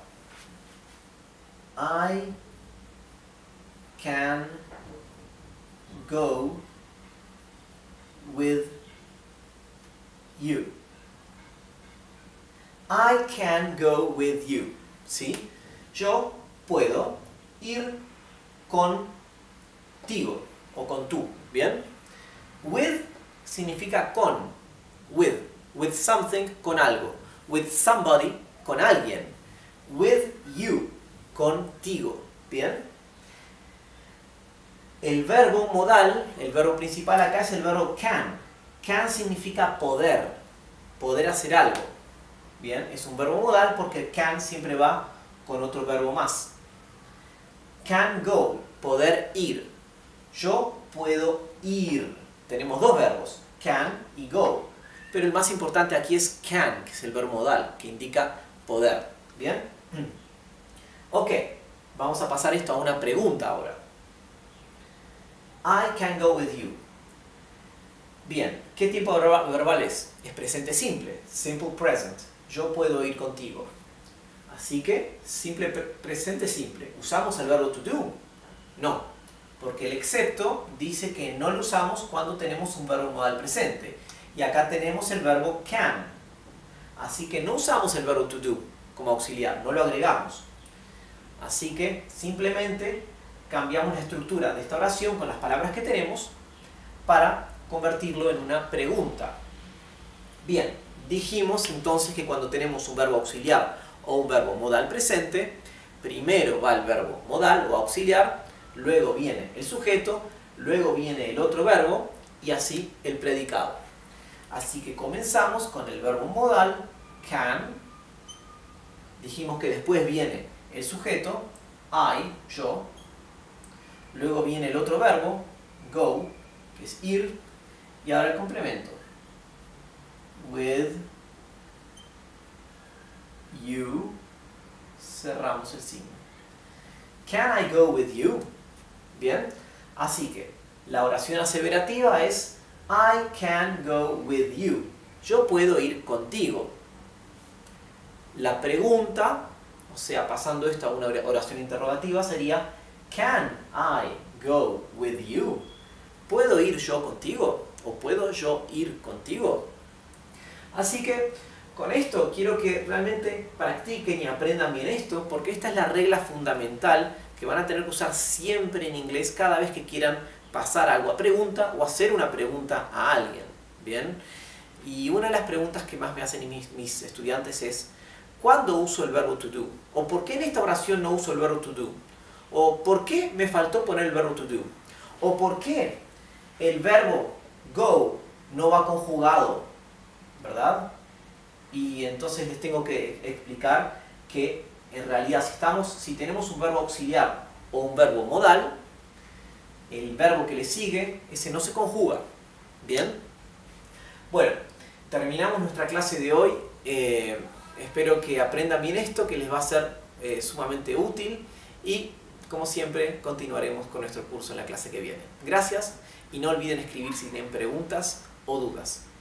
I can go with you. I can go with you. ¿Sí? Yo puedo ir contigo o con tú. ¿Bien? With significa con. With. With something, con algo. With somebody, con alguien. With you, contigo. ¿Bien? El verbo modal, el verbo principal acá es el verbo can. Can significa poder. Poder hacer algo. Bien, es un verbo modal porque can siempre va con otro verbo más. Can go, poder ir. Yo puedo ir. Tenemos dos verbos, can y go. Pero el más importante aquí es can, que es el verbo modal, que indica poder. ¿Bien? Ok, vamos a pasar esto a una pregunta ahora. I can go with you. Bien, ¿qué tipo de verbal es? Es presente simple, simple present. Yo puedo ir contigo. Así que, simple presente simple. ¿Usamos el verbo to do? No, porque el excepto dice que no lo usamos cuando tenemos un verbo modal presente. Y acá tenemos el verbo can. Así que no usamos el verbo to do como auxiliar, no lo agregamos. Así que simplemente cambiamos la estructura de esta oración con las palabras que tenemos para convertirlo en una pregunta. Bien, dijimos entonces que cuando tenemos un verbo auxiliar o un verbo modal presente, primero va el verbo modal o auxiliar, luego viene el sujeto, luego viene el otro verbo y así el predicado. Así que comenzamos con el verbo modal, can. Dijimos que después viene el sujeto, I, yo. Luego viene el otro verbo, go, que es ir. Y ahora el complemento. With you. Cerramos el signo. Can I go with you? Bien. Así que la oración aseverativa es I can go with you. Yo puedo ir contigo. La pregunta, o sea, pasando esto a una oración interrogativa, sería Can I go with you? ¿Puedo ir yo contigo? ¿O puedo yo ir contigo? Así que con esto quiero que realmente practiquen y aprendan bien esto, porque esta es la regla fundamental que van a tener que usar siempre en inglés cada vez que quieran pasar algo a pregunta o hacer una pregunta a alguien. ¿Bien? Y una de las preguntas que más me hacen mis, mis estudiantes es ¿cuándo uso el verbo to do? ¿O por qué en esta oración no uso el verbo to do? ¿O por qué me faltó poner el verbo to do? ¿O por qué el verbo go no va conjugado? ¿Verdad? Y entonces les tengo que explicar que en realidad si, estamos, si tenemos un verbo auxiliar o un verbo modal, el verbo que le sigue, ese no se conjuga. ¿Bien? Bueno, terminamos nuestra clase de hoy. Eh, espero que aprendan bien esto, que les va a ser eh, sumamente útil y, como siempre, continuaremos con nuestro curso en la clase que viene. Gracias y no olviden escribir si tienen preguntas o dudas.